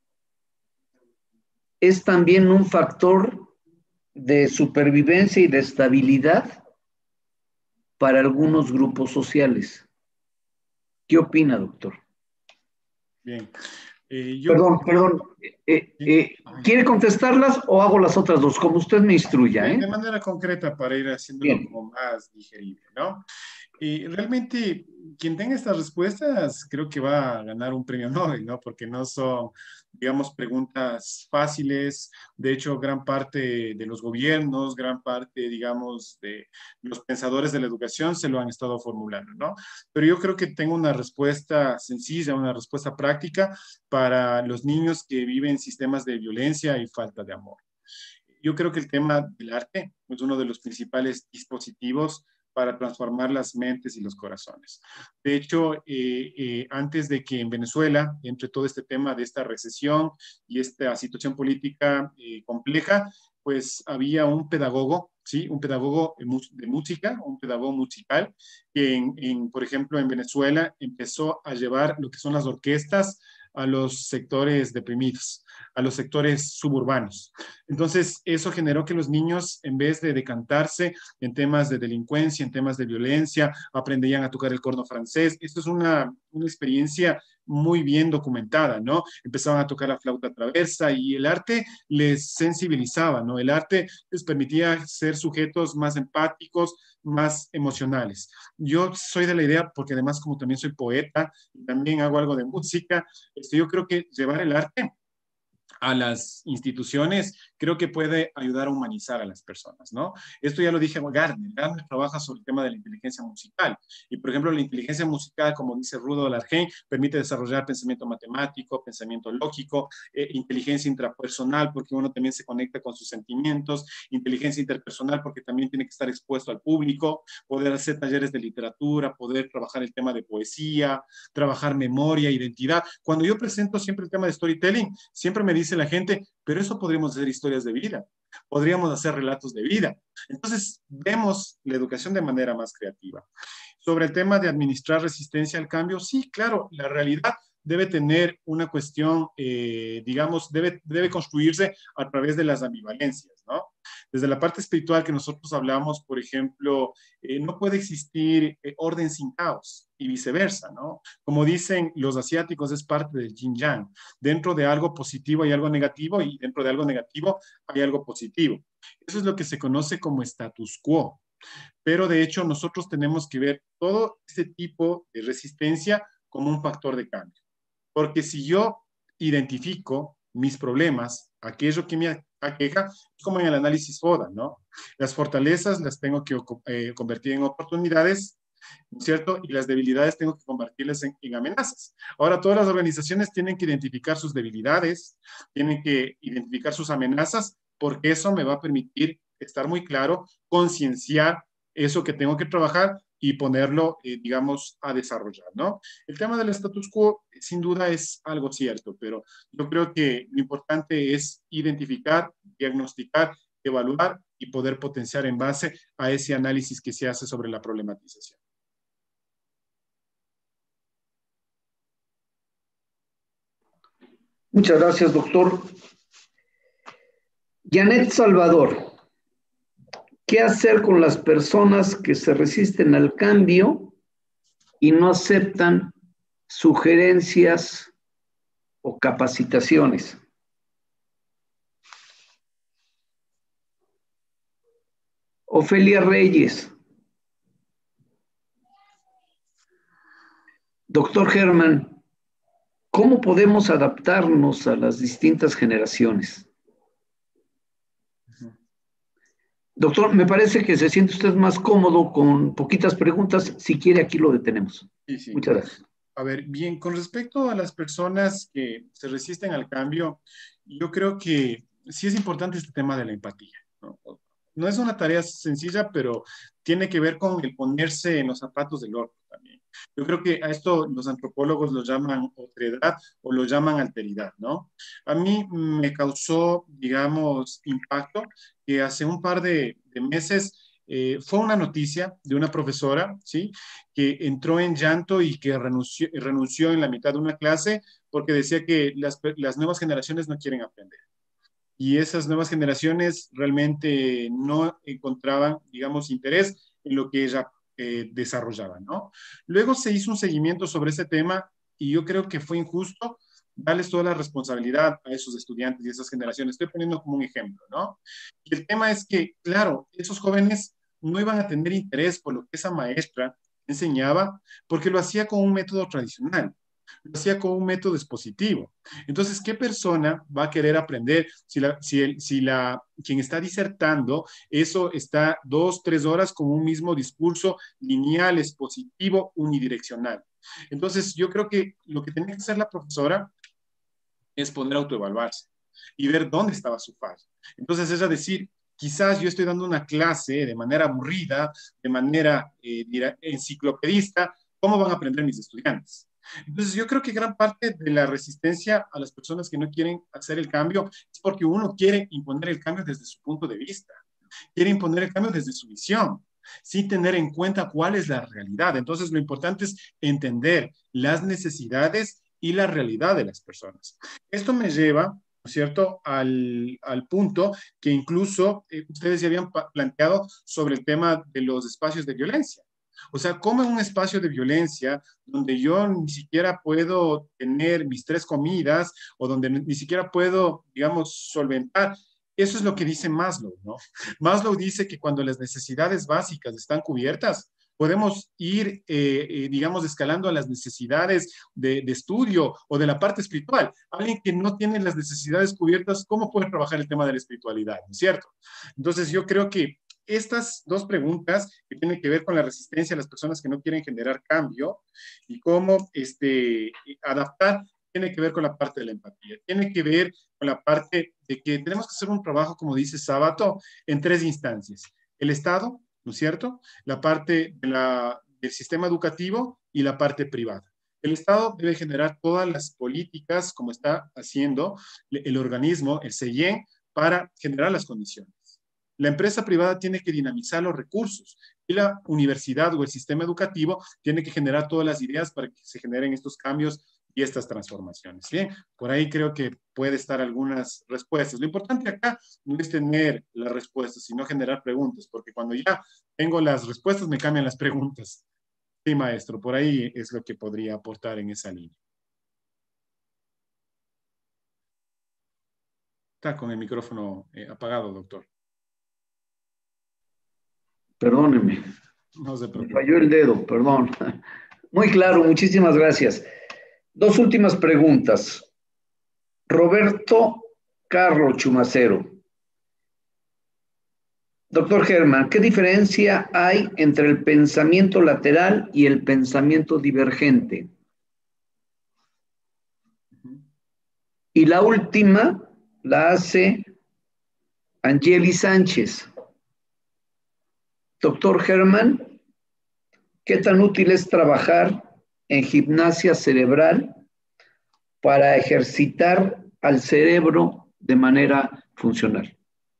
es también un factor de supervivencia y de estabilidad para algunos grupos sociales. ¿Qué opina, doctor? Bien. Perdón. ¿Quiere contestarlas o hago las otras dos? Como usted me instruya. De manera concreta para ir haciéndolo como más digerible, ¿no? Y realmente quien tenga estas respuestas creo que va a ganar un premio Nobel, ¿no? Porque no son, digamos, preguntas fáciles. De hecho, gran parte de los gobiernos, gran parte, digamos, de los pensadores de la educación se lo han estado formulando, ¿no? Pero yo creo que tengo una respuesta sencilla, una respuesta práctica para los niños que viven sistemas de violencia y falta de amor. Yo creo que el tema del arte es uno de los principales dispositivos para transformar las mentes y los corazones. De hecho, antes de que en Venezuela entre todo este tema de esta recesión y esta situación política compleja, pues había un pedagogo, ¿sí? Un pedagogo de música, un pedagogo musical, que por ejemplo, en Venezuela empezó a llevar lo que son las orquestas a los sectores deprimidos, a los sectores suburbanos. Entonces, eso generó que los niños, en vez de decantarse en temas de delincuencia, en temas de violencia, aprendían a tocar el corno francés. Esto es una experiencia muy bien documentada, ¿no? Empezaban a tocar la flauta traversa y el arte les sensibilizaba, ¿no? El arte les permitía ser sujetos más empáticos, más emocionales. Yo soy de la idea, porque además como también soy poeta, también hago algo de música, yo creo que llevar el arte a las instituciones, creo que puede ayudar a humanizar a las personas, ¿no? Esto ya lo dije Gardner. Gardner trabaja sobre el tema de la inteligencia musical. Y, por ejemplo, la inteligencia musical, como dice Rudo Largen, permite desarrollar pensamiento matemático, pensamiento lógico, inteligencia intrapersonal, porque uno también se conecta con sus sentimientos, inteligencia interpersonal, porque también tiene que estar expuesto al público, poder hacer talleres de literatura, poder trabajar el tema de poesía, trabajar memoria, identidad. Cuando yo presento siempre el tema de storytelling, siempre me dice la gente, pero eso podríamos hacer historias de vida, podríamos hacer relatos de vida. Entonces, vemos la educación de manera más creativa. Sobre el tema de administrar resistencia al cambio, sí, claro, la realidad debe tener una cuestión, digamos, debe construirse a través de las ambivalencias, ¿no? Desde la parte espiritual que nosotros hablamos, por ejemplo, no puede existir orden sin caos y viceversa, ¿no? Como dicen los asiáticos, es parte del yin yang. Dentro de algo positivo hay algo negativo y dentro de algo negativo hay algo positivo. Eso es lo que se conoce como status quo. Pero de hecho nosotros tenemos que ver todo este tipo de resistencia como un factor de cambio. Porque si yo identifico mis problemas, aquello que me aqueja, es como en el análisis FODA, ¿no? Las fortalezas las tengo que convertir en oportunidades, ¿cierto? Y las debilidades tengo que convertirlas en amenazas. Ahora, todas las organizaciones tienen que identificar sus debilidades, tienen que identificar sus amenazas, porque eso me va a permitir estar muy claro, concienciar eso que tengo que trabajar y ponerlo, digamos, a desarrollar, ¿no? El tema del status quo, sin duda, es algo cierto, pero yo creo que lo importante es identificar, diagnosticar, evaluar y poder potenciar en base a ese análisis que se hace sobre la problematización. Muchas gracias, doctor. Janet Salvador, ¿qué hacer con las personas que se resisten al cambio y no aceptan sugerencias o capacitaciones? Ofelia Reyes. Doctor Germán, ¿cómo podemos adaptarnos a las distintas generaciones? Doctor, me parece que se siente usted más cómodo con poquitas preguntas. Si quiere, aquí lo detenemos. Sí, sí. Muchas gracias. A ver, bien, con respecto a las personas que se resisten al cambio, yo creo que sí es importante este tema de la empatía, ¿no? No es una tarea sencilla, pero tiene que ver con el ponerse en los zapatos del otro también. Yo creo que a esto los antropólogos lo llaman otredad o lo llaman alteridad, ¿no? A mí me causó, digamos, impacto que hace un par de meses fue una noticia de una profesora, ¿sí? Que entró en llanto y que renunció en la mitad de una clase porque decía que las nuevas generaciones no quieren aprender. Y esas nuevas generaciones realmente no encontraban, digamos, interés en lo que ella desarrollaba, ¿no? Luego se hizo un seguimiento sobre ese tema y yo creo que fue injusto darles toda la responsabilidad a esos estudiantes y esas generaciones. Estoy poniendo como un ejemplo, ¿no? Y el tema es que, claro, esos jóvenes no iban a tener interés por lo que esa maestra enseñaba porque lo hacía con un método tradicional. Lo hacía con un método expositivo. Entonces, ¿qué persona va a querer aprender quien está disertando, eso está 2, 3 horas con un mismo discurso lineal, expositivo, unidireccional? Entonces, yo creo que lo que tenía que hacer la profesora es poder autoevaluarse y ver dónde estaba su falla. Entonces, ella decir, quizás yo estoy dando una clase de manera aburrida, de manera enciclopedista, ¿cómo van a aprender mis estudiantes? Entonces yo creo que gran parte de la resistencia a las personas que no quieren hacer el cambio es porque uno quiere imponer el cambio desde su punto de vista, quiere imponer el cambio desde su visión, sin tener en cuenta cuál es la realidad. Entonces lo importante es entender las necesidades y la realidad de las personas. Esto me lleva, ¿no es cierto?, al punto que incluso ustedes ya habían planteado sobre el tema de los espacios de violencia. O sea, ¿cómo en un espacio de violencia donde yo ni siquiera puedo tener mis 3 comidas o donde ni siquiera puedo, digamos, solventar? Eso es lo que dice Maslow, ¿no? Maslow dice que cuando las necesidades básicas están cubiertas, podemos ir, digamos, escalando a las necesidades de estudio o de la parte espiritual. Alguien que no tiene las necesidades cubiertas, ¿cómo puede trabajar el tema de la espiritualidad? ¿No es cierto? Entonces, yo creo que estas 2 preguntas que tienen que ver con la resistencia a las personas que no quieren generar cambio y cómo adaptar, tiene que ver con la parte de la empatía, tiene que ver con la parte de que tenemos que hacer un trabajo, como dice Sábato, en 3 instancias. El Estado, ¿no es cierto? La parte del sistema educativo y la parte privada. El Estado debe generar todas las políticas, como está haciendo el organismo, el CEIEN, para generar las condiciones. La empresa privada tiene que dinamizar los recursos y la universidad o el sistema educativo tiene que generar todas las ideas para que se generen estos cambios y estas transformaciones. Bien, por ahí creo que puede estar algunas respuestas. Lo importante acá no es tener las respuestas, sino generar preguntas, porque cuando ya tengo las respuestas me cambian las preguntas. Sí, maestro, por ahí es lo que podría aportar en esa línea. Está con el micrófono apagado, doctor. Perdóneme. No se preocupe. Me falló el dedo, perdón. Muy claro, muchísimas gracias. 2 últimas preguntas. Roberto Carlos Chumacero. Doctor Germán, ¿qué diferencia hay entre el pensamiento lateral y el pensamiento divergente? Y la última la hace Angeli Sánchez. Doctor Germán, ¿qué tan útil es trabajar en gimnasia cerebral para ejercitar al cerebro de manera funcional?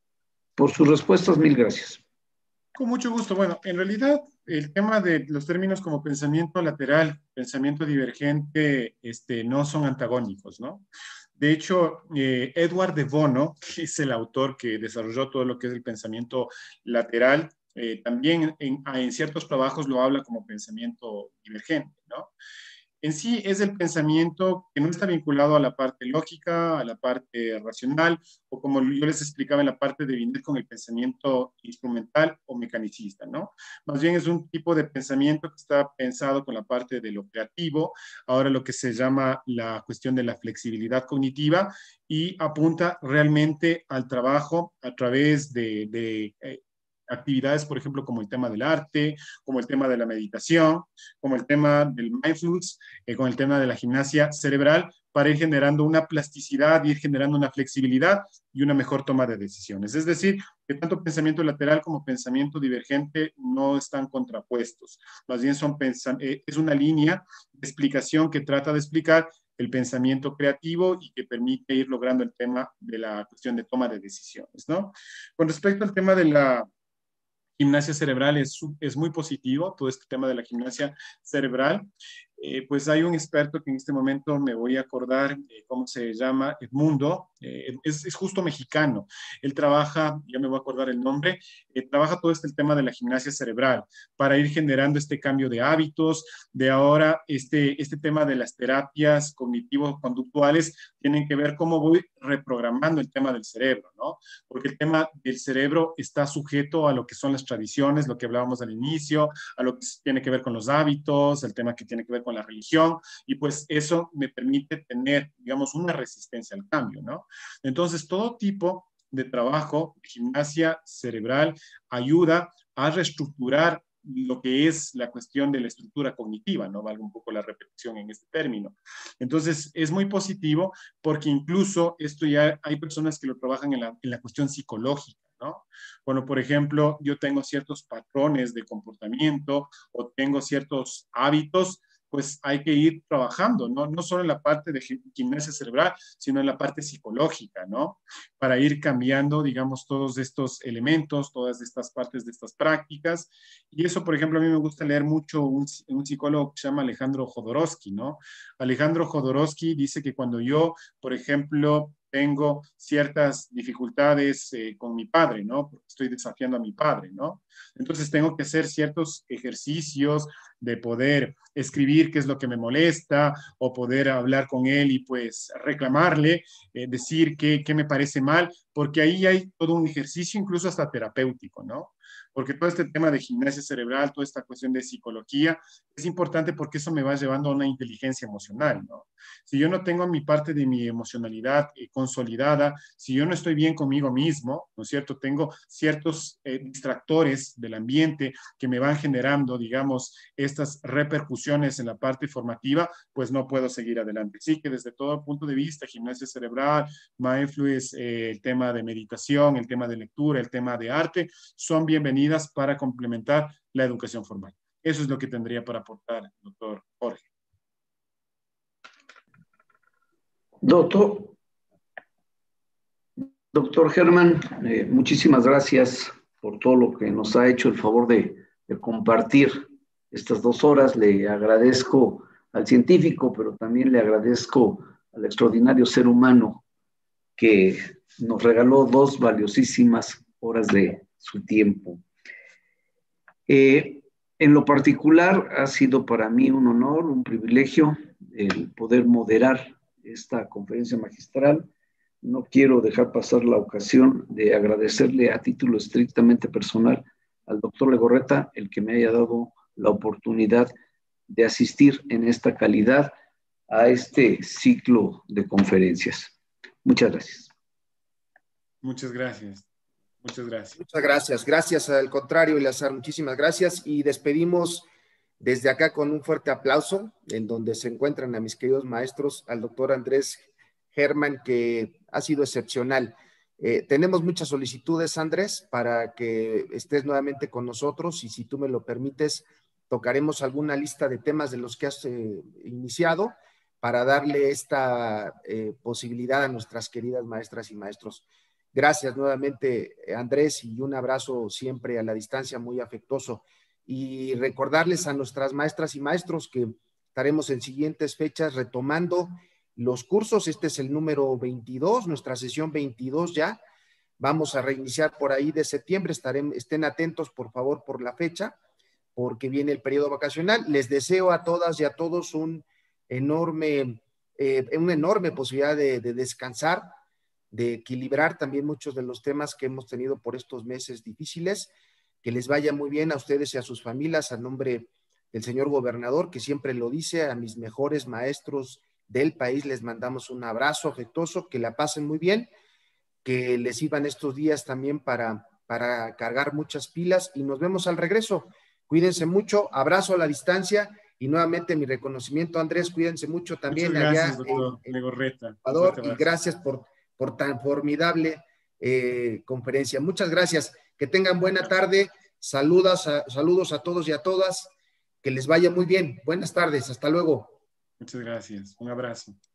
Por sus respuestas, mil gracias. Con mucho gusto. Bueno, en realidad el tema de los términos como pensamiento lateral, pensamiento divergente, no son antagónicos, ¿no? De hecho, Edward de Bono, que es el autor que desarrolló todo lo que es el pensamiento lateral, también en ciertos trabajos lo habla como pensamiento divergente, ¿no? En sí es el pensamiento que no está vinculado a la parte lógica, a la parte racional, o como yo les explicaba en la parte de Binet con el pensamiento instrumental o mecanicista, ¿no? Más bien es un tipo de pensamiento que está pensado con la parte de lo creativo, ahora lo que se llama la cuestión de la flexibilidad cognitiva y apunta realmente al trabajo a través de actividades, por ejemplo, como el tema del arte, como el tema de la meditación, como el tema del mindfulness, con el tema de la gimnasia cerebral, para ir generando una plasticidad, ir generando una flexibilidad y una mejor toma de decisiones. Es decir, que tanto pensamiento lateral como pensamiento divergente no están contrapuestos. Más bien es una línea de explicación que trata de explicar el pensamiento creativo y que permite ir logrando el tema de la cuestión de toma de decisiones, ¿no? Con respecto al tema de la gimnasia cerebral es muy positivo, todo este tema de la gimnasia cerebral. Pues hay un experto que en este momento me voy a acordar cómo se llama, Edmundo, es justo mexicano. Él trabaja, ya me voy a acordar el nombre, trabaja todo este tema de la gimnasia cerebral para ir generando este cambio de hábitos, de ahora este tema de las terapias cognitivo-conductuales tienen que ver cómo voy reprogramando el tema del cerebro, ¿no? Porque el tema del cerebro está sujeto a lo que son las tradiciones, lo que hablábamos al inicio, a lo que tiene que ver con los hábitos, el tema que tiene que ver con la religión, y pues eso me permite tener, digamos, una resistencia al cambio, ¿no? Entonces, todo tipo de trabajo, de gimnasia cerebral, ayuda a reestructurar lo que es la cuestión de la estructura cognitiva, ¿no? Valga un poco la repetición en este término. Entonces, es muy positivo porque incluso esto ya hay personas que lo trabajan en la cuestión psicológica, ¿no? Bueno, por ejemplo, yo tengo ciertos patrones de comportamiento o tengo ciertos hábitos, pues hay que ir trabajando, ¿no? No solo en la parte de gimnasia cerebral, sino en la parte psicológica, ¿no? Para ir cambiando, digamos, todos estos elementos, todas estas partes de estas prácticas. Y eso, por ejemplo, a mí me gusta leer mucho un psicólogo que se llama Alejandro Jodorowsky, ¿no? Alejandro Jodorowsky dice que cuando yo, por ejemplo, tengo ciertas dificultades con mi padre, ¿no? Porque estoy desafiando a mi padre, ¿no? Entonces tengo que hacer ciertos ejercicios de poder escribir qué es lo que me molesta o poder hablar con él y pues reclamarle, decir qué me parece mal, porque ahí hay todo un ejercicio incluso hasta terapéutico, ¿no? Porque todo este tema de gimnasia cerebral, toda esta cuestión de psicología, es importante porque eso me va llevando a una inteligencia emocional, ¿no? Si yo no tengo mi parte de mi emocionalidad consolidada, si yo no estoy bien conmigo mismo, ¿no es cierto? Tengo ciertos distractores del ambiente que me van generando, digamos, estas repercusiones en la parte formativa, pues no puedo seguir adelante. Sí que desde todo punto de vista, gimnasia cerebral, mindfulness, el tema de meditación, el tema de lectura, el tema de arte, son bienvenidas para complementar la educación formal. Eso es lo que tendría para aportar, doctor Jorge. Doctor Germán, muchísimas gracias por todo lo que nos ha hecho el favor de compartir estas 2 horas. Le agradezco al científico, pero también le agradezco al extraordinario ser humano que nos regaló 2 valiosísimas horas de su tiempo. En lo particular, ha sido para mí un honor, un privilegio, el poder moderar esta conferencia magistral. No quiero dejar pasar la ocasión de agradecerle a título estrictamente personal al doctor Legorreta el que me haya dado la oportunidad de asistir en esta calidad a este ciclo de conferencias. Muchas gracias. Muchas gracias. Muchas gracias. Muchas gracias. Gracias, al contrario, Eleazar, muchísimas gracias. Y despedimos desde acá con un fuerte aplauso, en donde se encuentran a mis queridos maestros, al doctor Andrés Germán, que ha sido excepcional. Tenemos muchas solicitudes, Andrés, para que estés nuevamente con nosotros, y si tú me lo permites, tocaremos alguna lista de temas de los que has iniciado para darle esta posibilidad a nuestras queridas maestras y maestros. Gracias nuevamente, Andrés, y un abrazo siempre a la distancia muy afectuoso. Y recordarles a nuestras maestras y maestros que estaremos en siguientes fechas retomando los cursos. Este es el número 22, nuestra sesión 22 ya. Vamos a reiniciar por ahí de septiembre. Estén atentos, por favor, por la fecha, porque viene el periodo vacacional. Les deseo a todas y a todos una enorme posibilidad de descansar, de equilibrar también muchos de los temas que hemos tenido por estos meses difíciles. Que les vaya muy bien a ustedes y a sus familias, a nombre del señor gobernador, que siempre lo dice, a mis mejores maestros del país les mandamos un abrazo afectuoso, que la pasen muy bien, que les sirvan estos días también para cargar muchas pilas, y nos vemos al regreso. Cuídense mucho, abrazo a la distancia, y nuevamente mi reconocimiento, Andrés, cuídense mucho también. Muchas gracias, allá doctor Legorreta. Ecuador, y gracias por tan formidable conferencia. Muchas gracias, que tengan buena tarde, saludos a todos y a todas, que les vaya muy bien, buenas tardes, hasta luego. Muchas gracias, un abrazo.